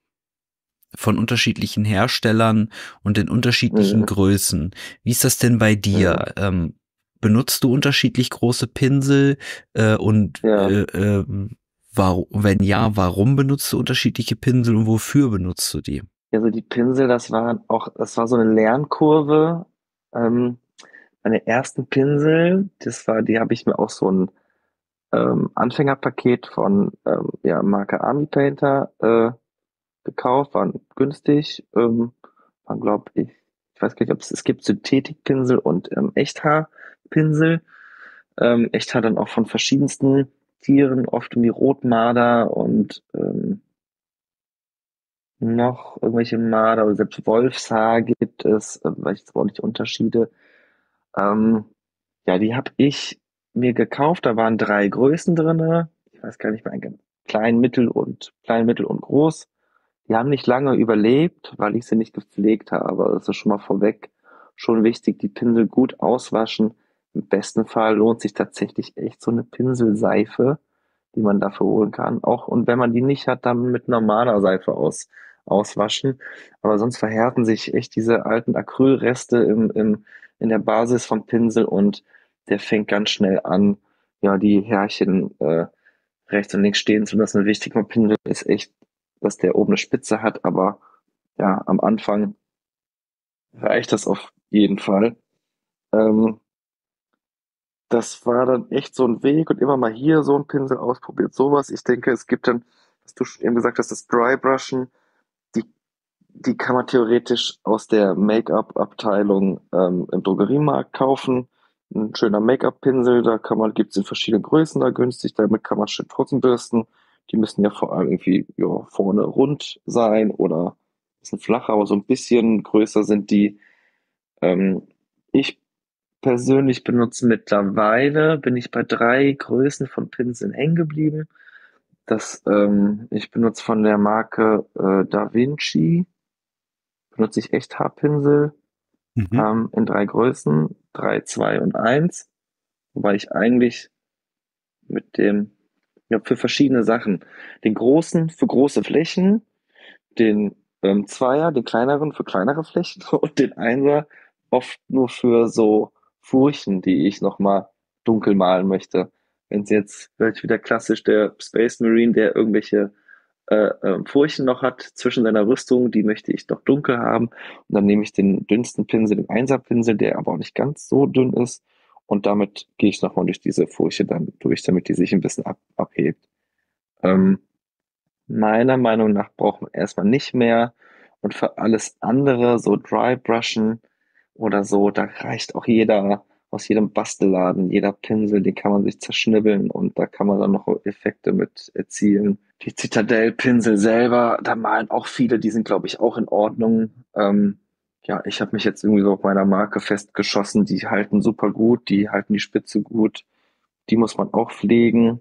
von unterschiedlichen Herstellern und in unterschiedlichen Mhm. Größen. Wie ist das denn bei dir? Mhm. Ähm, benutzt du unterschiedlich große Pinsel äh, und Ja. äh, äh, warum, wenn ja, warum benutzt du unterschiedliche Pinsel und wofür benutzt du die? Also die Pinsel, das war auch, das war so eine Lernkurve. Ähm, meine ersten Pinsel, das war, die habe ich mir auch so ein ähm, Anfängerpaket von ähm, ja, Marke Army Painter äh, gekauft, waren günstig, ähm, waren glaube ich, ich weiß gar nicht, ob es, es gibt Synthetikpinsel und ähm, Echthaarpinsel. Ähm, Echthaar dann auch von verschiedensten Tieren, oft irgendwie Rotmarder und ähm, noch irgendwelche Marder oder selbst Wolfshaar gibt es, äh, weiß ich jetzt aber auch nicht die Unterschiede. Ähm, ja, die habe ich mir gekauft, da waren drei Größen drinne. Ich weiß gar nicht mehr, ein klein, mittel und klein, mittel und groß. Die haben nicht lange überlebt, weil ich sie nicht gepflegt habe. Das ist schon mal vorweg schon wichtig, die Pinsel gut auswaschen. Im besten Fall lohnt sich tatsächlich echt so eine Pinselseife, die man dafür holen kann. Auch, und wenn man die nicht hat, dann mit normaler Seife aus, auswaschen. Aber sonst verhärten sich echt diese alten Acrylreste im, im, in der Basis vom Pinsel, und der fängt ganz schnell an, ja, die Härchen äh, rechts und links stehen zu lassen. Wichtig beim Pinsel ist echt, dass der oben eine Spitze hat, aber ja, am Anfang reicht das auf jeden Fall. Ähm, das war dann echt so ein Weg und immer mal hier so ein Pinsel ausprobiert, sowas. Ich denke, es gibt dann, was du schon eben gesagt hast, das Dry Brushen, die, die kann man theoretisch aus der Make-up-Abteilung ähm, im Drogeriemarkt kaufen. Ein schöner Make-up-Pinsel, da kann man, gibt's in verschiedenen Größen da günstig, damit kann man schön trotzdem bürsten. Die müssen ja vor allem irgendwie ja, vorne rund sein oder ein bisschen flacher, aber so ein bisschen größer sind die. Ähm, ich persönlich benutze mittlerweile, bin ich bei drei Größen von Pinseln hängen geblieben. Das, ähm, ich benutze von der Marke äh, Da Vinci, benutze ich Echthaarpinsel Mhm. ähm, in drei Größen, drei, zwei und eins, wobei ich eigentlich mit dem, ja, für verschiedene Sachen, den großen für große Flächen, den ähm, Zweier, den kleineren für kleinere Flächen und den Einser oft nur für so Furchen, die ich nochmal dunkel malen möchte. Wenn es jetzt vielleicht wieder klassisch der Space Marine, der irgendwelche äh, ähm, Furchen noch hat zwischen seiner Rüstung, die möchte ich noch dunkel haben. Und dann nehme ich den dünnsten Pinsel, den Einserpinsel, der aber auch nicht ganz so dünn ist. Und damit gehe ich nochmal durch diese Furche dann durch, damit die sich ein bisschen ab abhebt. Ähm, Meiner Meinung nach braucht man erstmal nicht mehr. Und für alles andere, so Dry Brushen oder so, da reicht auch jeder aus jedem Bastelladen, jeder Pinsel, den kann man sich zerschnibbeln und da kann man dann noch Effekte mit erzielen. Die Citadel-Pinsel selber, da malen auch viele, die sind, glaube ich, auch in Ordnung. Ähm, ja, ich habe mich jetzt irgendwie so auf meiner Marke festgeschossen, die halten super gut, die halten die Spitze gut, die muss man auch pflegen.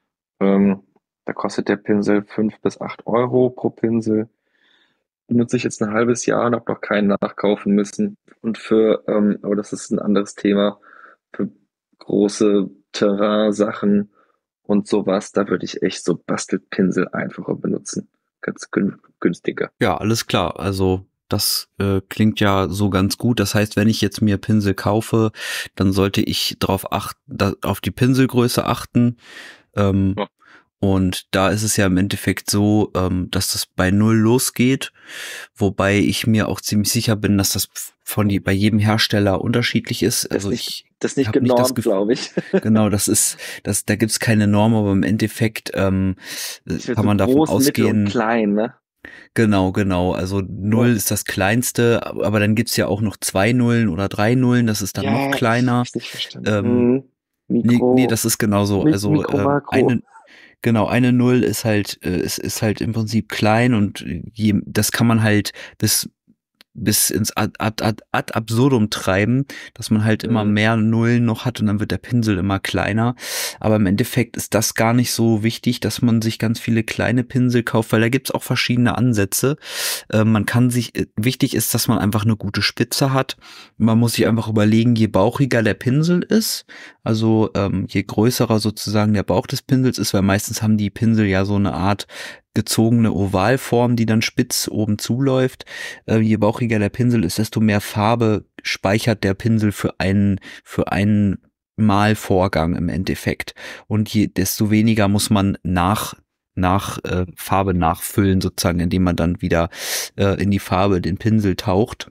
Ähm, Da kostet der Pinsel fünf bis acht Euro pro Pinsel. Benutze ich jetzt ein halbes Jahr und habe noch keinen nachkaufen müssen. Und für, ähm, aber das ist ein anderes Thema, für große Terrain-Sachen und sowas, da würde ich echt so Bastelpinsel einfacher benutzen. Ganz gün günstiger. Ja, alles klar. Also das äh, klingt ja so ganz gut. Das heißt, wenn ich jetzt mir Pinsel kaufe, dann sollte ich darauf achten, da, auf die Pinselgröße achten. Ähm, Ja. Und da ist es ja im Endeffekt so, ähm, dass das bei null losgeht, wobei ich mir auch ziemlich sicher bin, dass das von die, bei jedem Hersteller unterschiedlich ist. Das Also nicht, ich das ist nicht habe nicht das genormt, Gefühl, glaube ich. genau, das ist, das, da gibt's keine Norm, aber im Endeffekt ähm, Ich will kann so man davon groß, mittel und ausgehen. klein, ne? Genau, genau. Also null Ja, ist das kleinste, aber dann gibt's ja auch noch zwei Nullen oder drei Nullen, das ist dann noch ja, ich kleiner. hab's nicht verstanden. Ähm, Hm. nee, nee, Mikro, das ist genauso. Mi Also Mikro, ähm, Makro. eine, genau, eine Null ist halt, äh, ist, ist halt im Prinzip klein und je, das kann man halt bis bis ins ad, ad, ad, ad absurdum treiben, dass man halt immer Hm. mehr Nullen noch hat und dann wird der Pinsel immer kleiner. Aber im Endeffekt ist das gar nicht so wichtig, dass man sich ganz viele kleine Pinsel kauft, weil da gibt's auch verschiedene Ansätze. Äh, man kann sich, äh, wichtig ist, dass man einfach eine gute Spitze hat. Man muss sich einfach überlegen, je bauchiger der Pinsel ist, also ähm, je größerer sozusagen der Bauch des Pinsels ist, weil meistens haben die Pinsel ja so eine Art gezogene Ovalform, die dann spitz oben zuläuft. Äh, je bauchiger der Pinsel ist, desto mehr Farbe speichert der Pinsel für einen, für einen Malvorgang im Endeffekt. Und je, desto weniger muss man nach nach äh, Farbe nachfüllen, sozusagen, indem man dann wieder äh, in die Farbe den Pinsel taucht.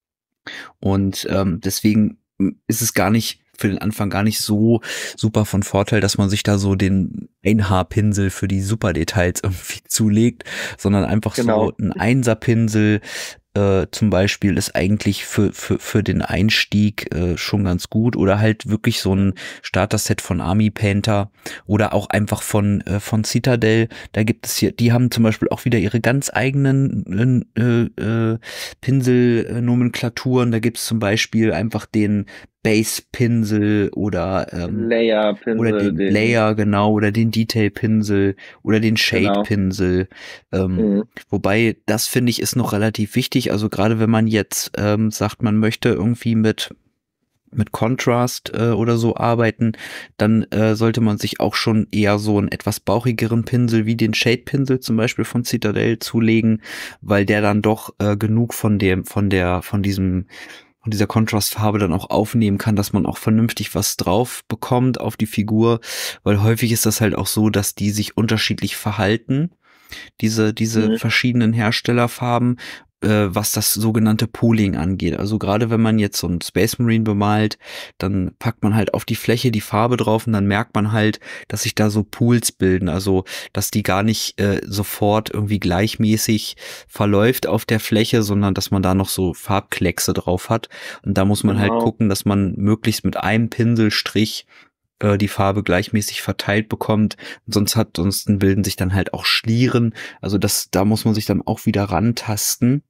Und ähm, deswegen ist es gar nicht für den Anfang gar nicht so super von Vorteil, dass man sich da so den Einhaarpinsel für die Superdetails irgendwie zulegt, sondern einfach Genau. so ein Einserpinsel äh, zum Beispiel ist eigentlich für für für den Einstieg äh, schon ganz gut, oder halt wirklich so ein Starter-Set von Army Painter oder auch einfach von äh, von Citadel. Da gibt es hier, die haben zum Beispiel auch wieder ihre ganz eigenen äh, äh, Pinselnomenklaturen. Da gibt es zum Beispiel einfach den Base-Pinsel oder ähm, oder Layer-Pinsel, den den, Layer, genau, oder den Detail-Pinsel oder den genau. Shade-Pinsel. Ähm, Mhm. wobei, das finde ich ist noch relativ wichtig. Also gerade wenn man jetzt ähm, sagt, man möchte irgendwie mit mit Contrast äh, oder so arbeiten, dann äh, sollte man sich auch schon eher so einen etwas bauchigeren Pinsel wie den Shade-Pinsel zum Beispiel von Citadel zulegen, weil der dann doch äh, genug von dem, von der, von diesem von dieser Kontrastfarbe dann auch aufnehmen kann, dass man auch vernünftig was drauf bekommt auf die Figur, weil häufig ist das halt auch so, dass die sich unterschiedlich verhalten, diese, diese Mhm. verschiedenen Herstellerfarben, äh, was das sogenannte Pooling angeht. Also gerade wenn man jetzt so einen Space Marine bemalt, dann packt man halt auf die Fläche die Farbe drauf und dann merkt man halt, dass sich da so Pools bilden, also dass die gar nicht äh, sofort irgendwie gleichmäßig verläuft auf der Fläche, sondern dass man da noch so Farbkleckse drauf hat. Und da muss man halt Genau. gucken, dass man möglichst mit einem Pinselstrich äh, die Farbe gleichmäßig verteilt bekommt. Sonst hat, sonst bilden sich dann halt auch Schlieren. Also das, da muss man sich dann auch wieder rantasten.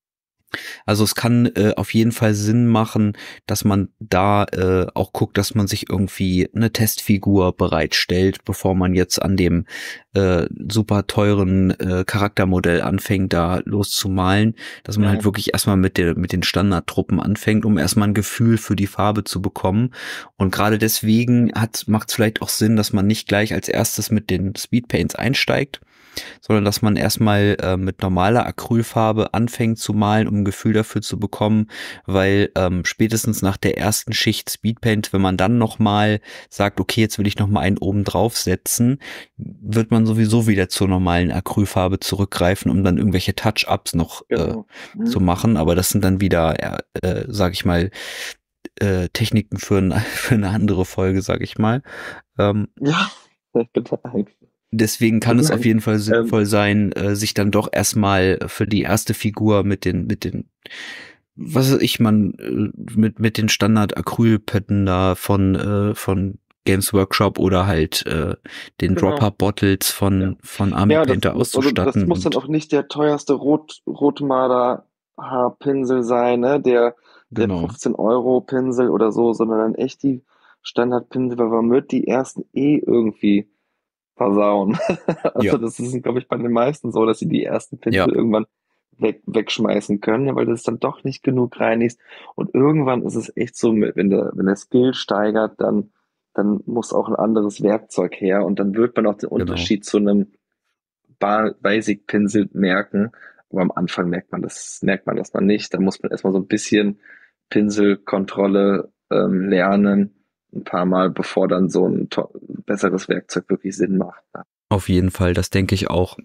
Also es kann äh, auf jeden Fall Sinn machen, dass man da äh, auch guckt, dass man sich irgendwie eine Testfigur bereitstellt, bevor man jetzt an dem äh, super teuren äh, Charaktermodell anfängt, da loszumalen, dass man Ja. halt wirklich erstmal mit der mit den Standardtruppen anfängt, um erstmal ein Gefühl für die Farbe zu bekommen. Und gerade deswegen hat macht es vielleicht auch Sinn, dass man nicht gleich als erstes mit den Speedpaints einsteigt, sondern dass man erstmal äh, mit normaler Acrylfarbe anfängt zu malen, um ein Gefühl dafür zu bekommen, weil ähm, spätestens nach der ersten Schicht Speedpaint, wenn man dann nochmal sagt, okay, jetzt will ich nochmal einen oben drauf setzen, wird man sowieso wieder zur normalen Acrylfarbe zurückgreifen, um dann irgendwelche Touch-Ups noch Genau. äh, zu machen, aber das sind dann wieder, äh, äh, sag ich mal, äh, Techniken für, ein, für eine andere Folge, sag ich mal. Ähm, Ja, bitte Angst. Deswegen kann es auf jeden Fall Ähm, sinnvoll sein, äh, sich dann doch erstmal für die erste Figur mit den, mit den, was weiß ich, man, äh, mit, mit den Standard-Acrylpötten da von, äh, von Games Workshop oder halt äh, den genau. Dropper-Bottles von, Ja. von Army Ja, das, Painter also das auszustatten. muss dann Und auch nicht der teuerste Rot, Rotmaler-Haarpinsel sein, ne? Der, der genau, fünfzehn Euro Pinsel oder so, sondern dann echt die Standardpinsel, weil man wird die ersten eh irgendwie versauen. ja, Also das ist, glaube ich, bei den meisten so, dass sie die ersten ja, Pinsel irgendwann weg, wegschmeißen können, ja, weil das dann doch nicht genug reinigst. Und irgendwann ist es echt so, wenn der, wenn der Skill steigert, dann, dann muss auch ein anderes Werkzeug her und dann wird man auch den genau. Unterschied zu einem Ba- Basic-Pinsel merken. Aber am Anfang merkt man das, merkt man das mal nicht. Da muss man erstmal so ein bisschen Pinselkontrolle ähm, lernen, ein paar Mal, bevor dann so ein to- besseres Werkzeug wirklich Sinn macht. Ne? Auf jeden Fall, das denke ich auch.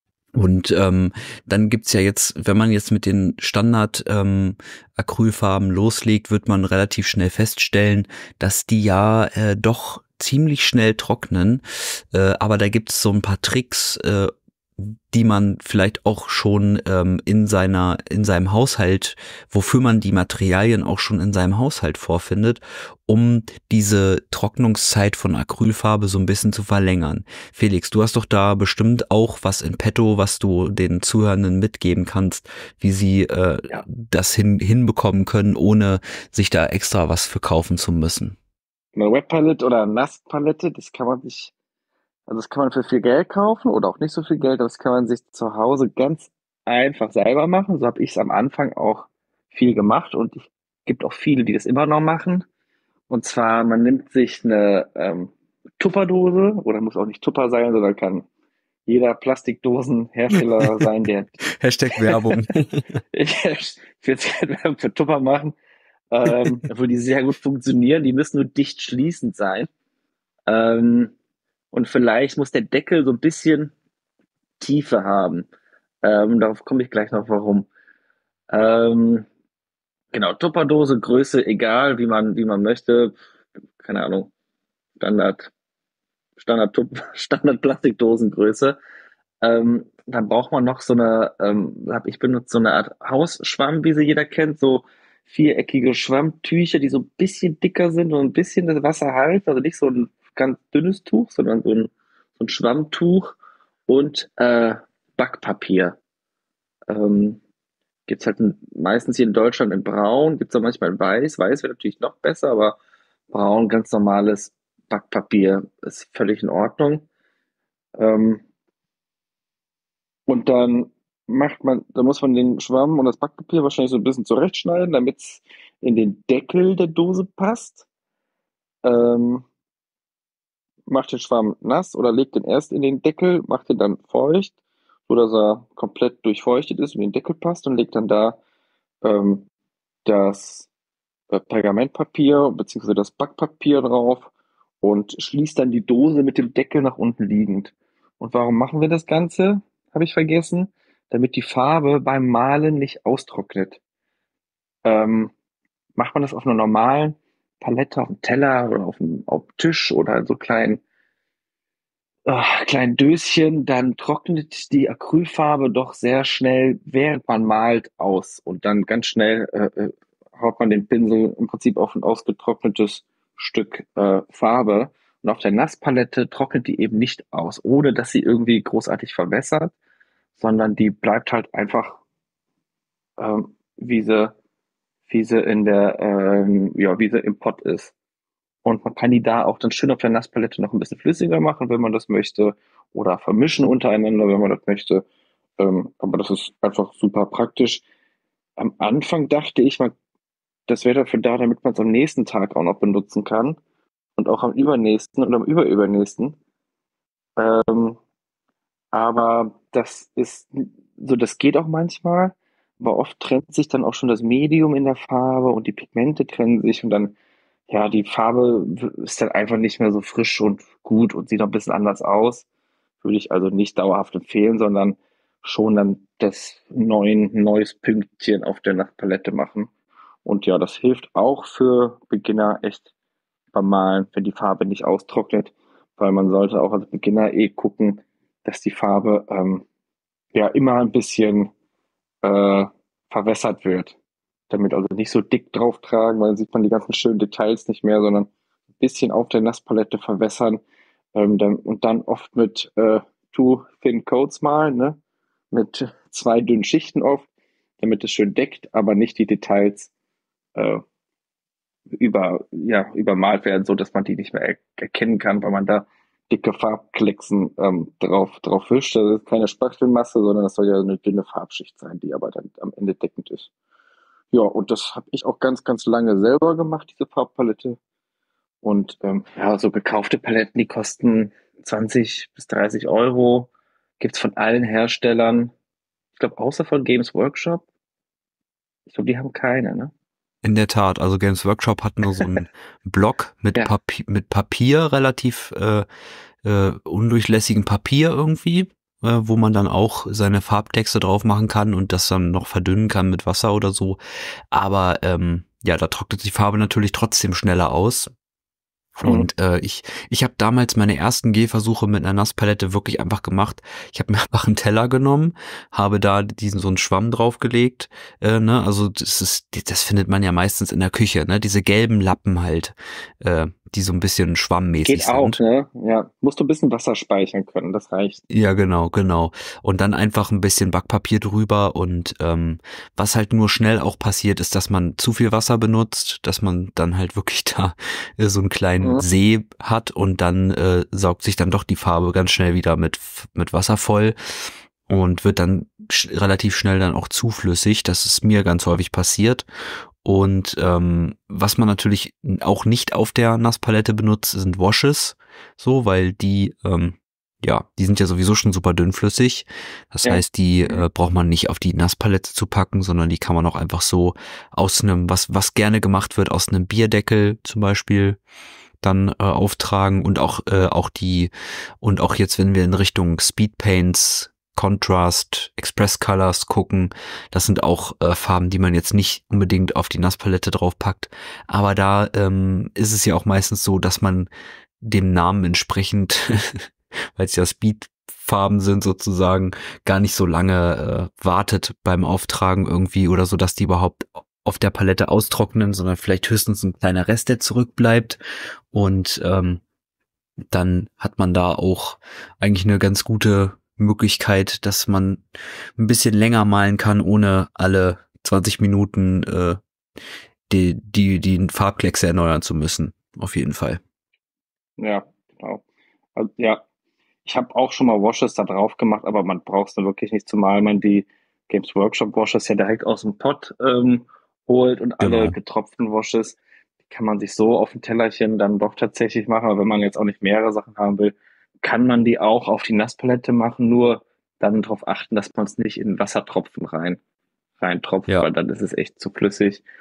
Und ähm, dann gibt's ja jetzt, wenn man jetzt mit den Standard ähm, Acrylfarben loslegt, wird man relativ schnell feststellen, dass die ja äh, doch ziemlich schnell trocknen. Äh, aber da gibt's so ein paar Tricks, äh, die man vielleicht auch schon ähm, in seiner in seinem Haushalt, wofür man die Materialien auch schon in seinem Haushalt vorfindet, um diese Trocknungszeit von Acrylfarbe so ein bisschen zu verlängern. Felix, du hast doch da bestimmt auch was in petto, was du den Zuhörenden mitgeben kannst, wie sie äh, Ja. das hin, hinbekommen können, ohne sich da extra was für kaufen zu müssen. Eine Wetpalette oder eine Nasspalette, das kann man sich, also das kann man für viel Geld kaufen oder auch nicht so viel Geld, aber das kann man sich zu Hause ganz einfach selber machen. So habe ich es am Anfang auch viel gemacht und es gibt auch viele, die das immer noch machen. Und zwar, man nimmt sich eine ähm, Tupperdose, oder muss auch nicht Tupper sein, sondern kann jeder Plastikdosenhersteller sein, der Hashtag Werbung. ich will jetzt keine Werbung für Tupper machen, ähm, obwohl die sehr gut funktionieren. Die müssen nur dicht schließend sein. Ähm, und vielleicht muss der Deckel so ein bisschen Tiefe haben. Ähm, darauf komme ich gleich noch, warum. Ähm, genau, Tupperdose, Größe, egal, wie man, wie man möchte. Keine Ahnung, Standard, Standard, Standard Plastikdosengröße. Ähm, dann braucht man noch so eine, ähm, hab ich benutzt so eine Art Hausschwamm, wie sie jeder kennt, so viereckige Schwammtücher, die so ein bisschen dicker sind und ein bisschen das Wasser halten, also nicht so ein ganz dünnes Tuch, sondern so ein, so ein Schwammtuch und äh, Backpapier. Ähm, gibt's halt in, meistens hier in Deutschland in Braun, gibt's auch manchmal in Weiß. Weiß wäre natürlich noch besser, aber Braun, ganz normales Backpapier ist völlig in Ordnung. Ähm, Und dann macht man, da muss man den Schwamm und das Backpapier wahrscheinlich so ein bisschen zurechtschneiden, damit es in den Deckel der Dose passt. Ähm, macht den Schwamm nass oder legt den erst in den Deckel, macht den dann feucht, so dass er komplett durchfeuchtet ist und in den Deckel passt und legt dann da ähm, das äh, Pergamentpapier beziehungsweise das Backpapier drauf und schließt dann die Dose mit dem Deckel nach unten liegend. Und warum machen wir das Ganze? Habe ich vergessen. Damit die Farbe beim Malen nicht austrocknet. Ähm, Macht man das auf einer normalen Palette, auf dem Teller oder auf dem, auf dem Tisch oder in so kleinen, äh, kleinen Döschen, dann trocknet die Acrylfarbe doch sehr schnell, während man malt, aus. Und dann ganz schnell äh, äh, haut man den Pinsel im Prinzip auf ein ausgetrocknetes Stück äh, Farbe. Und auf der Nasspalette trocknet die eben nicht aus, ohne dass sie irgendwie großartig verwässert, sondern die bleibt halt einfach, ähm, wie sie, wie sie in der, ähm, ja, wie sie im Pott ist. Und man kann die da auch dann schön auf der Nasspalette noch ein bisschen flüssiger machen, wenn man das möchte, oder vermischen untereinander, wenn man das möchte. Ähm, aber das ist einfach super praktisch. Am Anfang dachte ich, man, das wäre dafür da, damit man es am nächsten Tag auch noch benutzen kann und auch am übernächsten und am überübernächsten. Ähm, aber das ist so, das geht auch manchmal, aber oft trennt sich dann auch schon das Medium in der Farbe und die Pigmente trennen sich und dann, ja, die Farbe w- ist dann einfach nicht mehr so frisch und gut und sieht auch ein bisschen anders aus. Würde ich also nicht dauerhaft empfehlen, sondern schon dann das neuen, neues Pünktchen auf der Nachtpalette machen. Und ja, das hilft auch für Beginner echt beim Malen, wenn die Farbe nicht austrocknet, weil man sollte auch als Beginner eh gucken, dass die Farbe ähm, ja immer ein bisschen äh, verwässert wird. Damit also nicht so dick drauf tragen, weil dann sieht man die ganzen schönen Details nicht mehr, sondern ein bisschen auf der Nasspalette verwässern ähm, dann, und dann oft mit äh, Two Thin Coats malen, ne? Mit zwei dünnen Schichten oft, damit es schön deckt, aber nicht die Details äh, über, ja, übermalt werden, so dass man die nicht mehr er erkennen kann, weil man da dicke Farbklecksen ähm, drauf, drauf wischt. Das ist keine Spachtelmasse, sondern das soll ja eine dünne Farbschicht sein, die aber dann am Ende deckend ist. Ja, und das habe ich auch ganz, ganz lange selber gemacht, diese Farbpalette. Und ähm, ja, so gekaufte Paletten, die kosten zwanzig bis dreißig Euro. Gibt's von allen Herstellern. Ich glaube, außer von Games Workshop. Ich glaube, die haben keine, ne? In der Tat, also Games Workshop hat nur so einen Block mit Ja. Papier, mit Papier, relativ äh, äh, undurchlässigen Papier irgendwie, äh, wo man dann auch seine Farbtexte drauf machen kann und das dann noch verdünnen kann mit Wasser oder so. Aber ähm, ja, da trocknet die Farbe natürlich trotzdem schneller aus. Mhm. Und äh, ich ich habe damals meine ersten Gehversuche mit einer Nasspalette wirklich einfach gemacht. Ich habe mir einfach einen Teller genommen, habe da diesen so einen Schwamm draufgelegt. Äh, ne? Also das ist, das findet man ja meistens in der Küche, ne? Diese gelben Lappen halt, äh, die so ein bisschen schwammmäßig Geht auch, sind. ne? Ja. Musst du ein bisschen Wasser speichern können, das reicht. Ja, genau, genau. Und dann einfach ein bisschen Backpapier drüber und ähm, was halt nur schnell auch passiert, ist, dass man zu viel Wasser benutzt, dass man dann halt wirklich da äh, so einen kleinen Mhm. See hat und dann äh, saugt sich dann doch die Farbe ganz schnell wieder mit mit Wasser voll und wird dann sch relativ schnell dann auch zuflüssig. Das ist mir ganz häufig passiert. Und ähm, was man natürlich auch nicht auf der Nasspalette benutzt, sind Washes, so, weil die ähm, ja, die sind ja sowieso schon super dünnflüssig. Das Ja. heißt, die äh, braucht man nicht auf die Nasspalette zu packen, sondern die kann man auch einfach so aus einem, was, was gerne gemacht wird, aus einem Bierdeckel zum Beispiel dann äh, auftragen und auch, äh, auch die, und auch jetzt, wenn wir in Richtung Speedpaints, Contrast, Express Colors gucken, das sind auch äh, Farben, die man jetzt nicht unbedingt auf die Nasspalette draufpackt. Aber da ähm, ist es ja auch meistens so, dass man dem Namen entsprechend weil es ja Speedfarben sind sozusagen, gar nicht so lange äh, wartet beim Auftragen irgendwie oder so, dass die überhaupt auf der Palette austrocknen, sondern vielleicht höchstens ein kleiner Rest, der zurückbleibt. Und ähm, dann hat man da auch eigentlich eine ganz gute Möglichkeit, dass man ein bisschen länger malen kann, ohne alle zwanzig Minuten äh, die, die, die Farbkleckse erneuern zu müssen. Auf jeden Fall. Ja, genau. Also, ja, ich habe auch schon mal Washes da drauf gemacht, aber man braucht es dann wirklich nicht, zumal man die Games Workshop Washes ja direkt aus dem Pot ähm, holt und alle Genau. getropften Washes, die kann man sich so auf ein Tellerchen dann doch tatsächlich machen. Aber wenn man jetzt auch nicht mehrere Sachen haben will, kann man die auch auf die Nasspalette machen, nur dann darauf achten, dass man es nicht in Wassertropfen rein reintropft, Ja. weil dann ist es echt zu flüssig.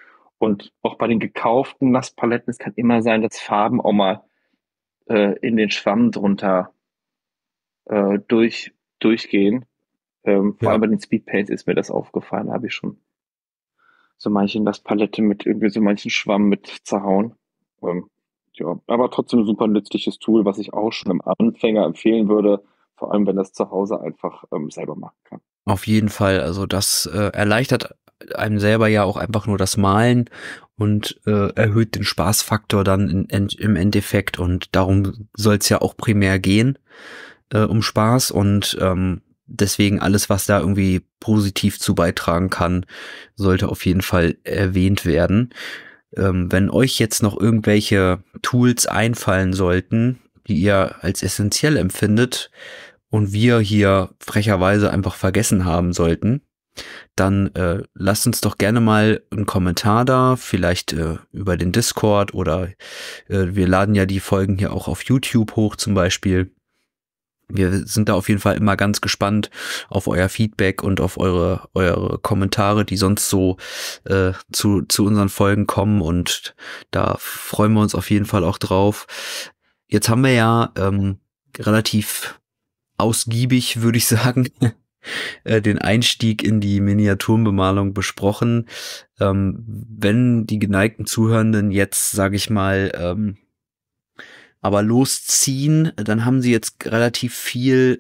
Und auch bei den gekauften Nasspaletten, es kann immer sein, dass Farben auch mal äh, in den Schwamm drunter äh, durch, durchgehen. Ähm, vor allem Ja. bei den Speedpaints ist mir das aufgefallen. Da habe ich schon so manche Nasspalette mit irgendwie so manchen Schwamm mit zerhauen. Ähm, ja, aber trotzdem ein super nützliches Tool, was ich auch schon im Anfänger empfehlen würde, vor allem wenn das zu Hause einfach ähm, selber machen kann. Auf jeden Fall. Also das äh, erleichtert einem selber ja auch einfach nur das Malen und äh, erhöht den Spaßfaktor dann in, in, im Endeffekt. Und darum soll es ja auch primär gehen, äh, um Spaß. Und ähm, deswegen alles, was da irgendwie positiv zu beitragen kann, sollte auf jeden Fall erwähnt werden. Ähm, wenn euch jetzt noch irgendwelche Tools einfallen sollten, die ihr als essentiell empfindet, und wir hier frecherweise einfach vergessen haben sollten, dann äh, lasst uns doch gerne mal einen Kommentar da, vielleicht äh, über den Discord oder äh, wir laden ja die Folgen hier auch auf YouTube hoch zum Beispiel. Wir sind da auf jeden Fall immer ganz gespannt auf euer Feedback und auf eure eure Kommentare, die sonst so äh, zu zu unseren Folgen kommen, und da freuen wir uns auf jeden Fall auch drauf. Jetzt haben wir ja ähm, relativ ausgiebig, würde ich sagen, äh, den Einstieg in die Miniaturenbemalung besprochen. Ähm, wenn die geneigten Zuhörenden jetzt, sage ich mal, ähm, aber losziehen, dann haben sie jetzt relativ viel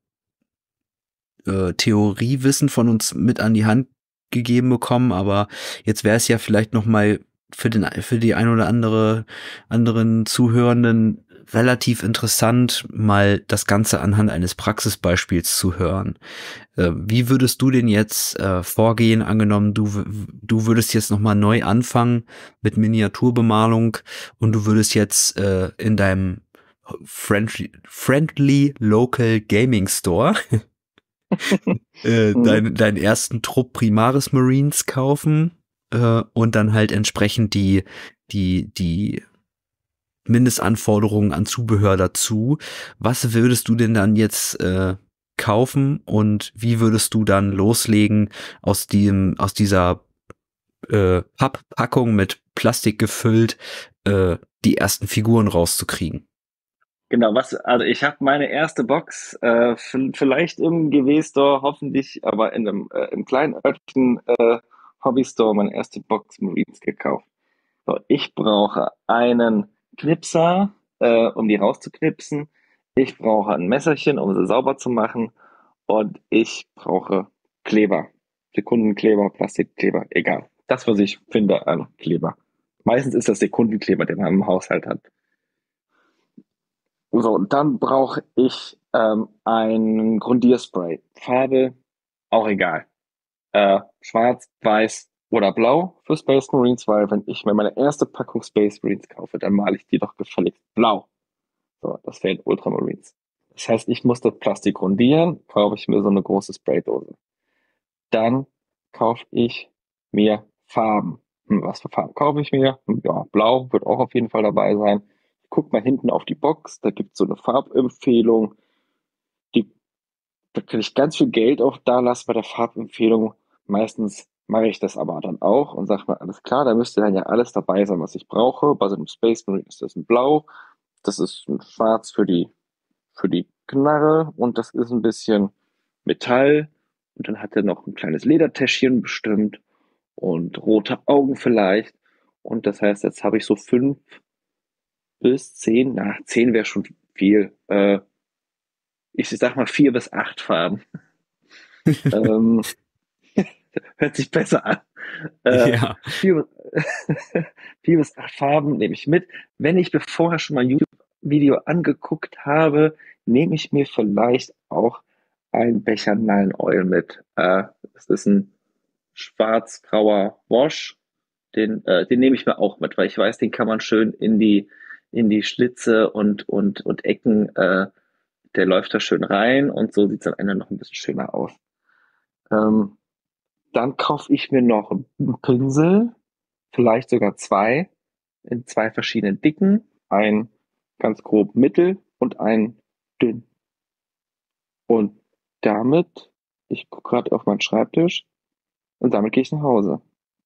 äh, äh, Theoriewissen von uns mit an die Hand gegeben bekommen, aber jetzt wäre es ja vielleicht noch mal für den für die ein oder andere anderen Zuhörenden relativ interessant, mal das Ganze anhand eines Praxisbeispiels zu hören. Äh, wie würdest du denn jetzt äh, vorgehen, angenommen, du, du würdest jetzt nochmal neu anfangen mit Miniaturbemalung und du würdest jetzt äh, in deinem Friendly, Friendly Local Gaming Store äh, Mhm. dein, deinen ersten Trupp Primaris Marines kaufen äh, und dann halt entsprechend die, die, die Mindestanforderungen an Zubehör dazu. Was würdest du denn dann jetzt äh, kaufen und wie würdest du dann loslegen, aus dem, aus dieser äh, Papppackung mit Plastik gefüllt, äh, die ersten Figuren rauszukriegen? Genau, was, also ich habe meine erste Box, äh, v- vielleicht im G W-Store, hoffentlich, aber in einem äh, im kleinen örtlichen äh, Hobby-Store meine erste Box Marines gekauft. So, ich brauche einen Knipser, äh, um die rauszuknipsen. Ich brauche ein Messerchen, um sie sauber zu machen. Und ich brauche Kleber. Sekundenkleber, Plastikkleber, egal. Das, was ich finde an Kleber. Meistens ist das Sekundenkleber, den man im Haushalt hat. So, und dann brauche ich ähm, ein Grundierspray. Farbe, auch egal. Äh, schwarz, weiß oder blau für Space Marines, weil wenn ich mir meine erste Packung Space Marines kaufe, dann male ich die doch gefälligst blau. So, das wären Ultramarines. Das heißt, ich muss das Plastik grundieren, kaufe ich mir so eine große Spraydose. Dann kaufe ich mir Farben. Hm, was für Farben kaufe ich mir? Hm, ja, blau wird auch auf jeden Fall dabei sein. Guck mal hinten auf die Box, da gibt es so eine Farbempfehlung. Die, da kann ich ganz viel Geld auch da lassen bei der Farbempfehlung. Meistens mache ich das aber dann auch und sage mir, alles klar, da müsste dann ja alles dabei sein, was ich brauche. Bei so einem Space Marine ist das ein Blau, das ist ein Schwarz für die, für die Knarre und das ist ein bisschen Metall. Und dann hat er noch ein kleines Ledertäschchen bestimmt und rote Augen vielleicht. Und das heißt, jetzt habe ich so fünf bis zehn, na, zehn wäre schon viel. Äh, ich sag mal vier bis acht Farben. Ähm, hört sich besser an. Äh, Ja. vier, vier bis acht Farben nehme ich mit. Wenn ich mir vorher schon mal ein YouTube-Video angeguckt habe, nehme ich mir vielleicht auch ein Becher Nine Oil mit. Äh, das ist ein schwarz-grauer Wash. Den, äh, den nehme ich mir auch mit, weil ich weiß, den kann man schön in die, in die Schlitze und, und, und Ecken, äh, der läuft da schön rein und so sieht es am Ende noch ein bisschen schöner aus. Ähm, Dann kaufe ich mir noch einen Pinsel, vielleicht sogar zwei, in zwei verschiedenen Dicken, ein ganz grob mittel und ein dünn. Und damit, ich gucke gerade auf meinen Schreibtisch und damit gehe ich nach Hause.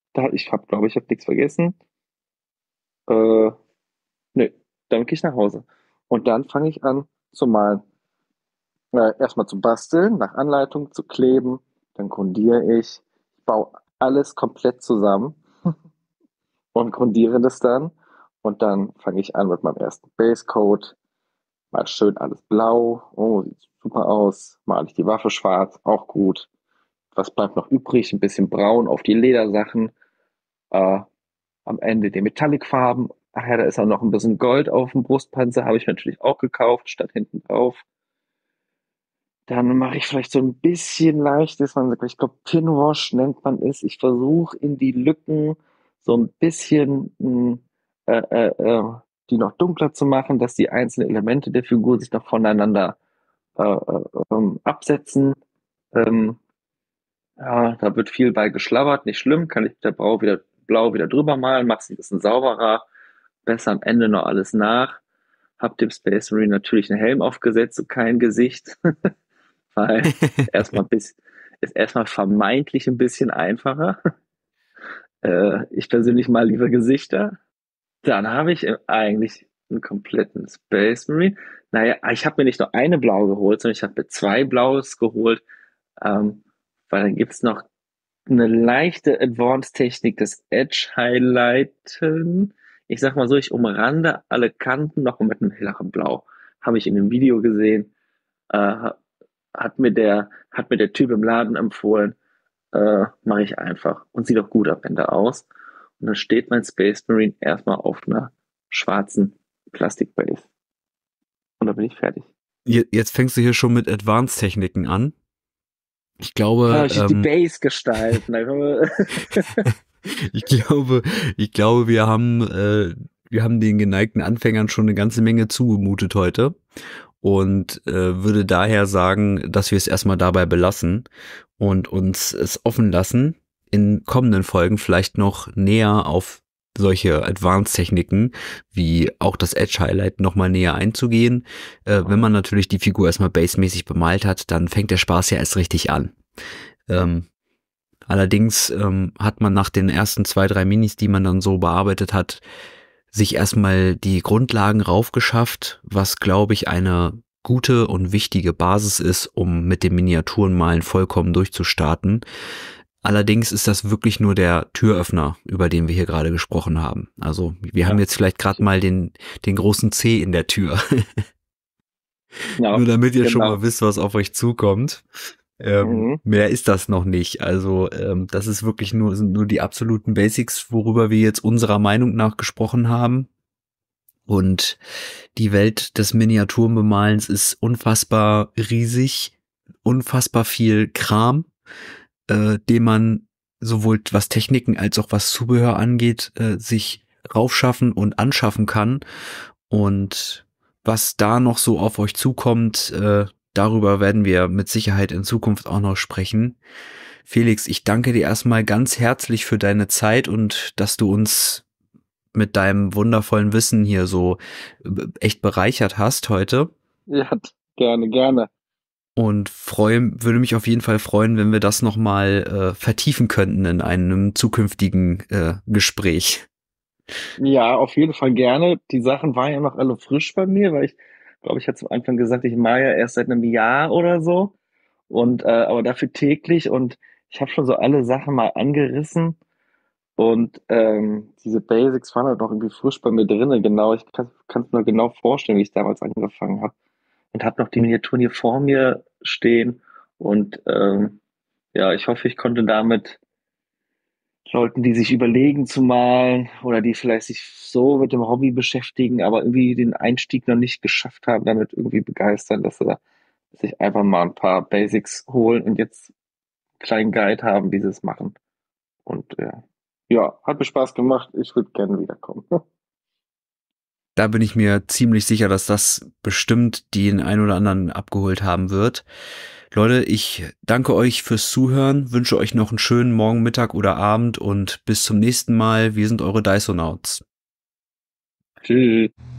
Da, ich habe, glaube ich, habe nichts vergessen. Äh, Nö, dann gehe ich nach Hause. Und dann fange ich an zu malen. Äh, erstmal zu basteln, nach Anleitung zu kleben, dann grundiere ich, baue alles komplett zusammen und grundiere das dann. Und dann fange ich an mit meinem ersten Basecoat, mal schön alles blau, oh, sieht super aus, male ich die Waffe schwarz, auch gut. Was bleibt noch übrig? Ein bisschen braun auf die Ledersachen. Äh, Am Ende die Metallic-Farben. Ach ja, da ist auch noch ein bisschen Gold auf dem Brustpanzer, habe ich natürlich auch gekauft, statt hinten drauf. Dann mache ich vielleicht so ein bisschen leichtes, man sagt, ich glaube, Pinwash nennt man es. Ich versuche in die Lücken so ein bisschen mh, äh, äh, äh, die noch dunkler zu machen, dass die einzelnen Elemente der Figur sich noch voneinander äh, äh, ähm, absetzen. Ähm, ja, da wird viel bei geschlabbert, nicht schlimm, kann ich mit der Blau wieder, Blau wieder drüber malen, mach's ein bisschen sauberer, besser am Ende noch alles nach. Hab dem Space Marine natürlich einen Helm aufgesetzt und kein Gesicht, weil erstmal bis, ist erstmal vermeintlich ein bisschen einfacher. Äh, ich persönlich mal lieber Gesichter. Dann habe ich eigentlich einen kompletten Space Marine. Naja, ich habe mir nicht nur eine Blau geholt, sondern ich habe mir zwei Blaues geholt, ähm, weil dann gibt's noch eine leichte Advanced-Technik des Edge-Highlighten. Ich sag mal so, ich umrande alle Kanten noch mit einem helleren Blau. Habe ich in einem Video gesehen. Äh, hat mir der, hat mir der Typ im Laden empfohlen. Äh, Mache ich einfach. Und sieht auch gut am Ende aus. Und dann steht mein Space Marine erstmal auf einer schwarzen Plastikbase. Und dann bin ich fertig. Jetzt fängst du hier schon mit Advanced-Techniken an. Ich glaube, Ah, ich die ähm, Base gestalten. ich glaube, ich glaube, wir haben, äh, wir haben den geneigten Anfängern schon eine ganze Menge zugemutet heute und äh, würde daher sagen, dass wir es erstmal dabei belassen und uns es offen lassen, in kommenden Folgen vielleicht noch näher auf solche Advanced-Techniken wie auch das Edge-Highlight nochmal näher einzugehen. Äh, wenn man natürlich die Figur erstmal basemäßig bemalt hat, dann fängt der Spaß ja erst richtig an. Ähm, allerdings ähm, hat man nach den ersten zwei, drei Minis, die man dann so bearbeitet hat, sich erstmal die Grundlagen raufgeschafft, was, glaube ich, eine gute und wichtige Basis ist, um mit dem Miniaturenmalen vollkommen durchzustarten. Allerdings ist das wirklich nur der Türöffner, über den wir hier gerade gesprochen haben. Also wir ja. haben jetzt vielleicht gerade mal den, den großen C in der Tür. Ja, nur damit ihr genau. schon mal wisst, was auf euch zukommt. Ähm, mhm. Mehr ist das noch nicht. Also ähm, das ist wirklich nur, sind nur die absoluten Basics, worüber wir jetzt unserer Meinung nach gesprochen haben. Und die Welt des Miniaturenbemalens ist unfassbar riesig, unfassbar viel Kram, äh, den man sowohl was Techniken als auch was Zubehör angeht, äh, sich raufschaffen und anschaffen kann. Und was da noch so auf euch zukommt, äh, darüber werden wir mit Sicherheit in Zukunft auch noch sprechen. Felix, ich danke dir erstmal ganz herzlich für deine Zeit und dass du uns mit deinem wundervollen Wissen hier so echt bereichert hast heute. Ja, gerne, gerne. Und freue, würde mich auf jeden Fall freuen, wenn wir das nochmal äh, vertiefen könnten in einem zukünftigen äh, Gespräch. Ja, auf jeden Fall gerne. Die Sachen waren ja noch alle frisch bei mir, weil ich glaube, ich hatte zu Anfang gesagt, ich mache ja erst seit einem Jahr oder so. Und äh, aber dafür täglich und ich habe schon so alle Sachen mal angerissen. Und ähm, diese Basics waren halt noch irgendwie frisch bei mir drin. Genau, ich kann es mir genau vorstellen, wie ich damals angefangen habe. Und habe noch die Miniaturen hier vor mir stehen. Und ähm, ja, ich hoffe, ich konnte damit Leuten, die sich überlegen zu malen oder die vielleicht sich so mit dem Hobby beschäftigen, aber irgendwie den Einstieg noch nicht geschafft haben, damit irgendwie begeistern, dass sie da sich einfach mal ein paar Basics holen und jetzt einen kleinen Guide haben, wie sie es machen. Und äh, ja, hat mir Spaß gemacht. Ich würde gerne wiederkommen. Da bin ich mir ziemlich sicher, dass das bestimmt den einen oder anderen abgeholt haben wird. Leute, ich danke euch fürs Zuhören, wünsche euch noch einen schönen Morgen, Mittag oder Abend und bis zum nächsten Mal. Wir sind eure Dysonauts. Tschüss.